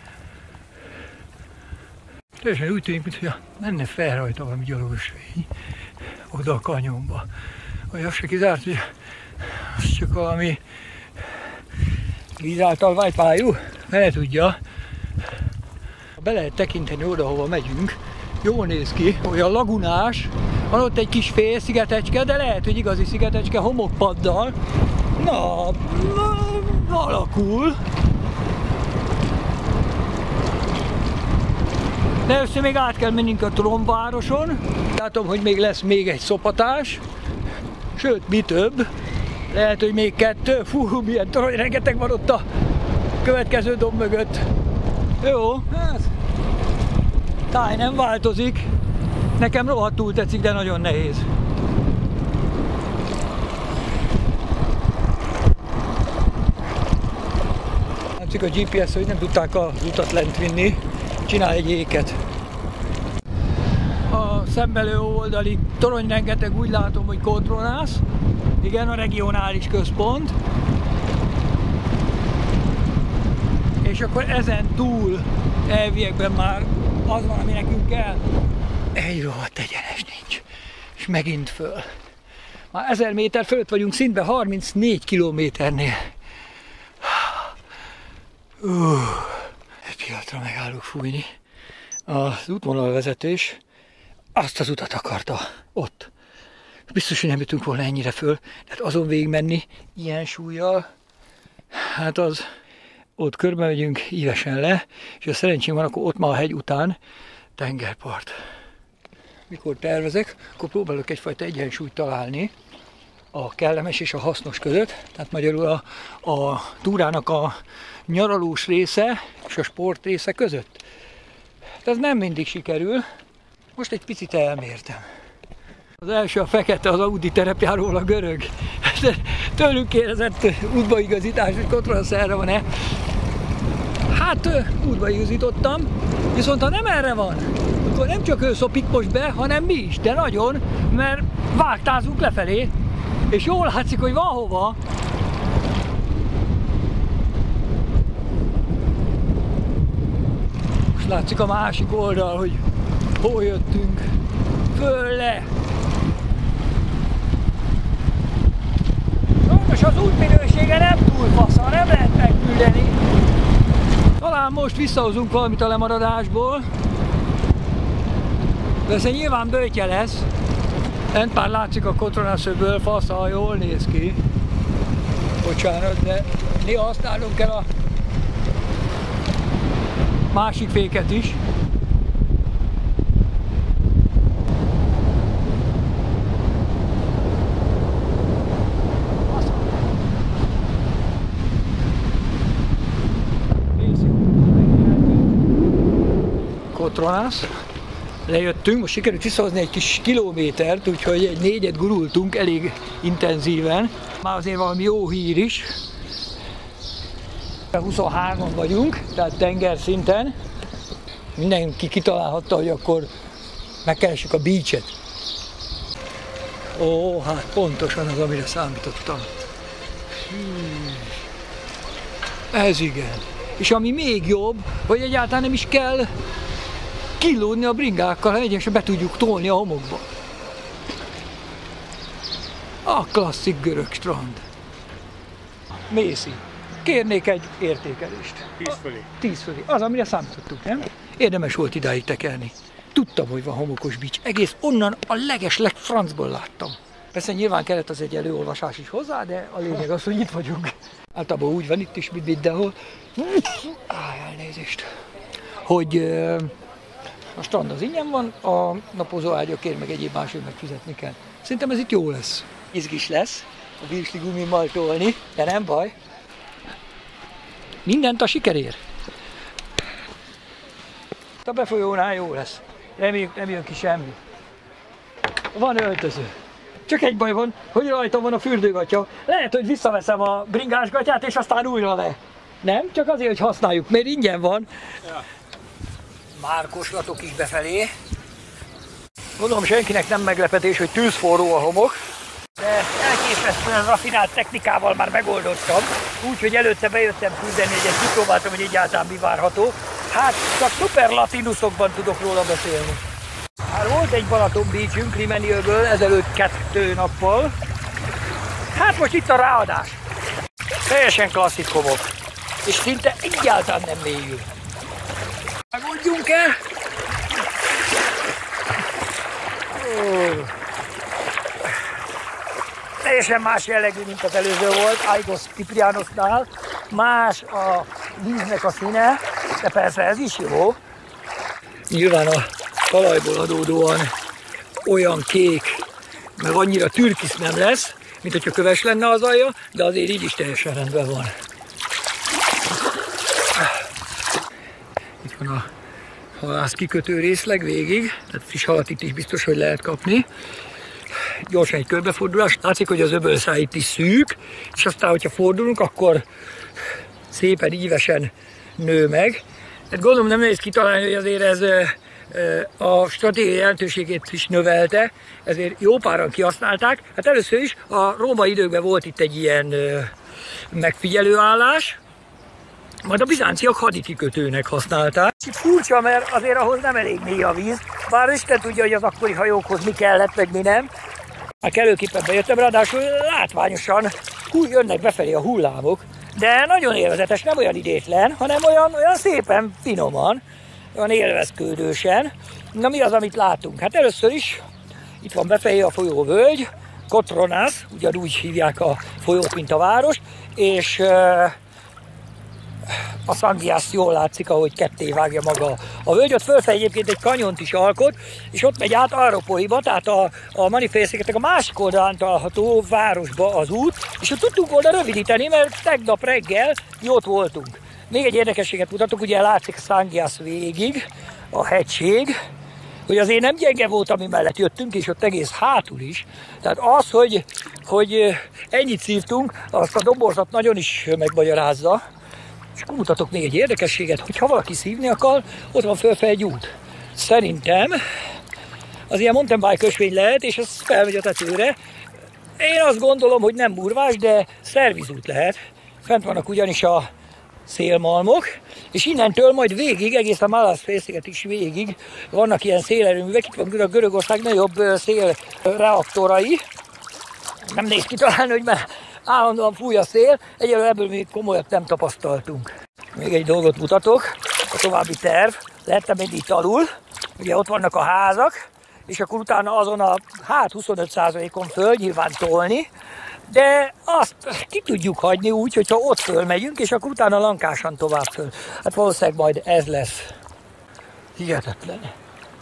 Teljesen úgy tűnik, mintha menne fel rajta valami gyalogosvény oda a kanyonba. Vagy az se kizárt, hogy az csak valami víz által vájt pályú, ne tudja. Be lehet tekinteni oda, hova megyünk. Jól néz ki, olyan lagunás, van ott egy kis fél szigetecske, de lehet, hogy igazi szigetecske homokpaddal. Na, na alakul. De először még át kell mennünk a Tromvároson. Látom, hogy még lesz még egy szopatás. Sőt, mi több. Lehet, hogy még kettő. Fú, milyen torony, rengeteg van ott a következő domb mögött. Jó, hát táj nem változik. Nekem rohadtul tetszik, de nagyon nehéz. Látszik a gé pé es, hogy nem tudták az utat lent vinni. Csinál egy éket. A szembelő oldali torony rengeteg, úgy látom, hogy Kotronász. Igen, a regionális központ. És akkor ezen túl elviekben már az van, ami nekünk kell. Egy rohadt egyenes nincs. És megint föl. Már ezer méter fölött vagyunk szintben harmincnégy kilométernél. Uh. Egy pillanatra megállok fújni. Az útvonalvezetés azt az utat akarta ott. Biztos, hogy nem jutunk volna ennyire föl, tehát azon végig menni ilyen súlyjal, hát az ott körbe megyünk ívesen le, és ha szerencsém van, akkor ott már a hegy után tengerpart. Mikor tervezek, akkor próbálok egyfajta egyensúlyt találni a kellemes és a hasznos között, tehát magyarul a, a túrának a nyaralós része és a sport része között. Ez nem mindig sikerül. Most egy picit elmértem. Az első a fekete, az Audi terepjáról a görög. Tőlünk kérdezett útbaigazítás, hogy Kotronász erre van-e. Hát útbaigazítottam, viszont ha nem erre van, akkor nem csak ő szopik most be, hanem mi is, de nagyon, mert vágtázunk lefelé, és jól látszik, hogy van hova. Most látszik a másik oldal, hogy hol jöttünk. Föl le. Most az útminősége nem túl fasza, nem lehet megküldeni. Talán most visszahozunk valamit a lemaradásból. De ez nyilván böjtje lesz. Lent már látszik a Kotronászöből fasza, jól néz ki. Bocsánat, de néha használnunk kell a másik féket is. Kotronász. Lejöttünk, most sikerült visszahozni egy kis kilométert, úgyhogy egy négyet gurultunk elég intenzíven. Már azért valami jó hír is. huszonhárman vagyunk, tehát tengerszinten. Mindenki kitalálhatta, hogy akkor Megkeressük a beachet. Ó, hát pontosan az, amire számítottam. Hű. Ez igen. És ami még jobb, hogy egyáltalán nem is kell kilódni a bringákkal, ha egyenesen be tudjuk tolni a homokba. A klasszik görög strand. Mészi. Kérnék egy értékelést. Tíz fölé. Tíz fölé. Az, amire számítottuk, nem? Érdemes volt idáig tekerni. Tudtam, hogy van homokos beach. Egész onnan a leges legfrancból láttam. Persze nyilván kellett az egy előolvasás is hozzá, de a lényeg az, hogy itt vagyunk. Általában úgy van itt is, mint mindenhol. Áj, elnézést. Hogy uh, a strand az ingyen van, a napozó ágyakért meg egyéb másért meg fizetni kell. Szerintem ez itt jó lesz. Izgis lesz a virsli gumimmal tolni, de nem baj. Mindent a sikerér. A befolyónál jó lesz. Reméljük, nem jön ki semmi. Van öltöző. Csak egy baj van, hogy rajta van a fürdőgatya. Lehet, hogy visszaveszem a bringásgatyát, és aztán újra le. Nem? Csak azért, hogy használjuk, mert ingyen van. Ja. Már koslatok is befelé. Gondolom, senkinek nem meglepetés, hogy tűzforró a homok. De elképesztően rafinált technikával már megoldottam. Úgyhogy előtte bejöttem fürdeni, egyet kipróbáltam, hogy egyáltalán mi várható. Hát csak szuperlatinusokban tudok róla beszélni. Már volt egy Balaton Beachünk Rimeniőből ezelőtt kettő nappal. Hát most itt a ráadás. Teljesen klasszik homok. És szinte egyáltalán nem mélyül. Megoldjunk el! Oh. Teljesen más jellegű, mint az előző volt, Aigos Kyprianosnál. Más a víznek a színe, de persze ez is jó. Nyilván a talajból adódóan olyan kék, meg annyira türkisz nem lesz, mint hogyha köves lenne az alja, de azért így is teljesen rendben van. Itt van a halász kikötő részleg végig, tehát friss halat itt is biztos, hogy lehet kapni. Gyorsan egy körbefordulás, látszik, hogy az öbölszál itt is szűk, és aztán, hogyha fordulunk, akkor szépen ívesen nő meg. Hát gondolom nem nehéz kitalálni, hogy azért ez a stratégiai jelentőségét is növelte, ezért jó páran kihasználták. Hát először is a római időkben volt itt egy ilyen megfigyelőállás, majd a bizánciak hadikikötőnek használták. Itt furcsa, mert azért ahhoz nem elég mély a víz, bár Isten tudja, hogy az akkori hajókhoz mi kellett, meg mi nem. Már kellőképpen bejöttem, ráadásul látványosan jönnek befelé a hullámok, de nagyon élvezetes, nem olyan idétlen, hanem olyan, olyan szépen finoman, olyan élvezkődősen. Na mi az, amit látunk? Hát először is itt van befelé a folyóvölgy, Kotronász, ugyanúgy hívják a folyót, mint a város, és a Sangias jól látszik, ahogy ketté vágja maga a völgy. Ott fölfelé egyébként egy kanyont is alkot, és ott megy át Aropoliba, tehát a, a Manifélszigetnek a másik oldalán található városba az út, és ott tudtunk volna rövidíteni, mert tegnap reggel mi ott voltunk. Még egy érdekességet mutatok, ugye látszik a Sangias végig, a hegység, hogy azért nem gyenge volt, ami mellett jöttünk, és ott egész hátul is. Tehát az, hogy, hogy ennyit szívtunk, azt a domborzat nagyon is megmagyarázza. És akkor mutatok még egy érdekességet, hogy ha valaki szívni akar, ott van fölfel egy út. Szerintem az ilyen mountain bike ösvény lehet, és ez felmegy a tetőre. Én azt gondolom, hogy nem burvás, de szervizút lehet. Fent vannak ugyanis a szélmalmok, és innentől majd végig, egész a Malász-félsziget is végig vannak ilyen szélerőművek. Itt van a Görögország nagyobb szélreaktorai. Nem néz ki talán, hogy már állandóan fúj a szél, egyelőre ebből még komolyabb nem tapasztaltunk. Még egy dolgot mutatok, a további terv, lehetne menni itt alul, ugye ott vannak a házak, és akkor utána azon a hát huszonöt százalékon föl nyilván tolni, de azt ki tudjuk hagyni úgy, hogyha ott fölmegyünk, és akkor utána lankásan tovább föl. Hát valószínűleg majd ez lesz. Hihetetlen.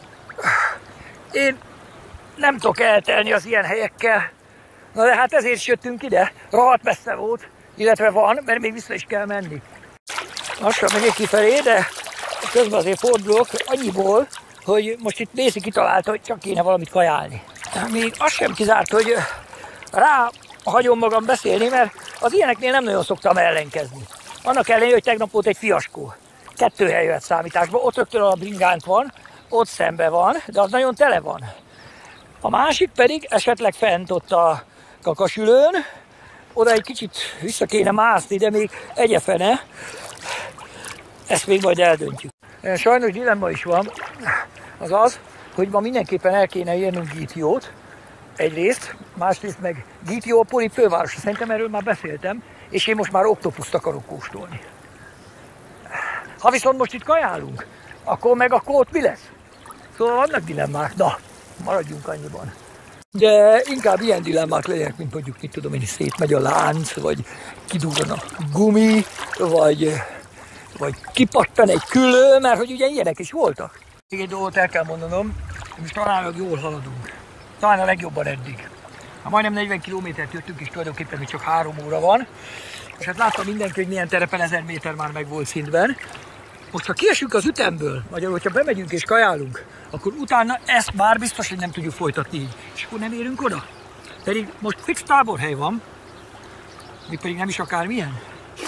Én nem tudok eltelni az ilyen helyekkel. Na de hát ezért is jöttünk ide, rohadt messze volt, illetve van, mert még vissza is kell menni. Lassan megyek kifelé, de közben azért fordulok annyiból, hogy most itt Mészi kitalálta, hogy csak kéne valamit kajálni. Még az sem kizárt, hogy rá hagyom magam beszélni, mert az ilyeneknél nem nagyon szoktam ellenkezni. Annak ellenére, hogy tegnap volt egy fiaskó. Kettő hely jött számításba, ott rögtön a bringánk van, ott szembe van, de az nagyon tele van. A másik pedig esetleg fent ott a kakasülőn, oda egy kicsit vissza kéne mászni, de még egyefene. Ezt még majd eldöntjük. Sajnos dilemma is van, az az, hogy ma mindenképpen el kéne érnünk Gítiót, egyrészt, másrészt meg Gítió a Polip fővárosa, szerintem erről már beszéltem, és én most már oktopuszt akarok kóstolni. Ha viszont most itt kajálunk, akkor meg akkor ott mi lesz? Szóval vannak dilemmák, na, maradjunk annyiban. De inkább ilyen dilemmák legyenek, mint mondjuk, mit tudom én, szétmegy a lánc, vagy kidugran a gumi, vagy, vagy kipattan egy külő, mert hogy ugye ilyenek is voltak. Még egy dolgot el kell mondanom, most talán jól haladunk. Talán a legjobban eddig. Ha majdnem negyven kilométert jöttünk, és tulajdonképpen még csak három óra van. És hát láttam mindenki, hogy milyen terepen ezer méter már meg volt szintben. Most ha kiesünk az ütemből, vagy hogyha bemegyünk és kajálunk, akkor utána ezt már biztos, hogy nem tudjuk folytatni így. És akkor nem érünk oda. Pedig most fix táborhely van, még pedig nem is akármilyen.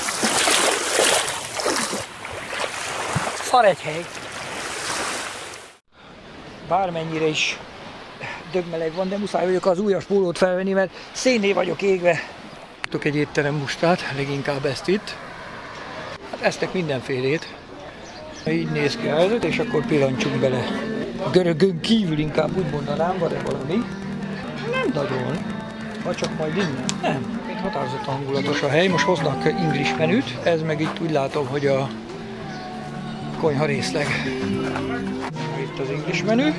Szar egy hely. Bármennyire is dögmeleg van, de muszáj vagyok az újas pólót felvenni, mert szénné vagyok égve. Tudok egy étterem mustát, leginkább ezt itt. Hát esztek mindenfélét. Így néz ki a helyzet, és akkor pillancsunk bele. A görögön kívül inkább úgy mondanám, van-e valami? Nem nagyon. Vagy csak majd innen? Nem. Itt határozottan hangulatos a hely. Most hoznak English menüt. Ez meg itt úgy látom, hogy a konyha részleg. Itt az English menü.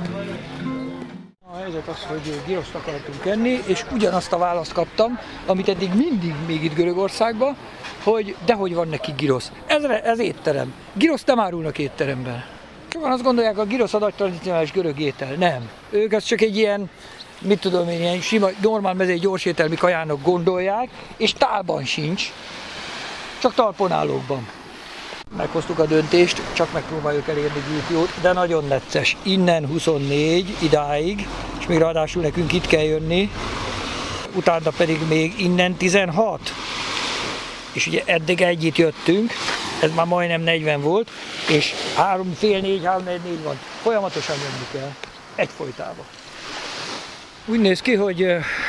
A helyzet az, hogy giroszt akartunk enni, és ugyanazt a választ kaptam, amit eddig mindig még itt Görögországban, hogy dehogy van neki girosz. Ez, ez étterem. Giroszt nem árulnak étteremben. Sokan azt gondolják, a girosz a nagy tradicionális görög étel. Nem. Ők az csak egy ilyen, mit tudom én, ilyen sima, normál mezei gyorsételmi kajának gondolják, és tálban sincs, csak talponállókban. Meghoztuk a döntést, csak megpróbáljuk elérni Gítiót, de nagyon necces. Innen huszonnégy idáig, és még ráadásul nekünk itt kell jönni, utána pedig még innen tizenhat. És ugye eddig együtt jöttünk, ez már majdnem negyven volt, és három fél négy, három négy, négy van. Folyamatosan jönni kell, egyfolytában. Úgy néz ki, hogy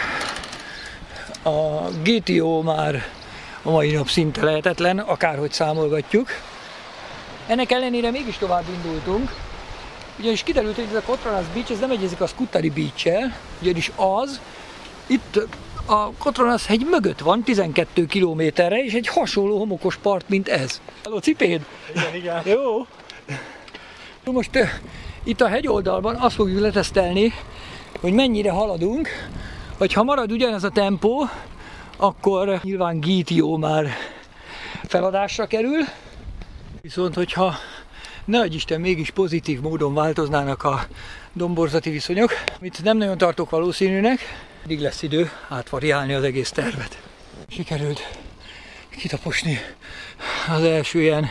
a Gítió már a mai nap szinte lehetetlen, akárhogy számolgatjuk. Ennek ellenére mégis tovább indultunk, ugyanis kiderült, hogy ez a Kotronas Beach, ez nem egyezik a Skutari Beach-el, ugyanis az itt a Kotronas hegy mögött van tizenkét kilométerre, és egy hasonló homokos part, mint ez. Halló, cipéd? Igen, igen. Jó. Most uh, itt a hegyoldalban azt fogjuk letesztelni, hogy mennyire haladunk, hogy ha marad ugyanez a tempó, akkor nyilván Gítió már feladásra kerül. Viszont hogyha nehogy Isten mégis pozitív módon változnának a domborzati viszonyok, amit nem nagyon tartok valószínűnek, eddig lesz idő átvariálni az egész tervet. Sikerült kitaposni az első ilyen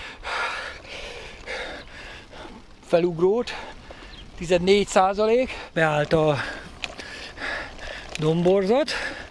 felugrót, tizennégy százalék, beállt a domborzat,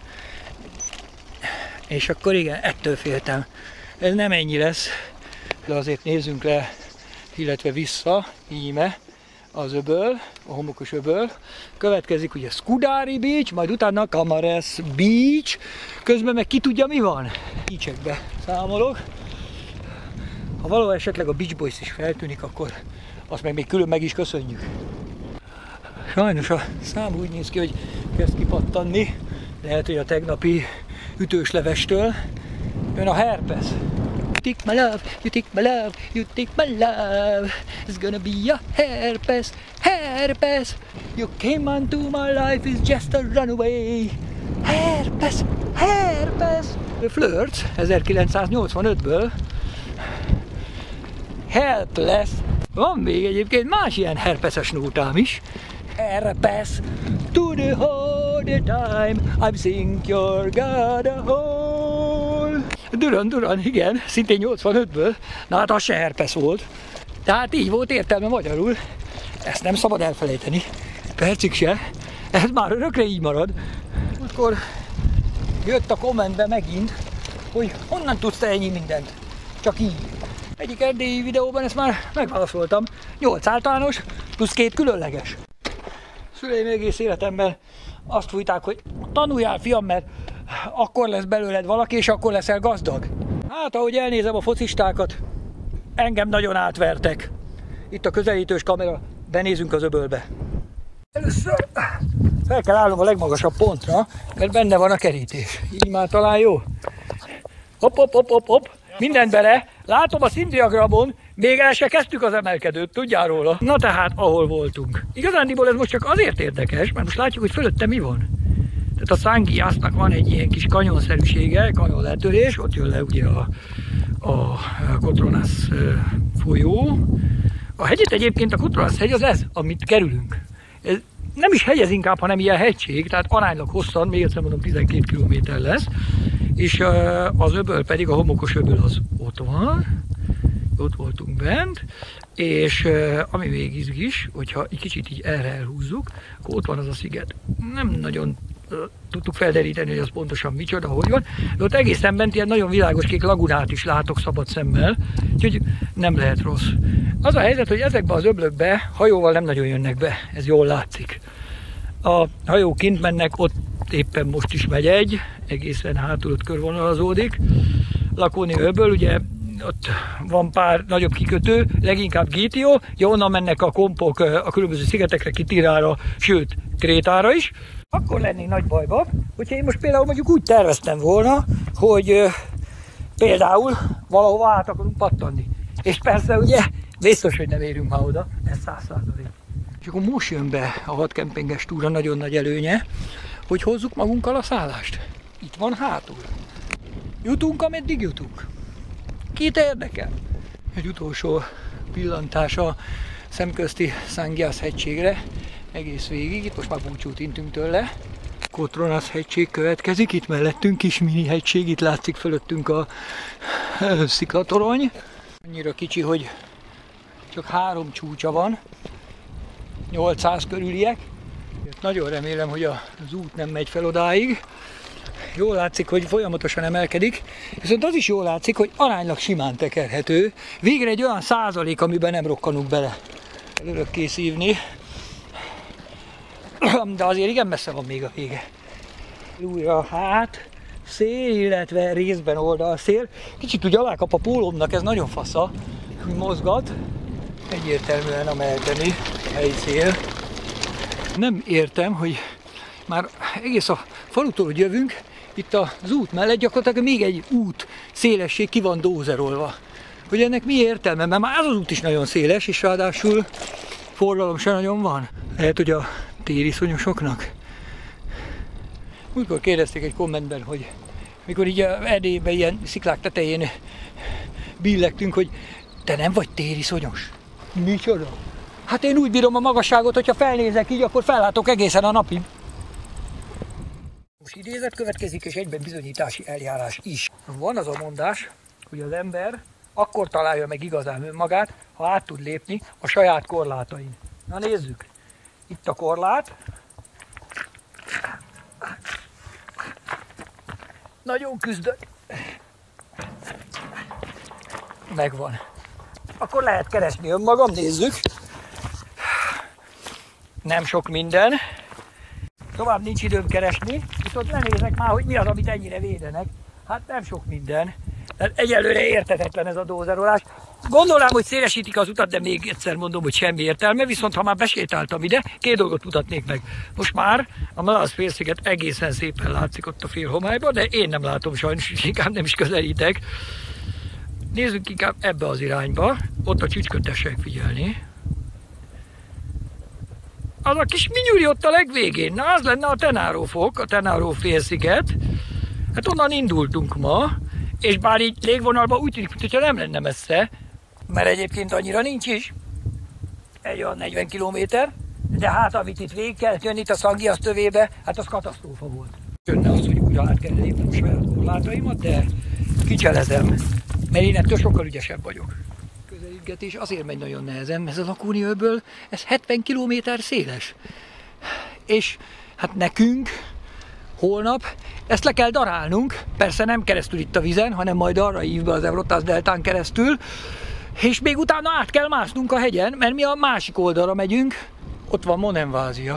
és akkor igen, ettől féltem. Ez nem ennyi lesz, de azért nézzünk le, illetve vissza, íme, az öböl, a homokos öböl. Következik ugye Skudari Beach, majd utána Kamares Beach, közben meg ki tudja mi van. Beachekbe számolok. Ha valahol esetleg a Beach Boys is feltűnik, akkor azt meg még külön meg is köszönjük. Sajnos a szám úgy néz ki, hogy kezd kipattanni. Lehet, hogy a tegnapi ütős levestől jön a herpes. You take my love, you take my love, you take my love. It's gonna be a herpes, herpes. You came onto my life, is just a runaway. Herpes, herpes. Flirt ezerkilencszáznyolcvanötből. Helpless. Van még egyébként más ilyen herpeses nótám is. Herpes. To the whole the time, I think you're got a hole. Duran, Duran, igen, szintén nyolcvanötből. Na hát az se herpes volt. Tehát így volt értelme magyarul. Ezt nem szabad elfelejteni. Percig se. Ez már örökre így marad. Akkor jött a kommentbe megint, hogy honnan tudsz te ennyi mindent. Csak így. Egyik erdélyi videóban ezt már megválaszoltam. nyolc általános, plusz két különleges. Szüleim egész életemben azt fújták, hogy tanuljál, fiam, mert akkor lesz belőled valaki, és akkor leszel gazdag. Hát, ahogy elnézem a focistákat, engem nagyon átvertek. Itt a közelítős kamera, benézünk az öbölbe. Először fel kell állnom a legmagasabb pontra, mert benne van a kerítés. Így már talán jó. Hopp, hopp, hopp, hopp, hopp. Mindent bele. Látom a színdiagramon, még el se kezdtük az emelkedőt, tudjál róla. Na tehát, ahol voltunk. Igazándiból ez most csak azért érdekes, mert most látjuk, hogy fölötte mi van. Tehát a Sangiasnak van egy ilyen kis kanyonszerűsége, kanyonletörés, ott jön le ugye a, a Kotronász folyó. A hegyet egyébként, a Kotronász hegy az ez, amit kerülünk. Ez nem is hegy ez inkább, hanem ilyen hegység, tehát aránylag hosszan, még egyszer mondom, tizenkét kilométer lesz, és az öböl pedig, a homokos öböl az ott van, ott voltunk bent, és ami még izgis, hogyha egy kicsit így erre elhúzzuk, akkor ott van az a sziget. Nem nagyon tudtuk felderíteni, hogy az pontosan micsoda, hogy van, de ott egészen bent ilyen nagyon világos kék lagunát is látok szabad szemmel, úgyhogy nem lehet rossz. Az a helyzet, hogy ezekbe az öblökbe hajóval nem nagyon jönnek be, ez jól látszik. A hajók kint mennek, ott éppen most is megy egy, egészen hátul ott körvonalazódik. Lakóni öböl, ugye ott van pár nagyobb kikötő, leginkább Gítio, ja, onnan mennek a kompok a különböző szigetekre, Kitirára, sőt Krétára is. Akkor lennénk nagy bajba, hogyha én most például mondjuk úgy terveztem volna, hogy uh, például valahova át akarunk pattanni. És persze ugye biztos, hogy nem érünk már oda, ez száz százalék. És akkor most jön be a hat kempinges túra nagyon nagy előnye, hogy hozzuk magunkkal a szállást. Itt van hátul. Jutunk, ameddig jutunk. Kit érdekel? Egy utolsó pillantás a szemközti Sangias hegységre, egész végig. Itt most már búcsút intünk tőle. Kotronász hegység következik, itt mellettünk kis mini hegység, itt látszik fölöttünk a sziklatorony. Annyira kicsi, hogy csak három csúcsa van, nyolcszáz körüliek. Nagyon remélem, hogy az út nem megy fel odáig. Jól látszik, hogy folyamatosan emelkedik, viszont az is jól látszik, hogy aránylag simán tekerhető. Végre egy olyan százalék, amiben nem rokkanunk bele. Örökké szívni. De azért igen messze van még a vége. Újra hát, szél, illetve részben oldalszél. Kicsit úgy alákap a pólómnak, ez nagyon fasza, hogy mozgat. Egyértelműen emelteni a helyi szél. Nem értem, hogy már egész a falutól, hogy jövünk, itt az út mellett gyakorlatilag még egy út szélesség ki van dózerolva. Hogy ennek mi értelme? Mert már az az út is nagyon széles, és ráadásul forgalom sem nagyon van. Lehet, hogy a tériszonyosoknak. Múltkor kérdezték egy kommentben, hogy mikor így Erdélyben ilyen sziklák tetején billegtünk, hogy te nem vagy tériszonyos. Micsoda? Hát én úgy bírom a magasságot, hogyha felnézek így, akkor fellátok egészen a napig. Most idézet következik, és egyben bizonyítási eljárás is. Van az a mondás, hogy az ember akkor találja meg igazán önmagát, ha át tud lépni a saját korlátain. Na nézzük! Itt a korlát. Nagyon küzdök. Megvan. Akkor lehet keresni önmagam, nézzük. Nem sok minden. Tovább nincs időm keresni, viszont lenézek már, hogy mi az, amit ennyire védenek. Hát nem sok minden. Tehát egyelőre érthetetlen ez a dózerolás. Gondolám, hogy szélesítik az utat, de még egyszer mondom, hogy semmi értelme, viszont ha már besétáltam ide, két dolgot mutatnék meg. Most már a Malasz-félsziget egészen szépen látszik ott a félhomályban, de én nem látom sajnos, és inkább nem is közelítek. Nézzük inkább ebbe az irányba, ott a csücsköt tessék figyelni. Az a kis minyúri ott a legvégén, na az lenne a Tenáró-fok, a Tenáró-félsziget. Hát onnan indultunk ma, és bár így légvonalban úgy tűnik, mintha nem lenne messze, mert egyébként annyira nincs is, egy olyan negyven kilométer, de hát amit itt végig kell jönni itt a Sangias tövébe, hát az katasztrófa volt. Jönne az, hogy újra át kell lépnem a saját korlátaimat, de kicselezem, mert én ettől sokkal ügyesebb vagyok. Közelítgetés azért megy nagyon nehezen, mert ez a Lakóni-öböl, ez hetven kilométer széles. És hát nekünk holnap ezt le kell darálnunk, persze nem keresztül itt a vizen, hanem majd arra ívbe az Eurotas deltán keresztül, És még utána át kell másznunk a hegyen, mert mi a másik oldalra megyünk. Ott van Monemvázia.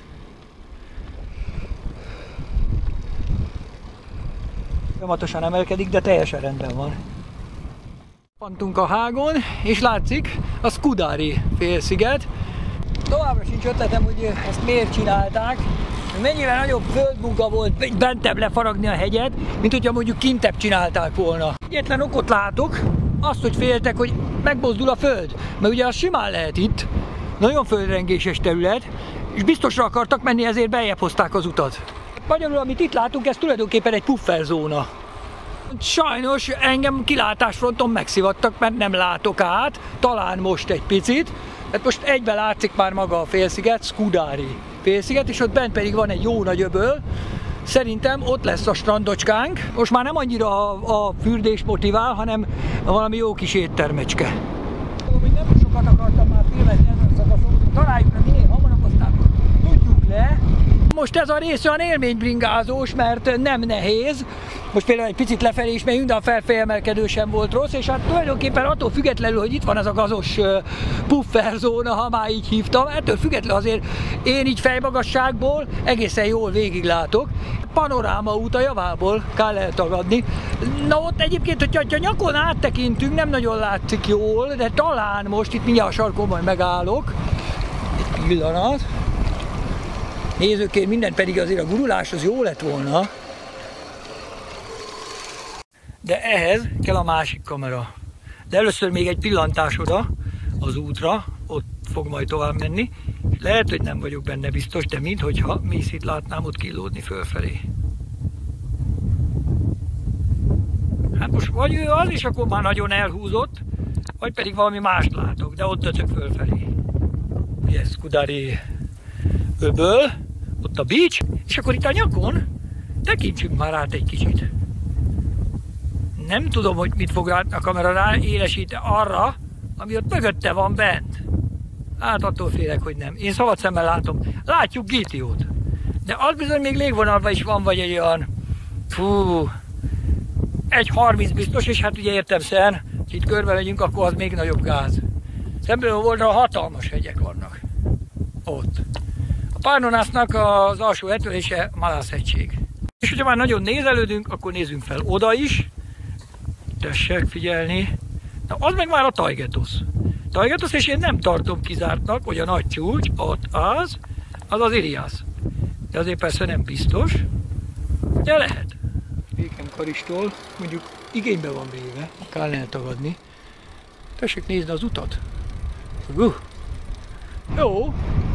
Folyamatosan emelkedik, de teljesen rendben van. Pantunk a hágon, és látszik a Skudari félsziget. Továbbra sincs ötletem, hogy ezt miért csinálták. Mennyivel nagyobb földmunka volt bentebb lefaragni a hegyet, mint hogyha mondjuk kintebb csinálták volna. Egyetlen okot látok, azt, hogy féltek, hogy megmozdul a föld. Mert ugye az simán lehet itt, nagyon földrengéses terület, és biztosra akartak menni, ezért beljebb hozták az utat. Magyarul, amit itt látunk, ez tulajdonképpen egy pufferzóna. Sajnos engem kilátásfronton megszivattak, mert nem látok át, talán most egy picit. Hát most egyben látszik már maga a félsziget, Skudari félsziget, és ott bent pedig van egy jó nagy öböl. Szerintem ott lesz a strandocskánk. Most már nem annyira a, a fürdés motivál, hanem valami jó kis éttermecske. Még nem sokat akartam már filmezni ezen a szakaszon, találjuk le minél hamarabb, aztán tudjuk le. Most ez a rész olyan élménybringázós, mert nem nehéz. Most például egy picit lefelé is megyünk, de a felfelemelkedő sem volt rossz, és hát tulajdonképpen attól függetlenül, hogy itt van ez a gazos pufferzóna, ha már így hívtam, ettől függetlenül azért én így fejmagasságból egészen jól végiglátok. Panoráma út a javából kell eltagadni. Na ott egyébként, hogyha nyakon áttekintünk, nem nagyon látszik jól, de talán most itt mindjárt a sarkon majd megállok. Egy pillanat. Nézőként minden, pedig azért a gurulás az jó lett volna. De ehhez kell a másik kamera. De először még egy pillantás oda az útra, ott fog majd tovább menni. Lehet, hogy nem vagyok benne biztos, de minthogyha Mészit látnám ott killódni fölfelé. Hát most vagy ő az, és akkor már nagyon elhúzott, vagy pedig valami mást látok, de ott döcög fölfelé. Ugye Skudari öböl, ott a beach, és akkor itt a nyakon tekintsünk már át egy kicsit. Nem tudom, hogy mit fog látni a kamera rá, élesít arra, ami ott mögötte van bent. Hát attól félek, hogy nem. Én szabad szemmel látom. Látjuk Gítiót. De az bizony még légvonalban is van, vagy egy olyan, fú, egy harminc biztos, és hát ugye értelemszerűen, ha itt körbe megyünk, akkor az még nagyobb gáz. Szemből oldalra hatalmas hegyek vannak. Ott. A Párnonásznak az alsó hetölése Malász-hegység. És hogyha már nagyon nézelődünk, akkor nézzünk fel oda is. Tessék figyelni. Na, az meg már a Taigetosz. Taigetosz, és én nem tartom kizártnak, hogy a nagy csúcs, ott az, az az Iliász. De azért persze nem biztos, de lehet. Pékenkaristól mondjuk igénybe van véve, kell eltagadni. Tessék nézni az utat. Uh. Jó.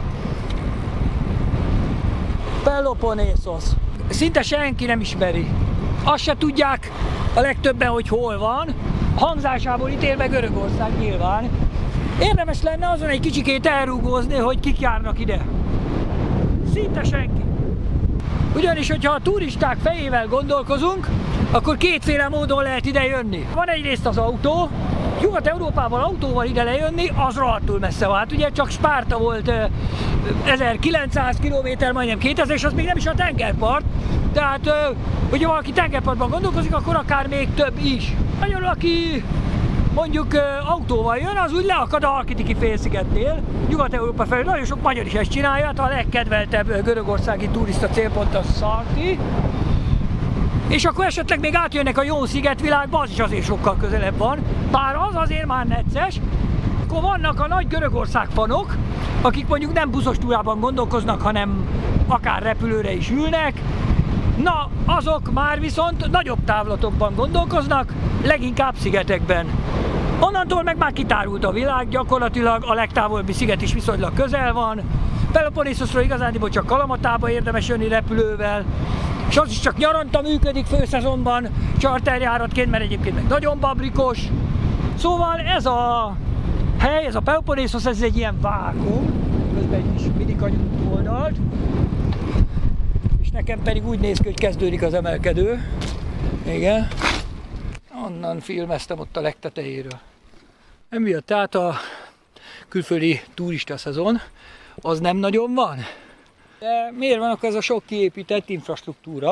Peloponnészos. Szinte senki nem ismeri. Azt se tudják a legtöbben, hogy hol van. A hangzásából ítélve Görögország nyilván. Érdemes lenne azon egy kicsikét elrúgózni, hogy kik járnak ide. Szinte senki. Ugyanis, hogyha a turisták fejével gondolkozunk, akkor kétféle módon lehet ide jönni. Van egyrészt az autó, Nyugat-Európában autóval ide lejönni, az rohadtul messze van. Hát ugye csak Spárta volt ezerkilencszáz kilométer, majdnem kétezer, és az még nem is a tengerpart. Tehát, hogyha valaki tengerpartban gondolkozik, akkor akár még több is. Nagyon, aki mondjuk autóval jön, az úgy leakad a Halkidiki félszigetnél, Nyugat-Európa felé. Nagyon sok magyar is ezt csinálja, hát a legkedveltebb görögországi turista célpont a Szarti. És akkor esetleg még átjönnek a jó szigetvilágba, az is azért sokkal közelebb van. Bár az azért már necces. Akkor vannak a nagy Görögország fanok, akik mondjuk nem buszos túrában gondolkoznak, hanem akár repülőre is ülnek. Na, azok már viszont nagyobb távlatokban gondolkoznak, leginkább szigetekben. Onnantól meg már kitárult a világ, gyakorlatilag a legtávolabbi sziget is viszonylag közel van. Peloponnészosról igazándiból csak Kalamatába érdemes jönni repülővel, és az is csak nyaranta működik főszezonban, charterjáratként, mert egyébként meg nagyon babrikos. Szóval ez a hely, ez a Peloponnészos, ez egy ilyen vákum, közben egy kis minikanyú oldalt, és nekem pedig úgy néz ki, hogy kezdődik az emelkedő. Igen. Onnan filmeztem ott a legtetejéről. Emiatt tehát a külföldi turista szezon, az nem nagyon van. De miért van akkor ez a sok kiépített infrastruktúra,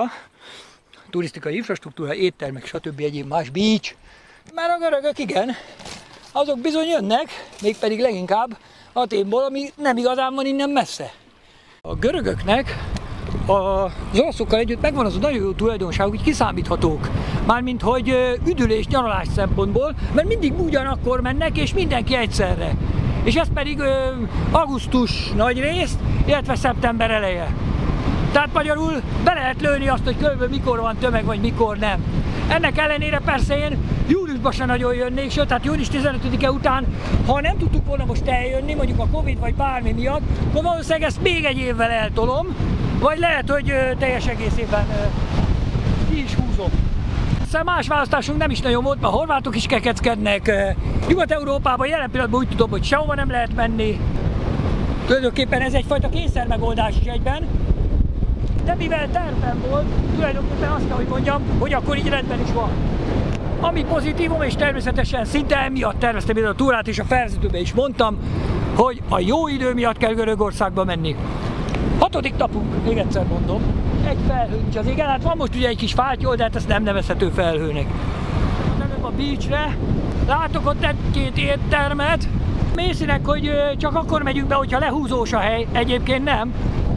turisztikai infrastruktúra, éttermek, stb. Egyéb más, beach? Mert a görögök igen, azok bizony jönnek, mégpedig leginkább Athénból, ami nem igazán van innen messze. A görögöknek az olaszokkal együtt megvan az a nagyon jó tulajdonság, hogy kiszámíthatók. Mármint, hogy üdülés, nyaralás szempontból, mert mindig ugyanakkor mennek, és mindenki egyszerre. És ez pedig ö, augusztus nagy részt, illetve szeptember eleje. Tehát magyarul be lehet lőni azt, hogy körülbelül mikor van tömeg, vagy mikor nem. Ennek ellenére persze én júliusban sem nagyon jönnék, sőt, tehát június tizenötödike után, ha nem tudtuk volna most eljönni, mondjuk a Covid vagy bármi miatt, akkor valószínűleg ezt még egy évvel eltolom, vagy lehet, hogy ö, teljes egészében ö, ki is húzom. Aztán más választásunk nem is nagyon volt, mert a horvátok is kekeckednek. Nyugat-Európában jelen pillanatban úgy tudom, hogy sehova nem lehet menni. Tulajdonképpen ez egyfajta kényszermegoldás is egyben. De mivel tervem volt, tulajdonképpen azt kell, hogy mondjam, hogy akkor így rendben is van. Ami pozitívum, és természetesen szinte emiatt terveztem ide a túrát, és a felvezetőben is mondtam, hogy a jó idő miatt kell Görögországba menni. Hatodik napunk, még egyszer mondom, egy felhő nincs az égen, hát van most ugye egy kis fátyol, de hát ezt nem nevezhető felhőnek. Mennem a beachre, látok ott egy-két éttermet, mészinek, hogy csak akkor megyünk be, hogyha lehúzós a hely, egyébként nem.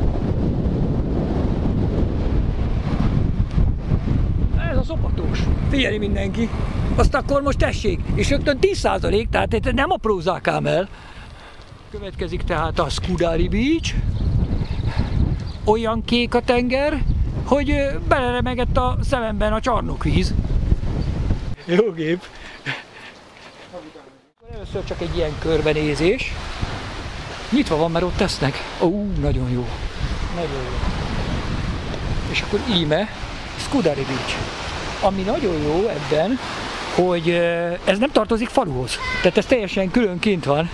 Ez a szopatós, figyelj mindenki, azt akkor most tessék, és rögtön tíz százalék, tehát nem aprózzák ám el. Következik tehát a Skudari Beach. Olyan kék a tenger, hogy beleremegett a szememben a csarnokvíz. Jó gép. Először csak egy ilyen körbenézés. Nyitva van, mert ott tesznek. Ó, nagyon jó. Nagyon jó. És akkor íme Skudari Beach. Ami nagyon jó ebben, hogy ez nem tartozik faluhoz. Tehát ez teljesen külön kint van.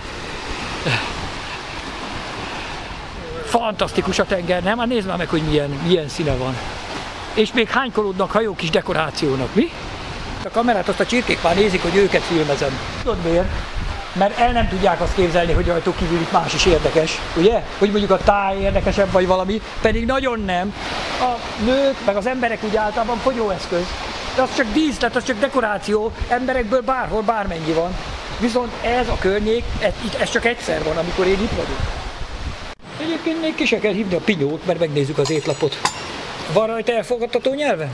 Fantasztikus a tenger, nem? Hát nézd már meg, hogy milyen, milyen színe van. És még hánykolódnak hajók is dekorációnak, mi? A kamerát azt a csirkék már nézik, hogy őket filmezem. Tudod miért? Mert el nem tudják azt képzelni, hogy rajtuk kívül itt más is érdekes, ugye? Hogy mondjuk a táj érdekesebb vagy valami, pedig nagyon nem. A nők, meg az emberek úgy általában fogyóeszköz. De az csak díszlet, az csak dekoráció, emberekből bárhol, bármennyi van. Viszont ez a környék, ez, ez csak egyszer van, amikor én itt vagyok. Egyébként még ki se kell hívni a pinyót, mert megnézzük az étlapot. Van rajta elfogadható nyelven?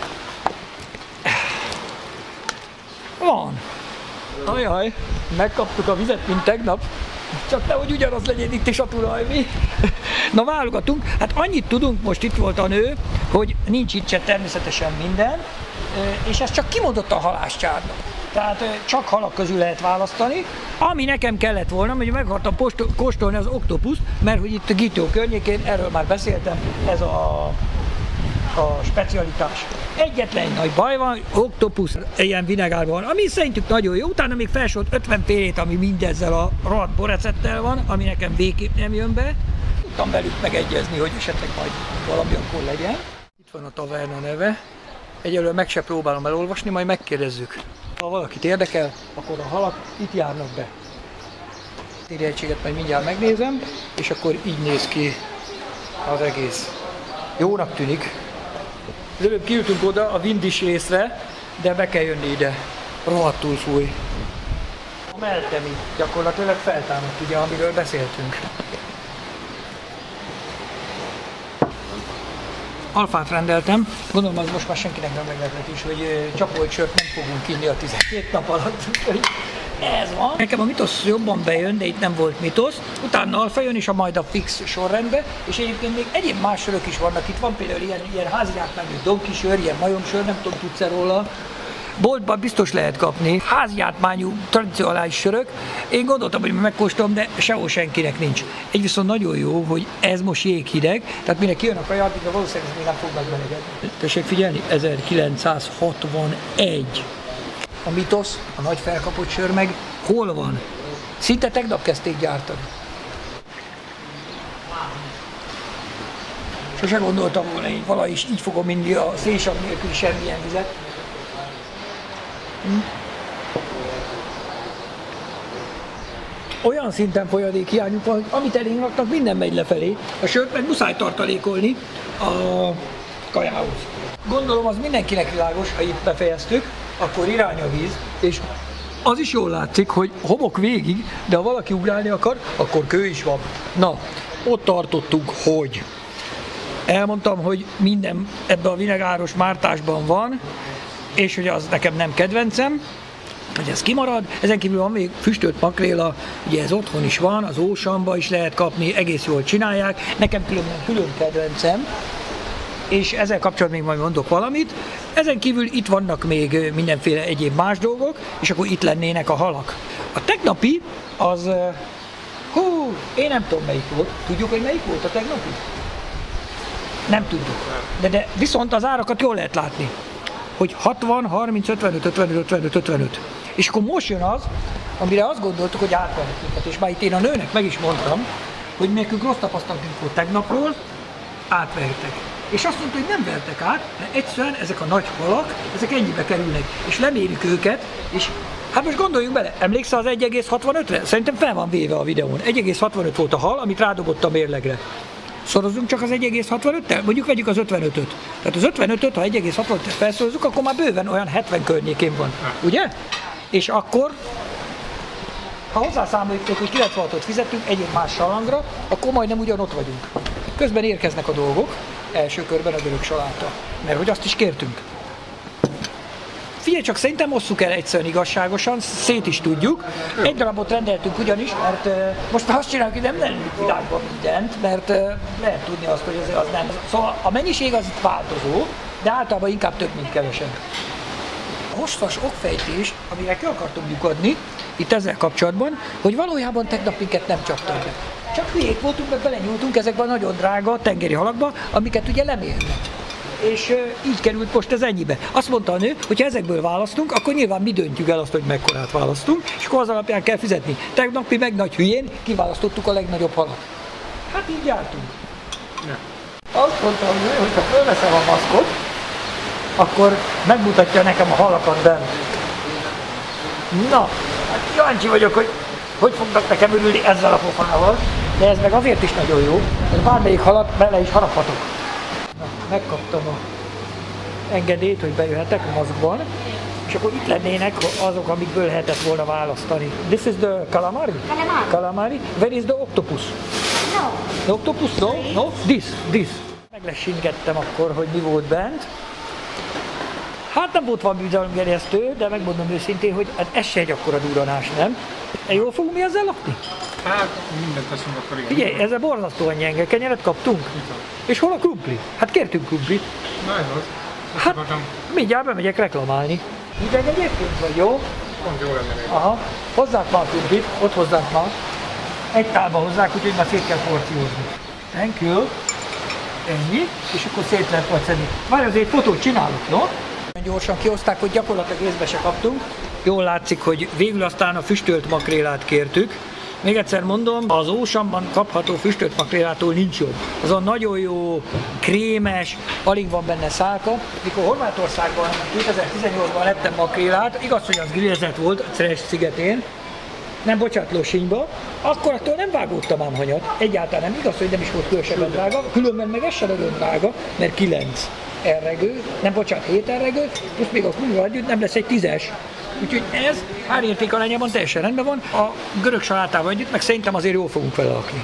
Van. Ajaj, megkaptuk a vizet, mint tegnap. Csak nehogy ugyanaz legyen itt is a tulaj, mi? Na válogatunk. Hát annyit tudunk, most itt volt a nő, hogy nincs itt se természetesen minden, és ez csak kimondottan halászcsárna. Tehát csak halak közül lehet választani. Ami nekem kellett volna, hogy meg akartam kóstolni az oktopuszt, mert hogy itt a Gitó környékén, erről már beszéltem, ez a, a specialitás. Egyetlen nagy baj van, oktopusz ilyen vinegárban van, ami szerintük nagyon jó, utána még felsorolt ötvenfélét, ami mindezzel a rohadt borecettel van, ami nekem végképp nem jön be. Tudtam velük megegyezni, hogy esetleg majd valami akkor legyen. Itt van a taverna neve. Egyelőre meg se próbálom elolvasni, majd megkérdezzük. Ha valakit érdekel, akkor a halak itt járnak be. A térjegységet majd mindjárt megnézem, és akkor így néz ki az egész. Jónak tűnik. Az előbb kiültünk oda a Windis részre, de be kell jönni ide. Rohadtul fúj. A Meltemi gyakorlatilag feltámadt, ugye, amiről beszéltünk. Alfát rendeltem, gondolom az most már senkinek nem meglepetés, hogy csapolt sört nem fogunk inni a tizenkét nap alatt. Ez van. Nekem a mitosz jobban bejön, de itt nem volt mitosz. Utána alfa jön, és a majd a fix sorrendbe. És egyébként még egyéb más sörök is vannak. Itt van például ilyen, ilyen háziátmányú donkisör, ilyen majomsör, nem tudom, tudsz-e róla. Boltban biztos lehet kapni háziátmányú tradicionális sörök. Én gondoltam, hogy megkóstolom, de sehol senkinek nincs. Egy viszont nagyon jó, hogy ez most jéghideg, tehát mire kijön a kaja, de valószínűleg ez még nem fognak melegedni. Tessék figyelni, ezerkilencszázhatvanegy. A mitosz, a nagy felkapott sör meg hol van? Szinte tegnap kezdték gyártani. Sose gondoltam volna, hogy valahogy is így fogom inni a szénsav nélkül semmilyen vizet. Hm. Olyan szinten folyadékhiányunk van, hogy amit elénk raknak, minden megy lefelé. A sört meg muszáj tartalékolni a kajához. Gondolom az mindenkinek világos, ha itt befejeztük, akkor irány a víz, és Az is jól látszik, hogy homok végig, de ha valaki ugrálni akar, akkor kő is van. Na, ott tartottunk, hogy elmondtam, hogy minden ebben a vinegáros mártásban van, és hogy az nekem nem kedvencem, hogy ez kimarad. Ezen kívül van még füstölt makréla, ugye ez otthon is van, az Oceanban is lehet kapni, egész jól csinálják. Nekem különben külön kedvencem, és ezzel kapcsolatban még majd mondok valamit. Ezen kívül itt vannak még mindenféle egyéb más dolgok, és akkor itt lennének a halak. A tegnapi az, hú, én nem tudom melyik volt. Tudjuk, hogy melyik volt a tegnapi? Nem tudjuk. De, de viszont az árakat jól lehet látni, hogy hatvan, harminc, ötvenöt, ötvenöt, ötvenöt, ötvenöt. És akkor most jön az, amire azt gondoltuk, hogy átvennek minket. És már itt én a nőnek meg is mondtam, hogy nekünk rossz tapasztalatunk volt tegnapról, átvertek. És azt mondta, hogy nem vertek át, mert egyszerűen ezek a nagy halak, ezek ennyibe kerülnek. És lemérjük őket, és hát most gondoljunk bele, emlékszel az egy egész hatvanötre? Szerintem fel van véve a videón. egy egész hatvanöt volt a hal, amit rádobott a mérlegre. Szorozunk csak az egy egész hatvanöttel? Mondjuk vegyük az ötvenötöt. Tehát az ötvenötöt, ha egy egész hatvanöttel felszorozzuk, akkor már bőven olyan hetven környékén van. Ugye? És akkor, ha hozzászámoljuk, hogy kilencvenhatot fizetünk egyéb más salangra, akkor majdnem ugyanott vagyunk. Közben érkeznek a dolgok, első körben a görög saláta, mert hogy azt is kértünk. Figyelj csak, szerintem osszuk el egyszerűen igazságosan, szét is tudjuk. Egy darabot rendeltünk ugyanis, mert uh, most már azt csináljuk, hogy nem rendelünk világban mindent, mert uh, lehet tudni azt, hogy ez az nem. Szóval a mennyiség az itt változó, de általában inkább több, mint kevesebb. A hosszas okfejtés, amire ki akartunk lyukadni, itt ezzel kapcsolatban, hogy valójában tegnap minket nem csaptak be. Csak hülyék voltunk, mert belenyúltunk ezekbe a nagyon drága tengeri halakba, amiket ugye lemérnek. És uh, így került most ez ennyibe. Azt mondta a nő, hogy ha ezekből választunk, akkor nyilván mi döntjük el azt, hogy mekkorát választunk, és akkor az alapján kell fizetni. Tegnap mi meg nagy hülyén kiválasztottuk a legnagyobb halat. Hát így jártunk. Ja. Azt mondta a nő, hogy ha fölveszem a maszkot, akkor megmutatja nekem a halakat bent. Na, hát kíváncsi vagyok, hogy hogy fognak nekem örülni ezzel a pofával, de ez meg azért is nagyon jó, hogy bármelyik halat bele is haraphatok. Na, megkaptam a engedélyt, hogy bejöhetek maszkban, és akkor itt lennének azok, amikből lehetett volna választani. This is the calamari? Calamari. Calamari. Where is the octopus? No. The octopus? No? No? This, this. Meglessingettem akkor, hogy mi volt bent. Hát nem volt valami bizalomgerjesztő, de megmondom őszintén, hogy ez se egy akkora duranás, nem? Jól fogunk mi ezzel lakni? Hát mindent teszünk akkor igen. Figyelj, ezzel borzasztóan gyenge kenyeret kaptunk. Viszont. És hol a krumpli? Hát kértünk krumplit. Na ez az. Ezt Hát akartam. mindjárt bemegyek reklamálni. Hideg egyébként vagy, jó? Pont jó lenne még. Aha. Hozzák már a krumplit, ott hozzák már. Egy tálba hozzák, úgyhogy már szét kell porciózni. Thank you. Ennyi, és akkor szét lehet majd szedni. Várj, azért fotót csinálok, jó? Gyorsan kihozták, hogy gyakorlatilag részbe se kaptunk. Jól látszik, hogy végül aztán a füstölt makrélát kértük. Még egyszer mondom, az Oceanban kapható füstölt makrélától nincs jobb. Azon nagyon jó, krémes, alig van benne szálka. Mikor Horvátországban kétezer-tizennyolcban lettem makrélát, igaz, hogy az grillezett volt a Ceres szigetén, nem bocsánat, Losonyba, akkor attól nem vágódtam ám hanyat. Egyáltalán nem, igaz, hogy nem is volt különösebben drága, különben meg ez sem nagyon drága, mert kilenc erregő, nem bocsánat, hét erregő, plusz még a kurva együtt nem lesz egy tízes. Úgyhogy ez árérték arányában teljesen rendben van, a görög salátával együtt, meg szerintem azért jól fogunk vele lakni.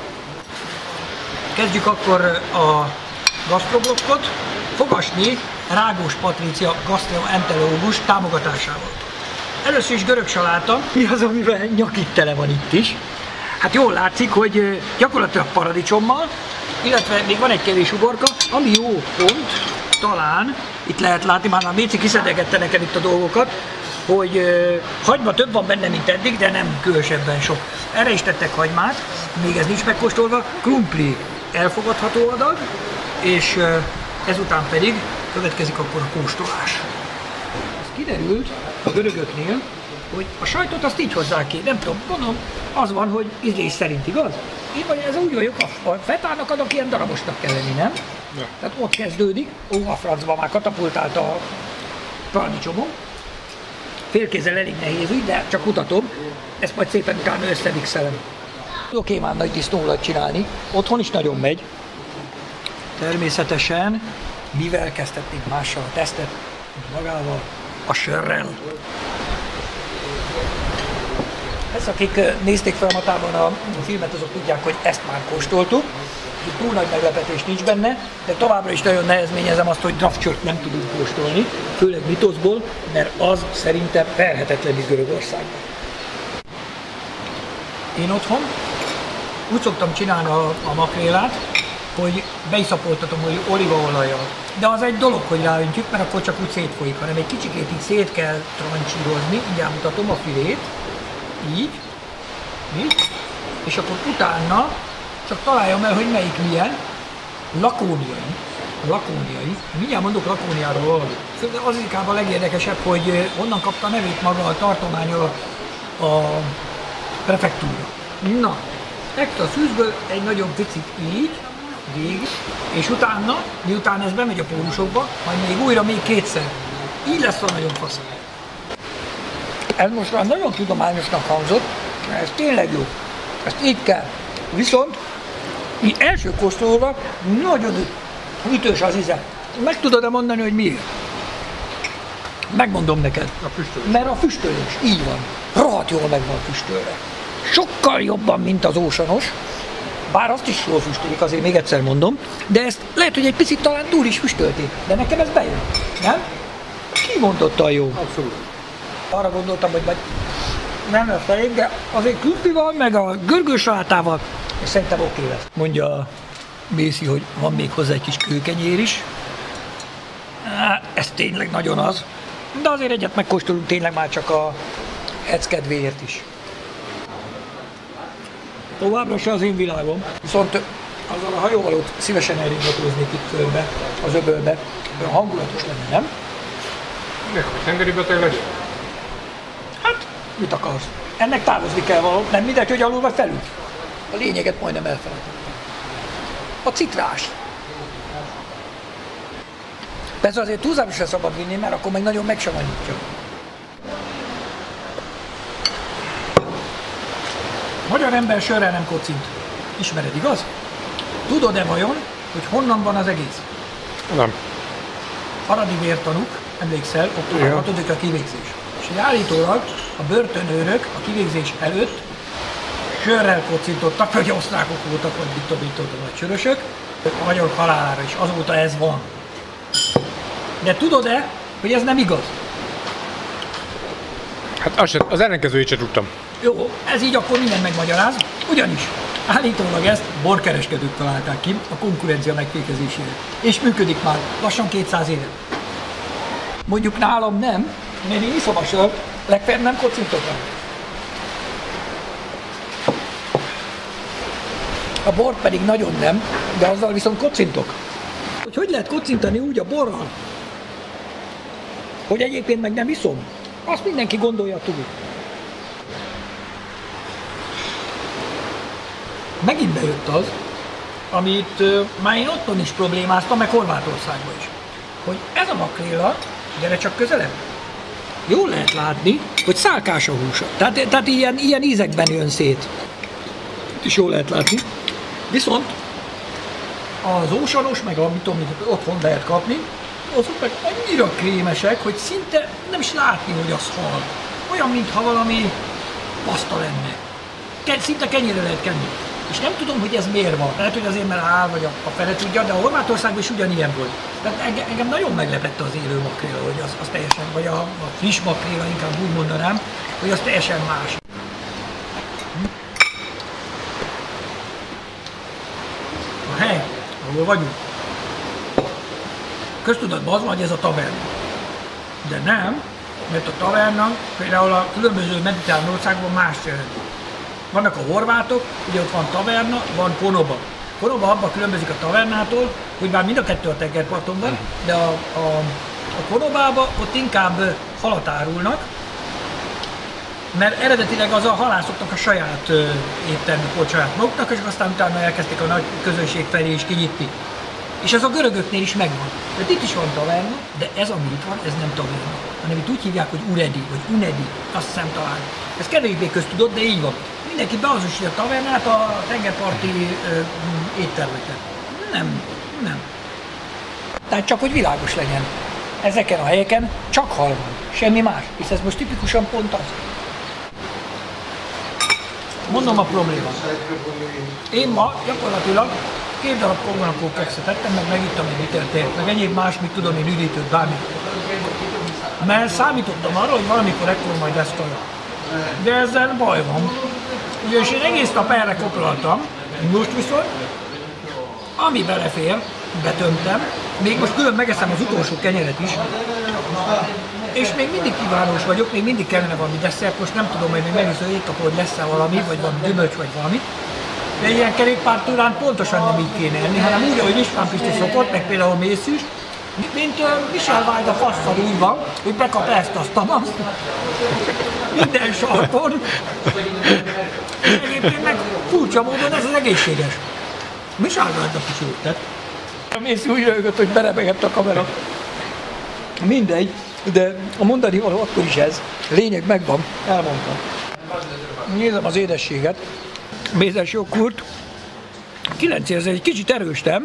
Kezdjük akkor a gasztroblokkot. Fogasni Rágós Patrícia gastroenterológus támogatásával. Először is görög saláta, mi az, amivel nyakig tele van itt is. Hát jól látszik, hogy gyakorlatilag paradicsommal, illetve még van egy kevés uborka, ami jó pont, talán, itt lehet látni, már a Méci kiszedegette nekem itt a dolgokat, hogy uh, hagyma több van benne, mint eddig, de nem különösebben sok. Erre is tettek hagymát, még ez nincs megkóstolva, krumpli elfogadható adag, és uh, ezután pedig következik akkor a kóstolás. Ez kiderült a görögöknél, hogy a sajtot azt így hozzák ki, nem tudom, gondolom, az van, hogy ízlés szerint, igaz? Én vagy ez úgy vagyok, a fetának adok, ilyen darabosnak kell lenni, nem? Ja. Tehát ott kezdődik, ó, a francba már katapultált a paradicsomom. Félkézzel elég nehéz úgy, de csak mutatom, ezt majd szépen utána összemixelem. Tudok én már nagy disznóolajat csinálni, otthon is nagyon megy. Természetesen, mivel kezdhetnénk mással a tesztet, magával, a sörrel. Ezt, akik nézték folyamatában a filmet, azok tudják, hogy ezt már kóstoltuk. Túl nagy meglepetés nincs benne, de továbbra is nagyon nehezményezem azt, hogy draftsört nem tudunk kóstolni, főleg Mitoszból, mert az szerintem verhetetlen is Görögországban. Én otthon úgy szoktam csinálni a, a makrélát, hogy beiszapoltatom olívaolajjal. De az egy dolog, hogy ráöntjük, mert akkor csak úgy szétfolyik, hanem egy kicsikét így szét kell trancsírozni, mindjárt mutatom a filét, így, így, és akkor utána csak találjam el, hogy melyik milyen, lakóniai, lakóniai, mindjárt mondok Lakóniáról valamit. Az inkább a legérdekesebb, hogy honnan kapta a nevét maga a tartomány, a, a prefektúra. Na, extra szűzből egy nagyon picit így, végig, és utána, miután ez bemegy a pólusokba, majd még újra még kétszer. Így lesz a nagyon fasz. Ez most már nagyon tudományosnak hangzott, mert ez tényleg jó. Ezt így kell. Viszont így első kóstolóra nagyon ütős az íze. Meg tudod-e mondani, hogy miért? Megmondom neked. A füstölés. Mert a füstölés, így van. Rohadt jól meg van füstölve. Sokkal jobban, mint az ósanos. Bár azt is jól füstölik, azért még egyszer mondom, de ezt lehet, hogy egy picit talán túl is füstölték, de nekem ez bejön, nem? Ki mondotta a jó? Abszolút. Arra gondoltam, hogy majd nem lesz elég, de azért krumplival, meg a görgős salátával, és szerintem oké lesz. Mondja a Mészi, hogy van még hozzá egy kis kőkenyér is. Há, ez tényleg nagyon az, de azért egyet megkóstolunk tényleg már csak a ec kedvéért is. Továbbra se az én világom, viszont azzal a hajóval ott szívesen elringatóznék itt körbe, az öbölbe, olyan hangulatos lenne, nem? Nek, hogy tengeri beteg legyen? Hát, mit akarsz? Ennek távozni kell való, nem mindegy, hogy alul vagy felül. A lényeget majdnem elfelejtettem. A citrás. Persze azért túlzásra szabad vinni, mert akkor meg nagyon megsavanyítja. Magyar ember sörrel nem kocint. Ismered, igaz? Tudod-e vajon, hogy honnan van az egész? Nem. Haradi vértanúk, emlékszel, október hatodika a kivégzés. És állítólag a börtönőrök a kivégzés előtt sörrel kocintottak, vagy osztrákok voltak, vagy mit tudom, mit tudom, vagy sörösök, a magyarok halálára is. Azóta ez van. De tudod-e, hogy ez nem igaz? Hát az, se, az ellenkezőjét sem tudtam. Jó, ez így akkor minden megmagyaráz, ugyanis állítólag ezt borkereskedők találták ki a konkurencia megfékezésére. És működik már lassan kétszáz éve. Mondjuk nálam nem, mert én iszom a sört, legfeljebb nem kocintok rá. A bort pedig nagyon nem, de azzal viszont kocintok. Hogy hogy lehet kocintani úgy a borral, hogy egyébként meg nem iszom? Azt mindenki gondolja túl. Megint bejött az, amit uh, már én otthon is problémáztam, meg Horvátországban is. Hogy ez a makréla, gyere csak közelebb, jól lehet látni, hogy szálkás a húsa. Tehát, tehát ilyen, ilyen ízekben jön szét. Itt is jól lehet látni. Viszont az ósanos, meg amit otthon lehet kapni, azok meg annyira krémesek, hogy szinte nem is látni, hogy az hal. Olyan, mintha valami paszta lenne. Szinte kenyérre lehet kenni. És nem tudom, hogy ez miért van. Lehet, hogy azért, mert áll, vagy a, a fele tudja, de a Horvátországban is ugyanilyen volt. Tehát engem, engem nagyon meglepette az élő makréla, hogy az, az teljesen, vagy a, a friss makréla, inkább úgy mondanám, hogy az teljesen más. Hm? A hely, ahol vagyunk. Köztudatban az van, hogy ez a taverna. De nem, mert a taverna például a különböző mediterrán országban más jelent. Vannak a horvátok, ugye ott van taverna, van konoba. Konoba abban különbözik a tavernától, hogy már mind a kettő a tengerparton van, de a, a, a konobában ott inkább halat árulnak, mert eredetileg az a halászoknak a saját ö, éttermük volt saját maguknak, és aztán utána elkezdték a nagy közönség felé is kinyitni. És ez a görögöknél is megvan. Tehát itt is van taverna, de ez, ami itt van, ez nem taverna, hanem itt úgy hívják, hogy uredi, vagy unedi, azt hiszem talán. Ez kevésbé köztudott, de így van. Mindenki beazonosítja a tavernát a tengerparti ö, éttermeket. Nem, nem. Tehát csak, hogy világos legyen. Ezeken a helyeken csak hal van, semmi más. Hisz ez most tipikusan pont az. Mondom a problémát. Én ma gyakorlatilag két darab kongonakó kekszet ettem, meg megittam egy liter meg egyéb más, mit tudom én, üdítőt, bármit. Mert számítottam arra, hogy valamikor ekkor majd lesz kaja. De ezzel baj van. Ugyanis én egész nap erre koplaltam, most viszont, ami belefér, betömtem, még most külön megeszem az utolsó kenyeret is, és még mindig kívánós vagyok, még mindig kellene valami desszert, most nem tudom, hogy még megnéző éjkapó, hogy lesz-e valami, vagy valami gyümölcs, vagy valami. De ilyen kerékpártúrán pontosan nem így kéne enni, hanem úgy, ahogy István Pisti szokott, meg például Mész is, mint uh, Michel Vágy a faszal úgy van, hogy bekap ezt, azt, azt, minden sarkon. Egyébként meg furcsa módon ez az egészséges. Michel Vágy a picsőt. A Mész úgy röhögött, hogy berebegett a kamera. Mindegy, de a mondani való akkor is ez. Lényeg megvan, elmondtam. Nézem az édességet. Mézes joghurt. kilenc ez egy kicsit erős, nem?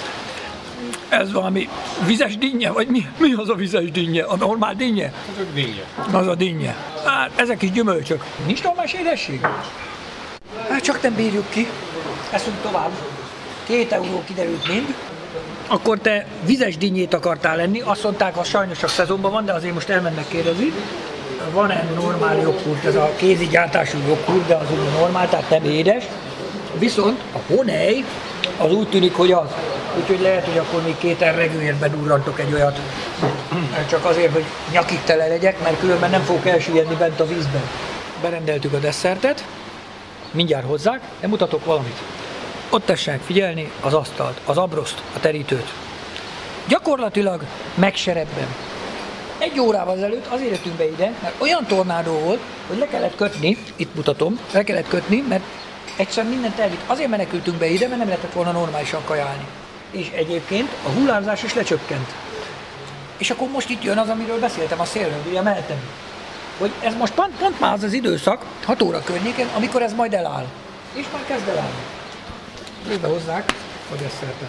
Ez valami vizes dinnye, vagy mi, mi az a vizes dinnye? A normál dinnye? Az a dinnye. Az a dinnye. Hát ezek is gyümölcsök. Nincs normális édesség? Hát csak nem bírjuk ki. Eszünk tovább. Két euró kiderült mind. Akkor te vizes dinnyét akartál lenni, azt mondták, hogy sajnos csak szezonban van, de azért most elmennek kérdezni. Van-e normál joghurt, ez a kézi gyártású joghurt, de az úgy normál, tehát nem édes. Viszont a Honey az úgy tűnik, hogy az. Úgyhogy lehet, hogy akkor még két erregőért bedurrantok egy olyat. Csak azért, hogy nyakig tele legyek, mert különben nem fogok elsüllyedni bent a vízben. Berendeltük a desszertet, mindjárt hozzák, de mutatok valamit. Ott tessenek figyelni az asztalt, az abroszt, a terítőt. Gyakorlatilag megserebben. Egy órával ezelőtt azért jöttünk be ide, mert olyan tornádó volt, hogy le kellett kötni, itt mutatom, le kellett kötni, mert egyszerűen mindent elvitt. Azért menekültünk be ide, mert nem lehetett volna normálisan kajálni. És egyébként a hullámzás is lecsökkent. És akkor most itt jön az, amiről beszéltem, a szélről, ugye mehetem. Hogy ez most pont, pont már az az időszak, hat óra környéken, amikor ez majd eláll. És már kezd elállni. Közbe hozzák a desszertet.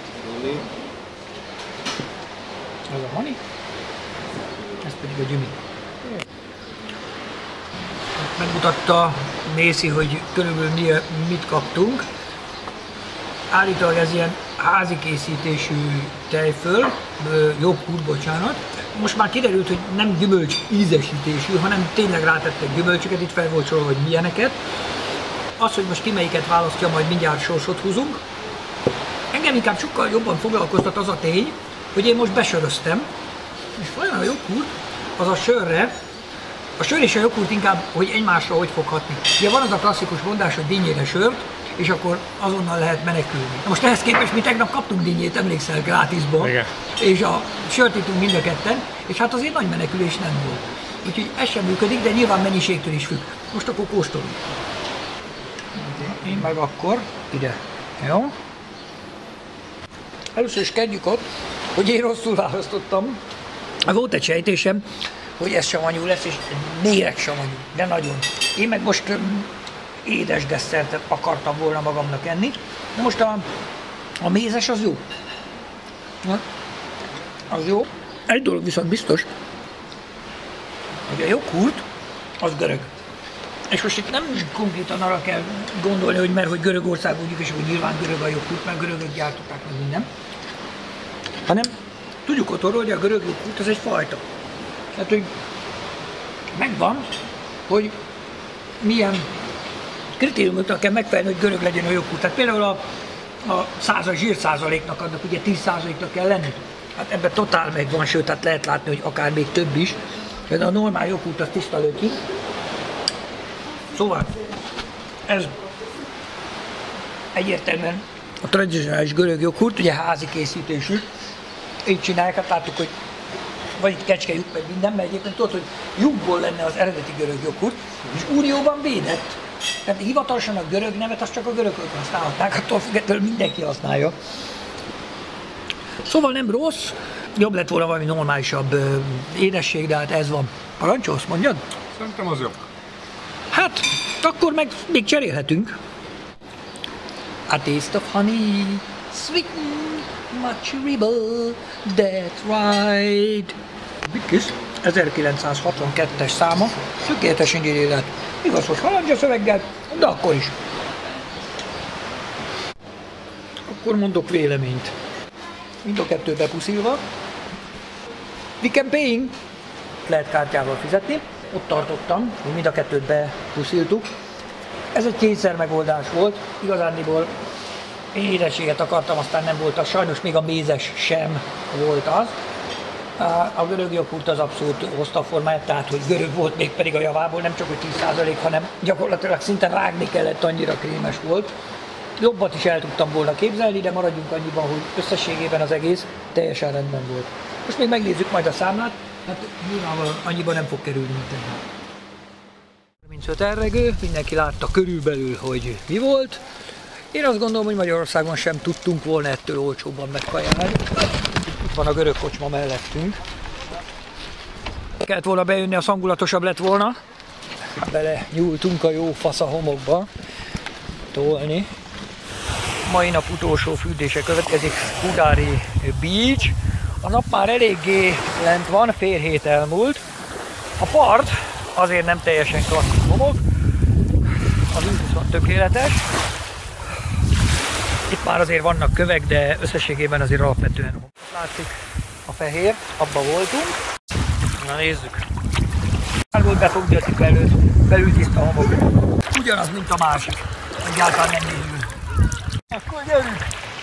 Ez a honey, ez pedig a gyümi. Megmutatta Mészi, hogy körülbelül mi, mit kaptunk. Állítólag ez ilyen házi készítésű tejföl, joghurt, bocsánat. Most már kiderült, hogy nem gyümölcs ízesítésű, hanem tényleg rátettek gyümölcsöket, itt fel volt sorolva, hogy milyeneket. Az, hogy most ki melyiket választja, majd mindjárt sorsot húzunk. Engem inkább sokkal jobban foglalkoztat az a tény, hogy én most besöröztem, és vajon a joghurt, az a sörre, a sör és a joghurt inkább, hogy egymásra hogy fog hatni. Ugye van az a klasszikus mondás, hogy dinnyére sört, és akkor azonnal lehet menekülni. Na most ehhez képest mi tegnap kaptunk dinnyét, emlékszel, grátisba, és a sört ittunk mind a ketten, és hát azért nagy menekülés nem volt. Úgyhogy ez sem működik, de nyilván mennyiségtől is függ. Most akkor kóstolunk. Én meg akkor ide. Jó? Először is kezdjük ott, hogy én rosszul választottam. Volt egy sejtésem, hogy ez savanyú lesz, és méreg savanyú, de nagyon. Én meg most um, édes desszertet akartam volna magamnak enni, de most a, a mézes az jó. Na, az jó. Egy dolog viszont biztos, hogy a joghurt az görög. És most itt nem konkrétan arra kell gondolni, hogy mert hogy Görögország úgy is, hogy nyilván görög a joghurt, mert görögök gyártották meg minden, hanem tudjuk otthonról, hogy a görög joghurt az egy fajta. Tehát, hogy megvan, hogy milyen kritériumoknak kell megfelelni, hogy görög legyen a joghurt. Tehát például a, a százas zsírszázaléknak annak ugye tíz százaléknak kell lenni. Hát ebben totál megvan, sőt, tehát lehet látni, hogy akár még több is. De a normál joghurt az tiszta löki. Szóval ez egyértelműen a tradicionális görög joghurt, ugye házi készítésű. Így csinálják, hát láttuk, hogy vagy itt kecske lyuk, meg minden, mert egyébként tudod, hogy lyukból lenne az eredeti görög joghurt, és unióban védett. Tehát hivatalosan a görög nevet azt csak a görögök használhatnák, attól függetlenül mindenki használja. Szóval nem rossz, jobb lett volna valami normálisabb ö, édesség, de hát ez van. Parancsolsz, mondjad? Szerintem az jobb. Hát, akkor meg még cserélhetünk. A taste of honey, sweet, much ribble, that's right. Kis ezerkilencszázhatvankettes száma, tökéletes indítélet. Igaz, hogy halandja szöveggel, de akkor is. Akkor mondok véleményt. Mind a kettő bepuszilva. We can paying. Lehet kártyával fizetni. Ott tartottam, hogy mind a kettőt bepusziltuk. Ez egy kényszer megoldás volt. Igazándiból én édességet akartam, aztán nem volt az. Sajnos még a mézes sem volt az. A görög joghurt az abszolút hozta a formáját, tehát hogy görög volt, még pedig a javából, nem csak hogy tíz százalék, hanem gyakorlatilag szinte rágni kellett, annyira krémes volt. Jobbat is el tudtam volna képzelni, de maradjunk annyiban, hogy összességében az egész teljesen rendben volt. Most még megnézzük majd a számlát, hát nyilvánvalóan annyiban nem fog kerülni, mint tegnap. harmincöt erregő, mindenki látta körülbelül, hogy mi volt. Én azt gondolom, hogy Magyarországon sem tudtunk volna ettől olcsóbban megkajálni. Itt van a görög kocsma mellettünk. Kellett volna bejönni, a szangulatosabb lett volna. Bele nyúltunk a jó fasz a homokba tolni. Mai nap utolsó fürdése következik, Skudari Beach. A nap már eléggé lent van, fél hét elmúlt. A part azért nem teljesen klasszik homok. A víz viszont tökéletes. Itt már azért vannak kövek, de összességében azért alapvetően látszik a fehér, abba voltunk. Na nézzük. Már volt befogni a tük előtt, belül tiszta homok. Ugyanaz, mint a másik. Egyáltalán nem nézünk. Akkor gyerünk!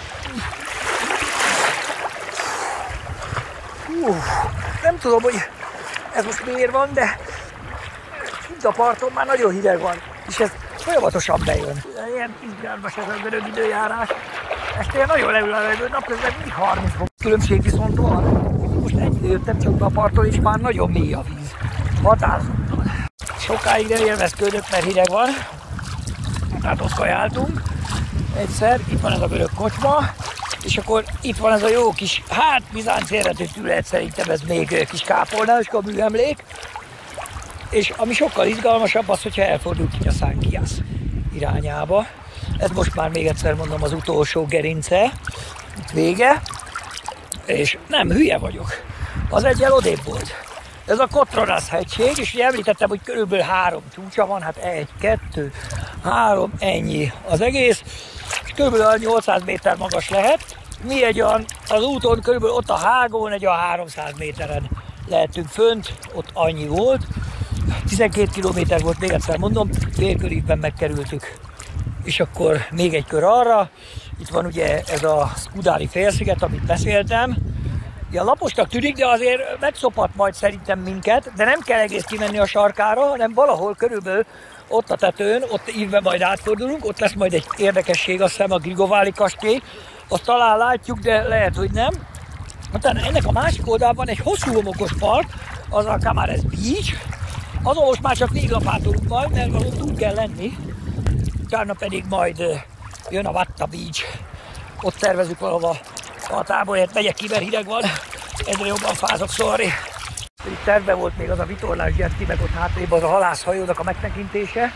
Hú, nem tudom, hogy ez most miért van, de itt a parton már nagyon hideg van, és ez folyamatosan bejön. Ilyen tíz grádba se a görög időjárás. Este nagyon leül a levegő, napközben mindig harminc fok. Különbség viszont van. Most ennyire jöttem csak be a parton, és már nagyon mély a víz. Határozottan. Sokáig nem élveződött, mert hideg van. Tehát ott kajáltunk. Egyszer, itt van ez a görög kocsma, és akkor itt van ez a jó kis, hát bizánci eredetű terület, szerintem ez még kis kápolnáska a műemlék. És ami sokkal izgalmasabb az, hogyha elfordult ki a Szánkiász irányába. Ez most már még egyszer mondom az utolsó gerince, vége, és nem hülye vagyok. Az egyel odébb volt. Ez a Kotronasz hegység, és ugye említettem, hogy körülbelül három csúcsa van, hát egy, kettő, három, ennyi az egész. És körülbelül nyolcszáz méter magas lehet. Mi egy olyan, az úton körülbelül ott a hágón egy a háromszáz méteren lehetünk fönt, ott annyi volt. tizenkét kilométer volt, még egyszer mondom, félkörívben megkerültük. És akkor még egy kör arra, itt van ugye ez a Skudari félsziget, amit beszéltem. Ja, laposnak tűnik, de azért megszopat majd szerintem minket, de nem kell egész kimenni a sarkára, hanem valahol körülbelül ott a tetőn, ott ívben majd átfordulunk, ott lesz majd egy érdekesség, azt hiszem a Grigováli kastély, azt talán látjuk, de lehet, hogy nem. Utána ennek a másik oldalban egy hosszú homokos part, az a Kamares Beach, azon most már csak véglapátolunk majd, mert azon túl kell lenni. Utána pedig majd jön a Vatta Beach, ott tervezünk valahova a táborért, megyek ki, mert hideg van, egyre jobban fázok, sorry. Itt tervben volt még az a vitorlás jetski, meg ott hátrébb az a halászhajónak a megtekintése.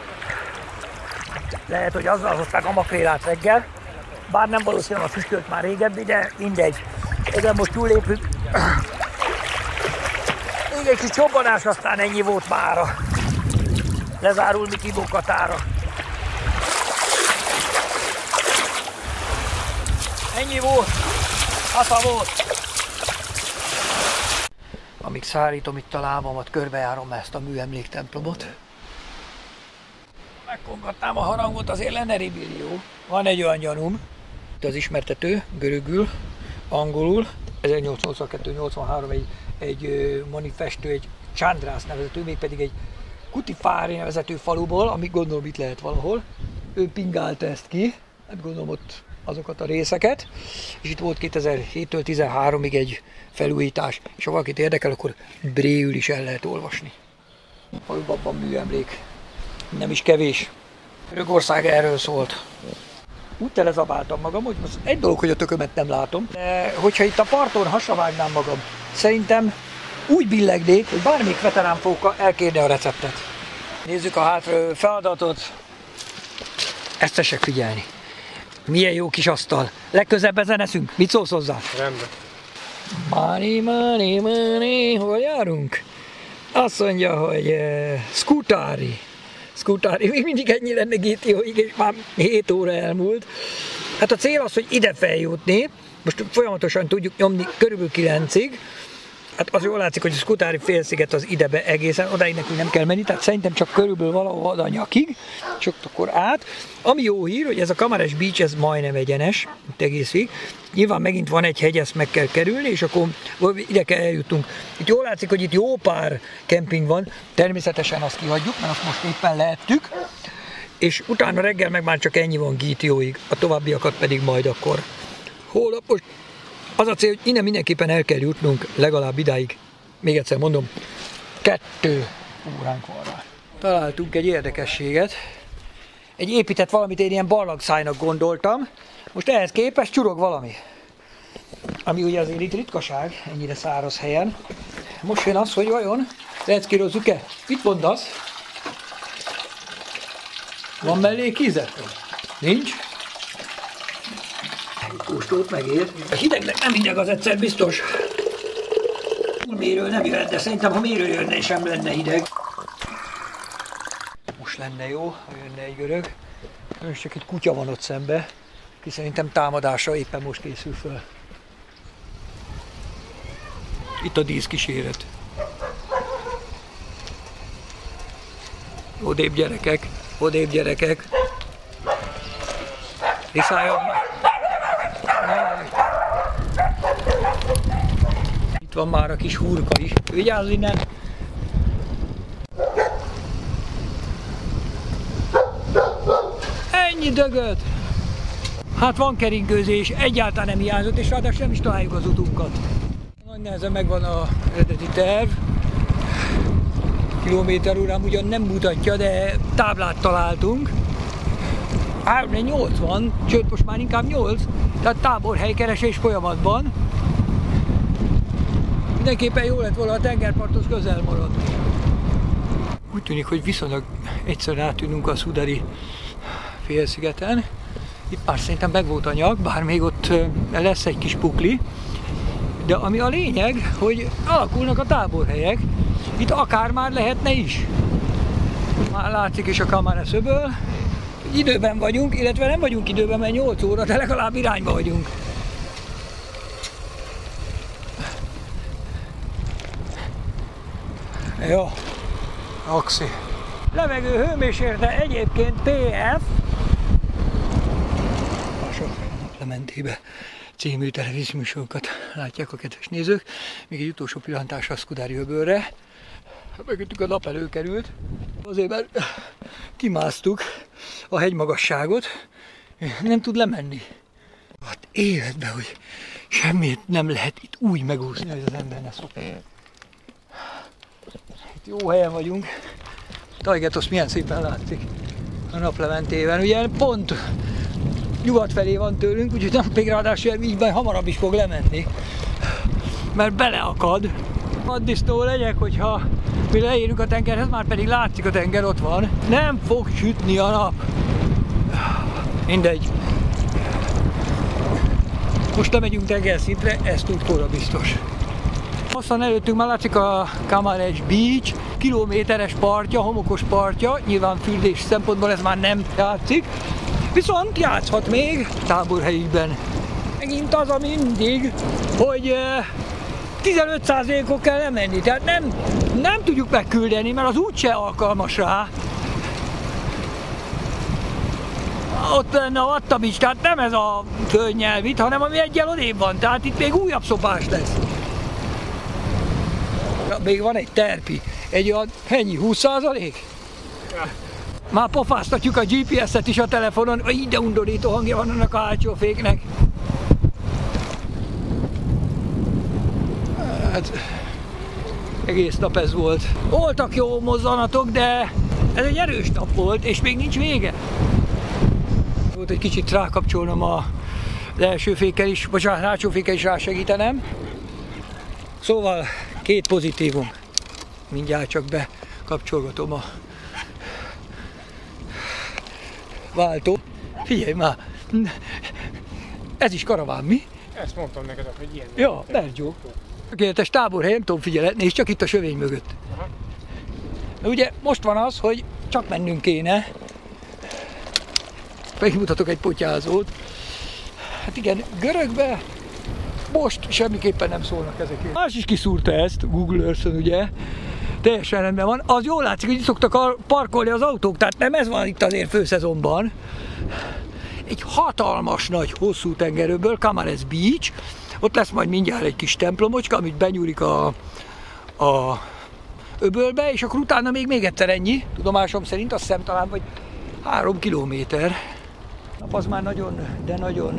Lehet, hogy azzal hozták a makrélát reggel, bár nem valószínűleg a füstölt már régebbi, de mindegy. Ezen most túllépünk. Még egy kis csobbanás, aztán ennyi volt mára. Lezárul Miki Bokatára. Ennyi volt, hasza volt. Amíg szárítom itt a lábamat, körbejárom ezt a műemléktemplomot. Megkongatnám a harangot, azért lenne ribillió. Van egy olyan gyanúm, itt az ismertető, görögül, angolul, ezernyolcszáznyolcvankettő nyolcvanhárom egy, egy manifestő, egy Csandrász nevezető, mégpedig egy Kutifári nevezető faluból, amit gondolom itt lehet valahol. Ő pingálta ezt ki, hát gondolom ott azokat a részeket, és itt volt kétezer-héttől tizenháromig egy felújítás, és ha valakit érdekel, akkor bréül is el lehet olvasni. Faluban van műemlék, nem is kevés. Görögország erről szólt. Úgy telezabáltam magam, hogy most egy dolog, hogy a tökömet nem látom, de hogyha itt a parton hasavágnám magam, szerintem úgy billegnék, hogy bármelyik veterán fogok elkérni a receptet. Nézzük a hátra feladatot, ezt tessék figyelni. Milyen jó kis asztal. Legközebb ezen eszünk. Mit szólsz hozzá? Rendben. Money, money, money, hol járunk? Azt mondja, hogy uh, Scutari. Scutari, még mindig ennyi lenne gé té ó-ig, és már hét óra elmúlt. Hát a cél az, hogy ide feljutni. Most folyamatosan tudjuk nyomni körülbelül kilencig. Hát az jól látszik, hogy a Scutari félsziget az idebe egészen, odáig nekünk nem kell menni, tehát szerintem csak körülbelül valahol oda a nyakig, csak akkor át. Ami jó hír, hogy ez a Camarás Beach, ez majdnem egyenes, itt egészig. Nyilván megint van egy hegy, ezt meg kell kerülni, és akkor ide kell eljutnunk. Itt jól látszik, hogy itt jó pár kemping van, természetesen azt kihagyjuk, mert azt most éppen lehettük, és utána reggel meg már csak ennyi van gé té ó-ig, a továbbiakat pedig majd akkor holnap. Most az a cél, hogy innen mindenképpen el kell jutnunk legalább idáig. Még egyszer mondom, kettő óránk van rá. Találtunk egy érdekességet. Egy épített valamit én ilyen barlangszájnak gondoltam. Most ehhez képest csurog valami. Ami ugye azért itt ritkaság, ennyire száraz helyen. Most jön az, hogy vajon leckírozzuk-e? Mit mondasz? Van mellé kíze? Nincs? Kóstolt megér. A hidegnek nem hideg az egyszer biztos. Mérő nem jöhet, de szerintem ha mérő jönne, sem lenne hideg. Most lenne jó, ha jönne egy görög. Most csak egy kutya van ott szembe, ki szerintem támadásra éppen most készül föl. Itt a díszkíséret. Odébb gyerekek, odébb gyerekek. Riszáljon már. Itt van már a kis hurka is. Vigyázz innen! Ennyi dögöt! Hát van keringőzés, egyáltalán nem hiányzott, és ráadásul nem is találjuk az utunkat. Nagy nehezen megvan az eredeti terv. Kilométer órán ugyan nem mutatja, de táblát találtunk. három nyolcvan, sőt most már inkább nyolc, tehát táborhelykeresés folyamatban. Mindenképpen jó lett volna a tengerparthoz közel maradni. Úgy tűnik, hogy viszonylag egyszer átűnünk a Scutari félszigeten. Itt már szerintem meg volt a nyak, bár még ott lesz egy kis pukli. De ami a lényeg, hogy alakulnak a táborhelyek. Itt akár már lehetne is. Már látszik is a Camarasöböl. Időben vagyunk, illetve nem vagyunk időben, mert nyolc óra, de legalább irányba vagyunk. Jó, oxi. Levegő hőmérséklete egyébként pé ef. A sok Naplementébe című televízióműsorokat látják a kedves nézők. Még egy utolsó pillantás a Scutari öbölre. Mögöttük a nap előkerült. Azért, mert kimásztuk a hegymagasságot, nem tud lemenni. Hát életben, hogy semmit nem lehet itt úgy megúszni, hogy az ember ne szokja. Itt jó helyen vagyunk. Tajgetosz milyen szépen látszik a Naplementében. Ugye pont nyugat felé van tőlünk, úgyhogy nem még ráadásul így hamarabb is fog lemenni, mert beleakad. Vaddisznó legyek, hogyha mi leérünk a tengerhez, már pedig látszik a tenger, ott van. Nem fog sütni a nap. Mindegy. Most lemegyünk tengerszintre, ez tudtóra biztos. Hosszan előttünk már látszik a Camarás Beach, kilométeres partja, homokos partja, nyilván fürdés szempontból ez már nem játszik, viszont játszhat még táborhelyükben. Megint az a mindig, hogy tizenöt százalékot kell lemenni, tehát nem, nem tudjuk megküldeni, mert az úgyse alkalmas rá. Ott lenne a Vatta Beach, tehát nem ez a földnyelvit, hanem ami egyel odébb van, tehát itt még újabb szopás lesz. Még van egy terpi, egy olyan, ennyi, húsz százalék? Már pofáztatjuk a gé pé es-et is a telefonon, így de undorító hangja van annak a hátsó féknek. Hát, egész nap ez volt. Voltak jó mozzanatok, de ez egy erős nap volt, és még nincs vége. Volt egy kicsit rákapcsolnom az első fékkel is, bocsánat, hátsó fékkel is rásegítenem. Szóval két pozitívum. Mindjárt csak bekapcsolgatom a váltó. Figyelj már! Ez is karaván, mi? Ezt mondtam neked, hogy ilyen. Ja, Bergyó. Tökéletes táborhely, nem tudom, figyeletni, és csak itt a sövény mögött. Aha. De ugye most van az, hogy csak mennünk kéne. Megmutatok egy potyázót. Hát igen, görögbe most semmiképpen nem szólnak ezekért. Más is kiszúrta ezt, Google Earth-on ugye. Teljesen rendben van. Az jól látszik, hogy itt szoktak parkolni az autók, tehát nem ez van itt azért főszezonban. Egy hatalmas nagy, hosszú tengerőből, Kamares Beach. Ott lesz majd mindjárt egy kis templomocska, amit benyúlik a, a öbölbe, és akkor utána még még egyszer ennyi, tudomásom szerint, azt hiszem talán vagy három kilométer. Nap az már nagyon, de nagyon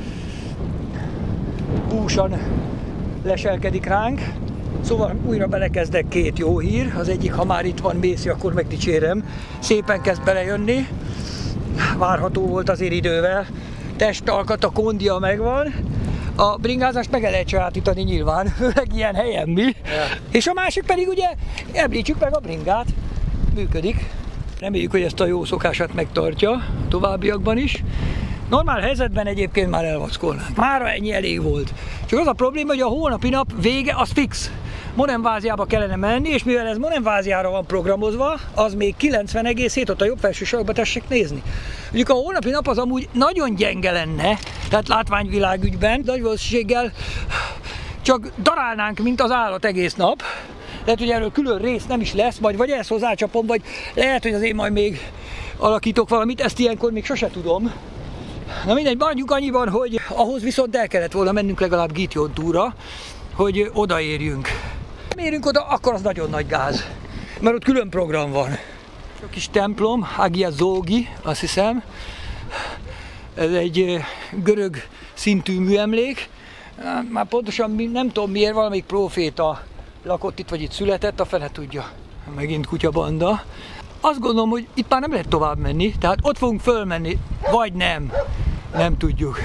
búsan leselkedik ránk. Szóval újra belekezdek két jó hír. Az egyik, ha már itt van Mészi, akkor megdicsérem. Szépen kezd belejönni. Várható volt azért idővel. Testalkat, a kondia megvan. A bringázást meg el lehet sajátítani nyilván, főleg ilyen helyen mi. Yeah. És a másik pedig ugye, említsük meg a bringát. Működik. Reméljük, hogy ezt a jó szokását megtartja továbbiakban is. Normál helyzetben egyébként már elvackolnánk. Mára ennyi elég volt. Csak az a probléma, hogy a holnapi nap vége az fix. Monemváziába kellene menni, és mivel ez Monemváziára van programozva, az még kilencven egész hét, ott a jobb felső sarokba tessék nézni. Mondjuk a holnapi nap az amúgy nagyon gyenge lenne, tehát látványvilágügyben, nagy valószínűséggel csak darálnánk, mint az állat egész nap. Lehet, hogy erről külön rész nem is lesz, majd vagy ezt hozzácsapom, vagy lehet, hogy azért majd még alakítok valamit, ezt ilyenkor még sose tudom. Na mindegy, maradjunk annyiban, hogy ahhoz viszont el kellett volna mennünk legalább Gitjon túra, hogy odaérjünk. Nem érünk oda, akkor az nagyon nagy gáz, mert ott külön program van. A kis templom, Hagia Zogi, azt hiszem, ez egy görög szintű műemlék. Már pontosan nem tudom miért, valamelyik próféta lakott itt, vagy itt született, a fene tudja. Megint kutyabanda. Azt gondolom, hogy itt már nem lehet tovább menni, tehát ott fogunk fölmenni, vagy nem. Nem tudjuk.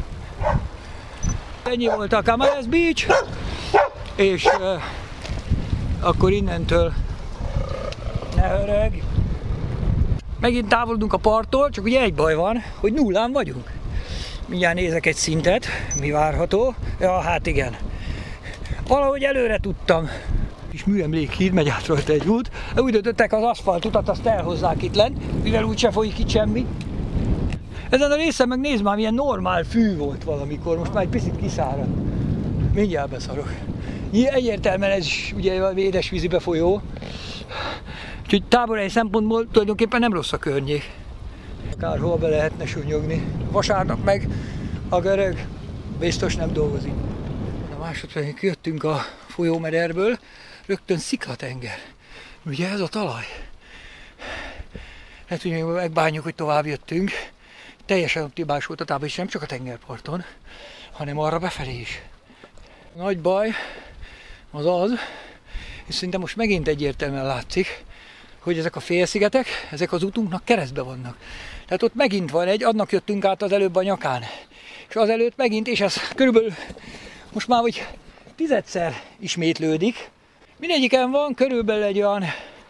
Ennyi volt a Kamares Beach, és uh, akkor innentől ne hörög. Megint távolodunk a parttól, csak ugye egy baj van, hogy nullán vagyunk. Mindjárt nézek egy szintet, mi várható. Ja, hát igen. Valahogy előre tudtam. Kis műemlékhíd, megy át rajta egy út. Úgy döntöttek, az aszfaltutat azt elhozzák itt lent, mivel úgyse folyik itt semmi. Ezen a részen meg nézd már, milyen normál fű volt valamikor, most már egy picit kiszárad. Mindjárt beszarok. Egyértelműen ez is ugye a édesvízi folyó. Úgyhogy táborhelyi szempontból tulajdonképpen nem rossz a környék. Akárhol be lehetne sunyogni. Vasárnap meg a görög biztos nem dolgozik. A másodpercig jöttünk a folyómederből, rögtön sziklatenger. Ugye ez a talaj? Hát ugye megbánjuk, hogy tovább jöttünk. Teljesen optimális volt a tábor, és nem csak a tengerparton, hanem arra befelé is. A nagy baj az az, és szerintem most megint egyértelműen látszik, hogy ezek a félszigetek, ezek az utunknak keresztbe vannak. Tehát ott megint van egy, annak jöttünk át az előbb a nyakán. És azelőtt megint, és ez körülbelül most már hogy tizedszer ismétlődik. Mindegyiken van körülbelül egy olyan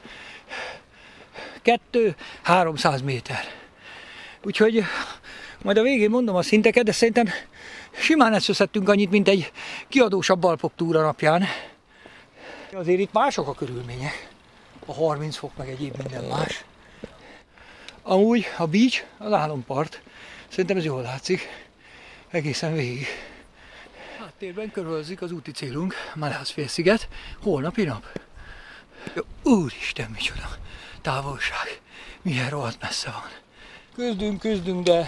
kettő-háromszáz méter. Úgyhogy majd a végén mondom a szinteket, de szerintem simán összeszedtünk annyit, mint egy kiadósabb Alpok túra napján. Azért itt mások a körülmények. A harminc fok meg egyéb minden más. Amúgy a beach, az álompart, szerintem ez jól látszik, egészen végig. Háttérben körülözik az úti célunk, Malász-félsziget, holnapi nap. Jó, úristen, micsoda távolság, milyen rohadt messze van. Küzdünk, küzdünk, de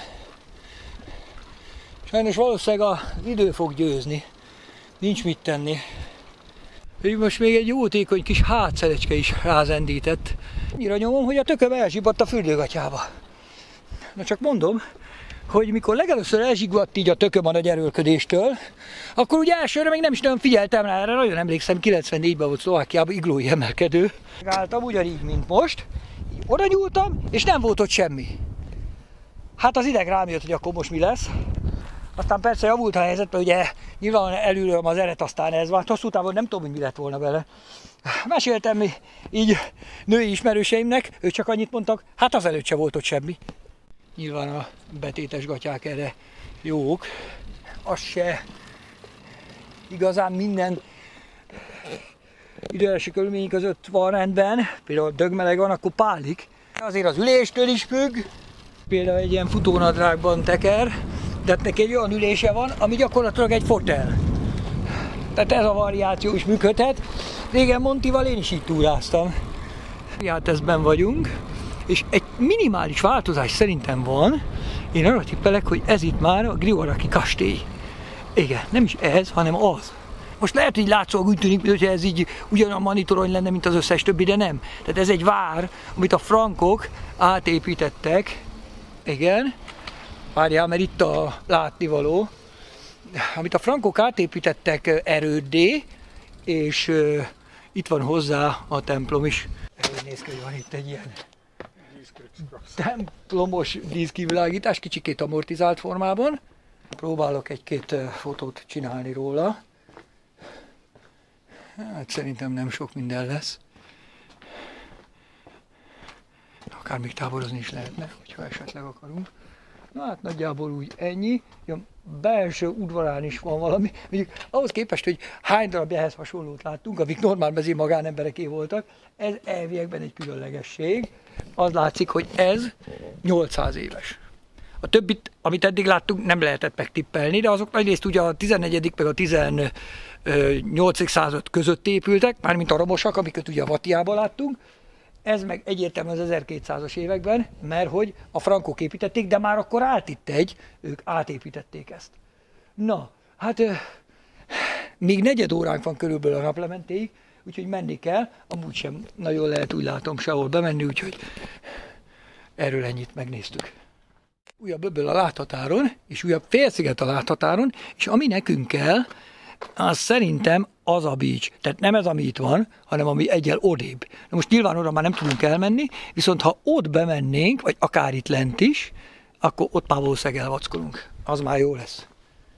sajnos valószínűleg az idő fog győzni, nincs mit tenni. Most még egy jótékony kis hátszelecske is rázendített. Annyira nyomom, hogy a tököm elzsibadt a fürdőgatyába. Na csak mondom, hogy mikor legelőször elzsigvadt így a tököm a nagy erőlködéstől, akkor ugye elsőre még nem is nagyon figyeltem rá, erre nagyon emlékszem, kilencvennégyben volt Szlovákiában iglói emelkedő. Megálltam ugyanígy, mint most, oda nyúltam, és nem volt ott semmi. Hát az ideg rám jött, hogy akkor most mi lesz. Aztán persze javult a helyzet, mert ugye nyilván előről az eret, aztán ez van. Hosszú távon nem tudom, hogy mi lett volna vele. Meséltem így női ismerőseimnek, ők csak annyit mondtak, hát azelőtt se volt ott semmi. Nyilván a betétes gatyák erre jók. az se igazán minden időjárási körülmények között van rendben, például dögmeleg van, akkor pálik. Azért az üléstől is függ, például egy ilyen futónadrágban teker, de neki egy olyan ülése van, ami gyakorlatilag egy fotel. Tehát ez a variáció is működhet. Régen Montival én is így túráztam. Hát ezben vagyunk, és egy minimális változás szerintem van. Én arra tippelek, hogy ez itt már a Grivaraki kastély. Igen, nem is ez, hanem az. Most lehet, hogy látszólag úgy tűnik, hogy ez így ugyanolyan manitorony lenne, mint az összes többi, de nem. Tehát ez egy vár, amit a frankok átépítettek. Igen. Várjál, mert itt a látnivaló. Amit a frankok átépítettek erőddé, és uh, itt van hozzá a templom is. Úgy néz ki, hogy van itt egy ilyen templomos díszkivilágítás, kicsikét amortizált formában. Próbálok egy-két uh, fotót csinálni róla. Hát szerintem nem sok minden lesz. Akár még táborozni is lehetne, hogyha esetleg akarunk. Na hát nagyjából úgy ennyi. A belső udvarán is van valami. Mondjuk ahhoz képest, hogy hány darab ehhez hasonlót láttunk, amik normál mezé magánembereké voltak, ez elviekben egy különlegesség. Az látszik, hogy ez nyolcszáz éves. A többit, amit eddig láttunk, nem lehetett megtippelni, de azok nagyrészt ugye a tizennegyedik meg a tizennyolcadik század között épültek, mármint a romosak, amiket ugye a Vatiában láttunk. Ez meg egyértelműen az ezerkétszázas években, mert hogy a frankok építették, de már akkor állt itt egy, ők átépítették ezt. Na, hát még negyed óránk van körülbelül a naplementéig, úgyhogy menni kell, amúgy sem nagyon lehet, úgy látom, sehol bemenni, úgyhogy erről ennyit megnéztük. Újabb öböl a láthatáron, és újabb félsziget a láthatáron, és ami nekünk kell, az szerintem az a beach. Tehát nem ez, ami itt van, hanem ami egyel odébb. Na most nyilván oda már nem tudunk elmenni, viszont ha ott bemennénk, vagy akár itt lent is, akkor ott már valószínűleg elvackolunk. Az már jó lesz.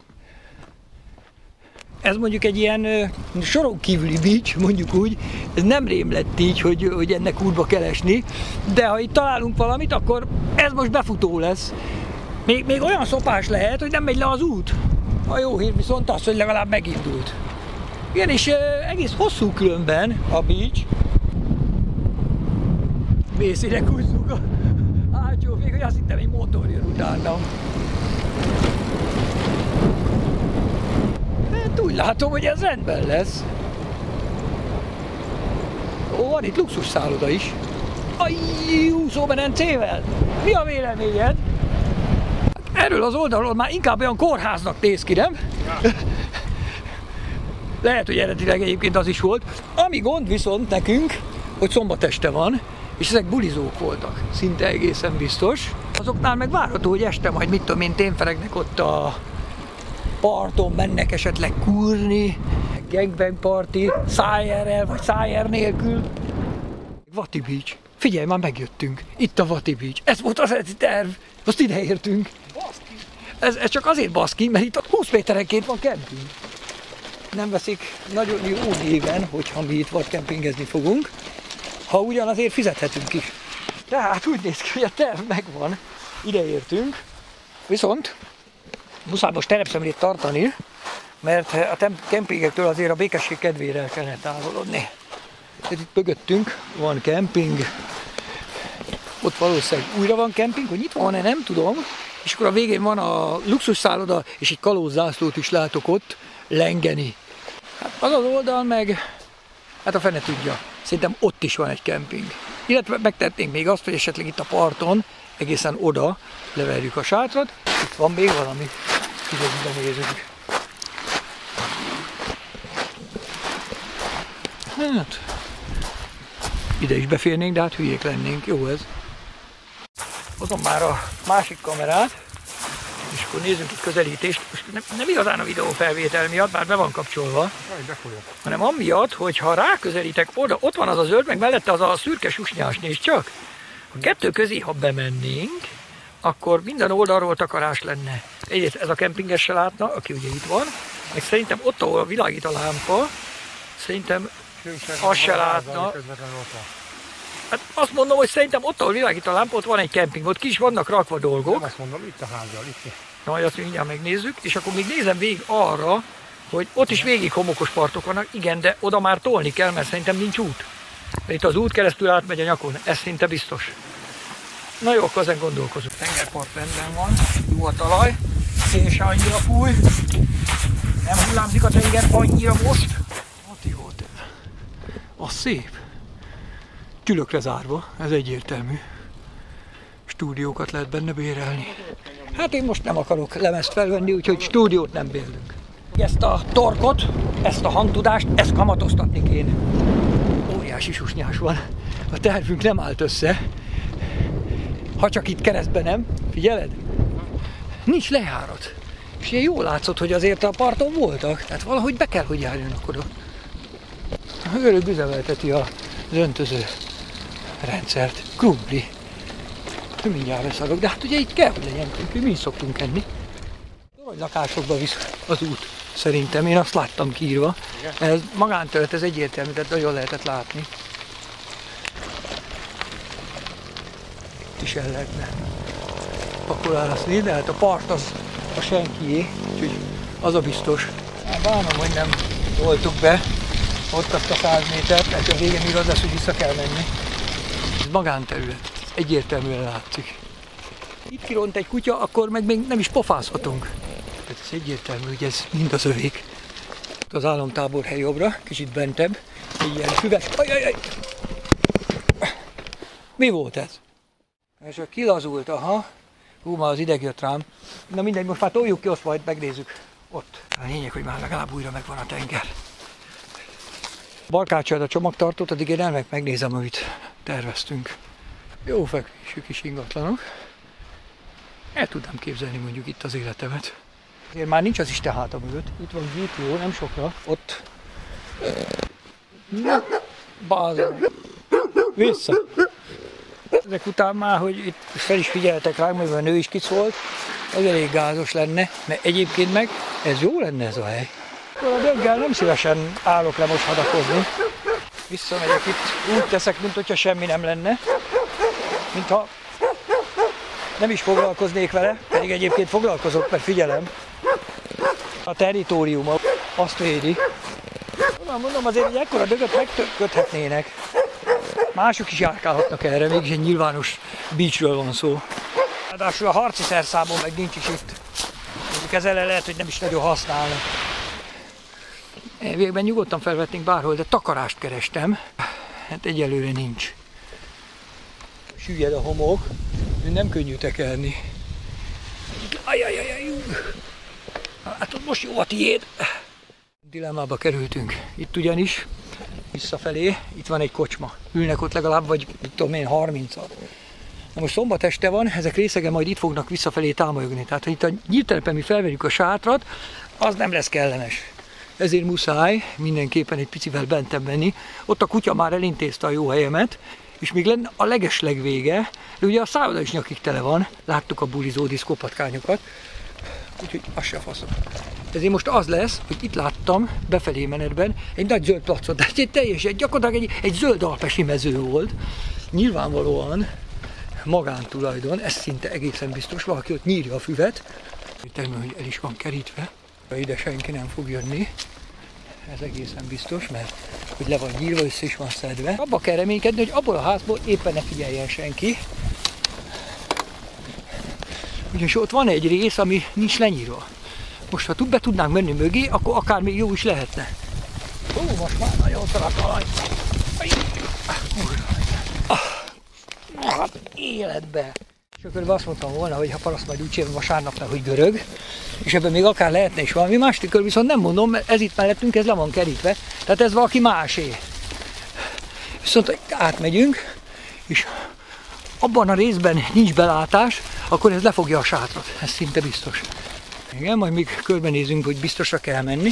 Ez mondjuk egy ilyen ö, soron kívüli beach, mondjuk úgy. Ez nem rém lett így, hogy, hogy ennek útba kell esni, de ha itt találunk valamit, akkor ez most befutó lesz. Még, még olyan szopás lehet, hogy nem megy le az út. A jó hír viszont az, hogy legalább megindult. Igen, és uh, egész hosszú különben a beach. Mészére húzzuk a hátsó fék, hogy azt hittem, egy motor jön utánam. Hát úgy látom, hogy ez rendben lesz. Ó, van itt luxusszálloda is. A úszómedencével. Mi a véleményed? Erről az oldalról már inkább olyan kórháznak néz ki, nem? Ja. Lehet, hogy eredetileg egyébként az is volt. Ami gond viszont nekünk, hogy szombat este van, és ezek bulizók voltak, szinte egészen biztos. Azoknál meg várható, hogy este majd mit tudom én, témferegnek ott a parton, mennek esetleg kurni, gangbang party, szájerrel vagy szájer nélkül. Vati Beach. Figyelj, már megjöttünk. Itt a Vati Beach. Ez volt az eredeti terv. Most ide értünk. Ez, ez csak azért baszki, mert itt húsz méterenként van kemping. Nem veszik nagyon jó néven, hogyha mi itt vagy kempingezni fogunk, ha ugyan azért fizethetünk is. Tehát úgy néz ki, hogy a terv megvan, ide értünk, viszont muszáj most terepszemlét tartani, mert a kempingektől azért a békesség kedvére el kellene távolodni. Tehát itt mögöttünk van kemping, ott valószínűleg újra van kemping, hogy nyitva van-e, nem tudom, és akkor a végén van a luxusszálloda, és egy kalózzászlót is látok ott lengeni. Hát az az oldal meg, hát a fene tudja, szerintem ott is van egy kemping. Illetve megtehetnénk még azt, hogy esetleg itt a parton egészen oda leverjük a sátrat. Itt van még valami, igazán nézünk. Hát, ide is beférnénk, de hát hülyék lennénk, jó ez. Hozom már a másik kamerát, és akkor nézzünk egy közelítést. Most nem, nem igazán a videófelvétel miatt, bár be van kapcsolva, hanem amiatt, hogy ha ráközelítek oda, ott van az a zöld, meg mellette az a szürke susnyás, nézd csak. A kettő közé, ha bemennénk, akkor minden oldalról takarás lenne. Egyrészt ez a kempinges se látna, aki ugye itt van, meg szerintem ott, ahol világít a lámpa, szerintem azt se látna. Hát azt mondom, hogy szerintem ott, ahol világít a lámpa, ott van egy kemping, ott ki is vannak rakva dolgok. Nem azt mondom, itt a házzal, itt. Na, majd azt mindjárt megnézzük, és akkor még nézem végig arra, hogy ott is végig homokos partok vannak, igen, de oda már tolni kell, mert szerintem nincs út. De itt az út keresztül átmegy a nyakon, ez szinte biztos. Na jó, akkor ezen gondolkozunk. Tengerpart rendben van, jó a talaj, szél se annyira fúj, nem hullámzik a tenger annyira most. Ott jó, az szép. Tülökre zárva, ez egyértelmű. Stúdiókat lehet benne bérelni. Hát én most nem akarok lemezt felvenni, úgyhogy stúdiót nem bérlünk. Ezt a torkot, ezt a hangtudást, ezt kamatoztatni kéne. Óriási susnyás van. A tervünk nem állt össze. Ha csak itt keresztben nem, figyeled? Nincs lejárat. És ilyen jól látszott, hogy azért a parton voltak. Tehát valahogy be kell, hogy járjanak oda. A őrök üzemelteti az öntöző rendszert. Krumpli. Mindjárt beszarok, de hát ugye itt kell, hogy legyen krumpli, mi is szoktunk enni. Lakásokba visz az út, szerintem, én azt láttam kiírva. Ez magánterület, ez egyértelmű, tehát nagyon lehetett látni. Itt is el lehetne pakolálni, de hát a part az a senkié, úgyhogy az a biztos. Hát bánom, hogy nem voltuk be ott azt a száz métert, mert a végén még az lesz, hogy vissza kell menni. Ez magánterület, egyértelműen látszik. Itt kiront egy kutya, akkor meg még nem is pofázhatunk. Tehát ez egyértelmű, hogy ez mind az övék. Az államtábor hely jobbra, kicsit bentebb, egy ilyen füves. Ajajaj! Mi volt ez? És kilazult, aha. Hú, már az ideg jött rám. Na mindegy, most már toljuk ki, azt majd megnézzük ott. A lényeg, hogy már legalább újra megvan a tenger. Barkácsold a csomagtartót, addig én elmegyek megnézem, amit terveztünk. Jó fekvésű kis ingatlanok. El tudnám képzelni mondjuk itt az életemet. Azért már nincs az Isten háta mögött. Itt van gé pé o, nem sokra. Ott. Na, bázom. Vissza. Ezek után már, hogy itt fel is figyeltek rá, mert a nő is kiszólt, az elég gázos lenne, mert egyébként meg ez jó lenne ez a hely. A döggel nem szívesen állok le most hadakozni. Visszamegyek itt, úgy teszek, mint hogyha semmi nem lenne. Mintha nem is foglalkoznék vele, pedig egyébként foglalkozok, mert figyelem. A territóriuma azt védi. Mondom, azért egy ekkora dögöt megköthetnének. Mások is járkálhatnak erre, mégis egy nyilvános beachről van szó. Ráadásul a harci szerszámon meg nincs is itt. Mondjuk ezzel lehet, hogy nem is nagyon használnak. Végben nyugodtan felvettünk bárhol, de takarást kerestem. Hát egyelőre nincs. Süllyed a homok, nem könnyű tekerni. Ajajajaj, hát most jó a tiéd. Dilemmába kerültünk. Itt ugyanis, visszafelé, itt van egy kocsma. Ülnek ott legalább, vagy mit tudom én, harmincat. Na most szombat este van, ezek részegen majd itt fognak visszafelé támolyogni. Tehát, ha itt a nyíltelepen mi felverjük a sátrat, az nem lesz kellemes. Ezért muszáj mindenképpen egy picivel bentebb menni. Ott a kutya már elintézte a jó helyemet, és még lenne a legesleg vége, de ugye a szálloda is nyakig tele van, láttuk a bulizó diszkópatkányokat, úgyhogy az se faszom. Ezért most az lesz, hogy itt láttam befelé menetben egy nagy zöld placot, de egy teljesen gyakorlatilag egy, egy zöld alpesi mező volt. Nyilvánvalóan magántulajdon, ez szinte egészen biztos, valaki ott nyírja a füvet. Természetesen, hogy el is van kerítve, ide senki nem fog jönni. Ez egészen biztos, mert hogy le van nyírva, össze is van szedve. Abba kell reménykedni, hogy abból a házból éppen ne figyeljen senki. Ugyanis ott van egy rész, ami nincs lenyírva. Most, ha be tudnánk menni mögé, akkor akár még jó is lehetne. Ó, most már nagyon szar a talaj. Hát életbe. És akkor azt mondtam volna, hogy ha paraszt majd úgy csinálom vasárnapnál, hogy görög, és ebben még akár lehetne is valami más, tükör viszont nem mondom, mert ez itt mellettünk, ez le van kerítve, tehát ez valaki másé. Viszont átmegyünk, és abban a részben nincs belátás, akkor ez lefogja a sátrat, ez szinte biztos. Igen, majd még körbenézünk, hogy biztosra kell menni.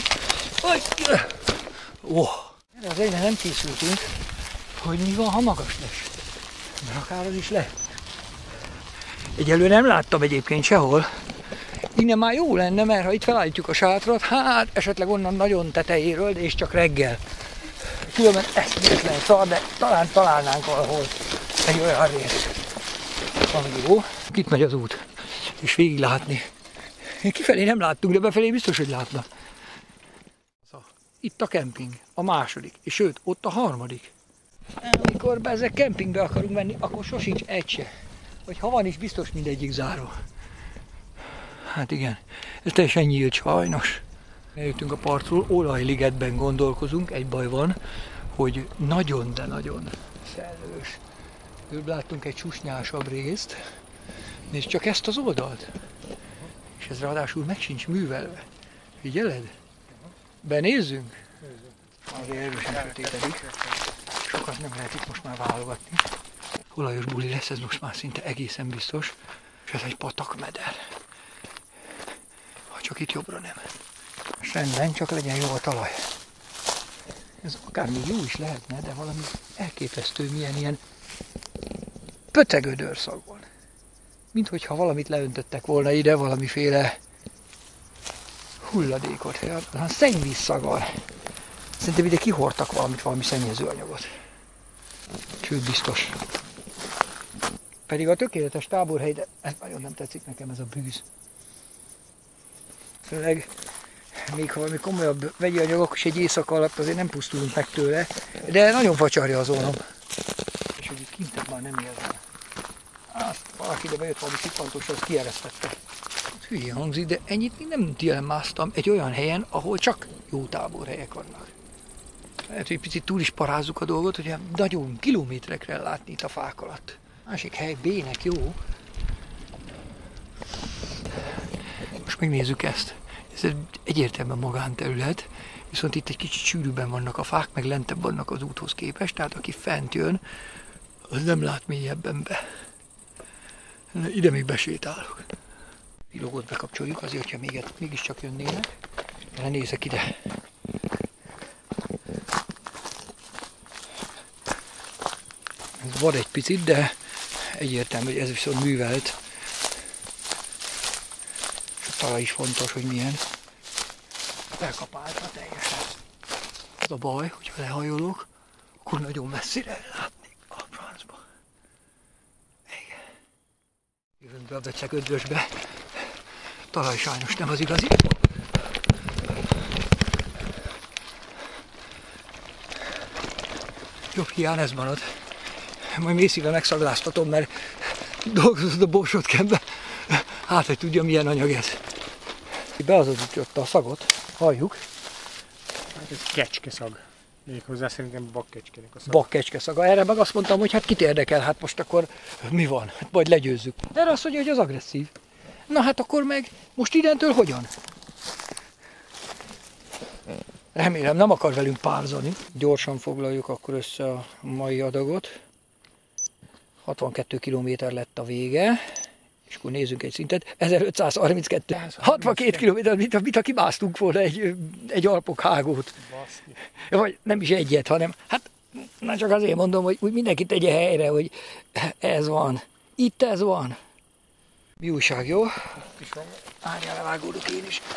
Oh. Erre az egyre nem készültünk, hogy mi van, ha magas lesz. Mert akár az is lehet. Egyelőre nem láttam egyébként sehol. Innen már jó lenne, mert ha itt felállítjuk a sátrat, hát esetleg onnan nagyon tetejéről, de és csak reggel. Különben eszméletlen szar, de talán találnánk valahol egy olyan részt. Van jó. Itt megy az út, és végig látni Kifelé nem láttunk, de befelé biztos, hogy látnak. Itt a kemping, a második, és sőt, ott a harmadik. Amikor be ezek kempingbe akarunk menni, akkor sosincs egy se. Vagy ha van is, biztos mindegyik záró. Hát igen, ez teljesen nyílt sajnos. Eljöttünk a partról, olajligetben gondolkozunk, egy baj van, hogy nagyon, de nagyon szellős. Előbb láttunk egy susnyásabb részt. Nézd csak ezt az oldalt. És ez ráadásul meg sincs művelve. Figyeled? Benézzünk? Azért erősen sötétedik. Sokat nem lehet itt most már válogatni. Olajos buli lesz, ez most már szinte egészen biztos. És ez egy patakmeder. Ha csak itt jobbra nem. És rendben, csak legyen jó a talaj. Ez akármi jó is lehetne, de valami elképesztő, milyen ilyen pöcegödör szag van. Mint hogyha valamit leöntöttek volna ide, valamiféle hulladékot, olyan szennyvíz szaggal. Szerintem ide kihordtak valamit, valami szennyezőanyagot. Sőt, biztos. Pedig a tökéletes táborhely, de ez nagyon nem tetszik nekem, ez a bűz. Főleg még ha valami komolyabb vegyi anyagok is egy éjszaka alatt azért nem pusztulunk meg tőle, de nagyon facsarja az ónom. És hogy itt kintet már nem érzem. Azt valaki ide bejött valami szippantos, az kieresztette. Hülye hangzik, de ennyit még nem dilemáztam egy olyan helyen, ahol csak jó táborhelyek vannak. Lehet, hogy picit túl is parázzuk a dolgot, hogy nagyon kilométerekre látni itt a fák alatt. Másik hely B-nek jó. Most megnézzük ezt. Ez egyértelműen magánterület, viszont itt egy kicsit sűrűbben vannak a fák, meg lentebb vannak az úthoz képest, tehát aki fent jön, az nem lát mélyebben be. Ide még besétálok. Villogót bekapcsoljuk azért, hogyha még, mégiscsak jönnének. Lenézek ide. Ez vad egy picit, de egyértelmű, hogy ez viszont művelt. És a talaj is fontos, hogy milyen. Elkapálta teljesen. Az a baj, hogyha lehajolok, akkor nagyon messzire ellátni a francba. Igen. Jövünk be a becegödrösbe. Talaj sajnos nem az igazi. Jobb hiány ez marad. Majd mészível megszagláztatom, mert dolgozott a borsótkembe. Hát, hogy tudja, milyen anyag ez. Beazonosította a szagot, halljuk. Hát ez kecske szag. Még hozzá szerintem bakkecskének a szag. Bakkecske szaga. Erre meg azt mondtam, hogy hát kit érdekel, hát most akkor mi van? Hát majd legyőzzük. Erre azt mondja, hogy az agresszív. Na hát akkor meg most innentől hogyan? Remélem nem akar velünk párzani. Gyorsan foglaljuk akkor össze a mai adagot. hatvankettő kilométer lett a vége. És akkor nézzünk egy szintet. ezerötszázharminckettő. hatvankét kilométer, mint, mint ha kimásztunk volna egy, egy Alpok hágót. Baszki. Vagy nem is egyet, hanem hát na csak azért mondom, hogy úgy mindenki tegye helyre, hogy ez van. Itt ez van. Mi újság, jó? Árjál, levágódok én is.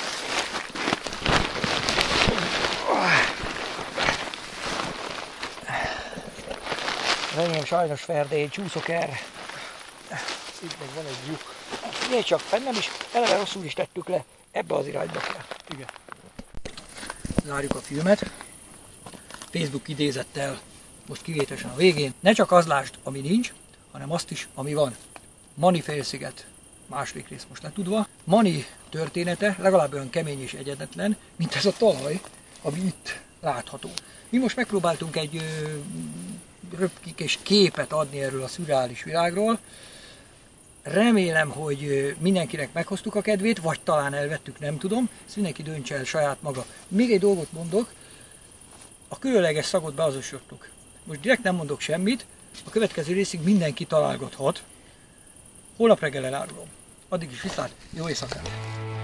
Az enyém sajnos ferde, én csúszok erre. Itt meg van egy lyuk. Nézd csak, bennem is, eleve rosszul is tettük le. Ebbe az irányba kell. Igen. Zárjuk a filmet. Facebook idézettel most kivételesen a végén. Ne csak az lásd, ami nincs, hanem azt is, ami van. Mani félsziget. Második rész most letudva. Mani története legalább olyan kemény és egyedetlen, mint ez a talaj, ami itt látható. Mi most megpróbáltunk egy ö, röpkés képet adni erről a szürreális világról. Remélem, hogy mindenkinek meghoztuk a kedvét, vagy talán elvettük, nem tudom. Ezt mindenki döntse el saját maga. Még egy dolgot mondok, a különleges szagot beazonosítottuk. Most direkt nem mondok semmit, a következő részig mindenki találgathat. Holnap reggel elárulom. Addig is viszlát, jó éjszakát!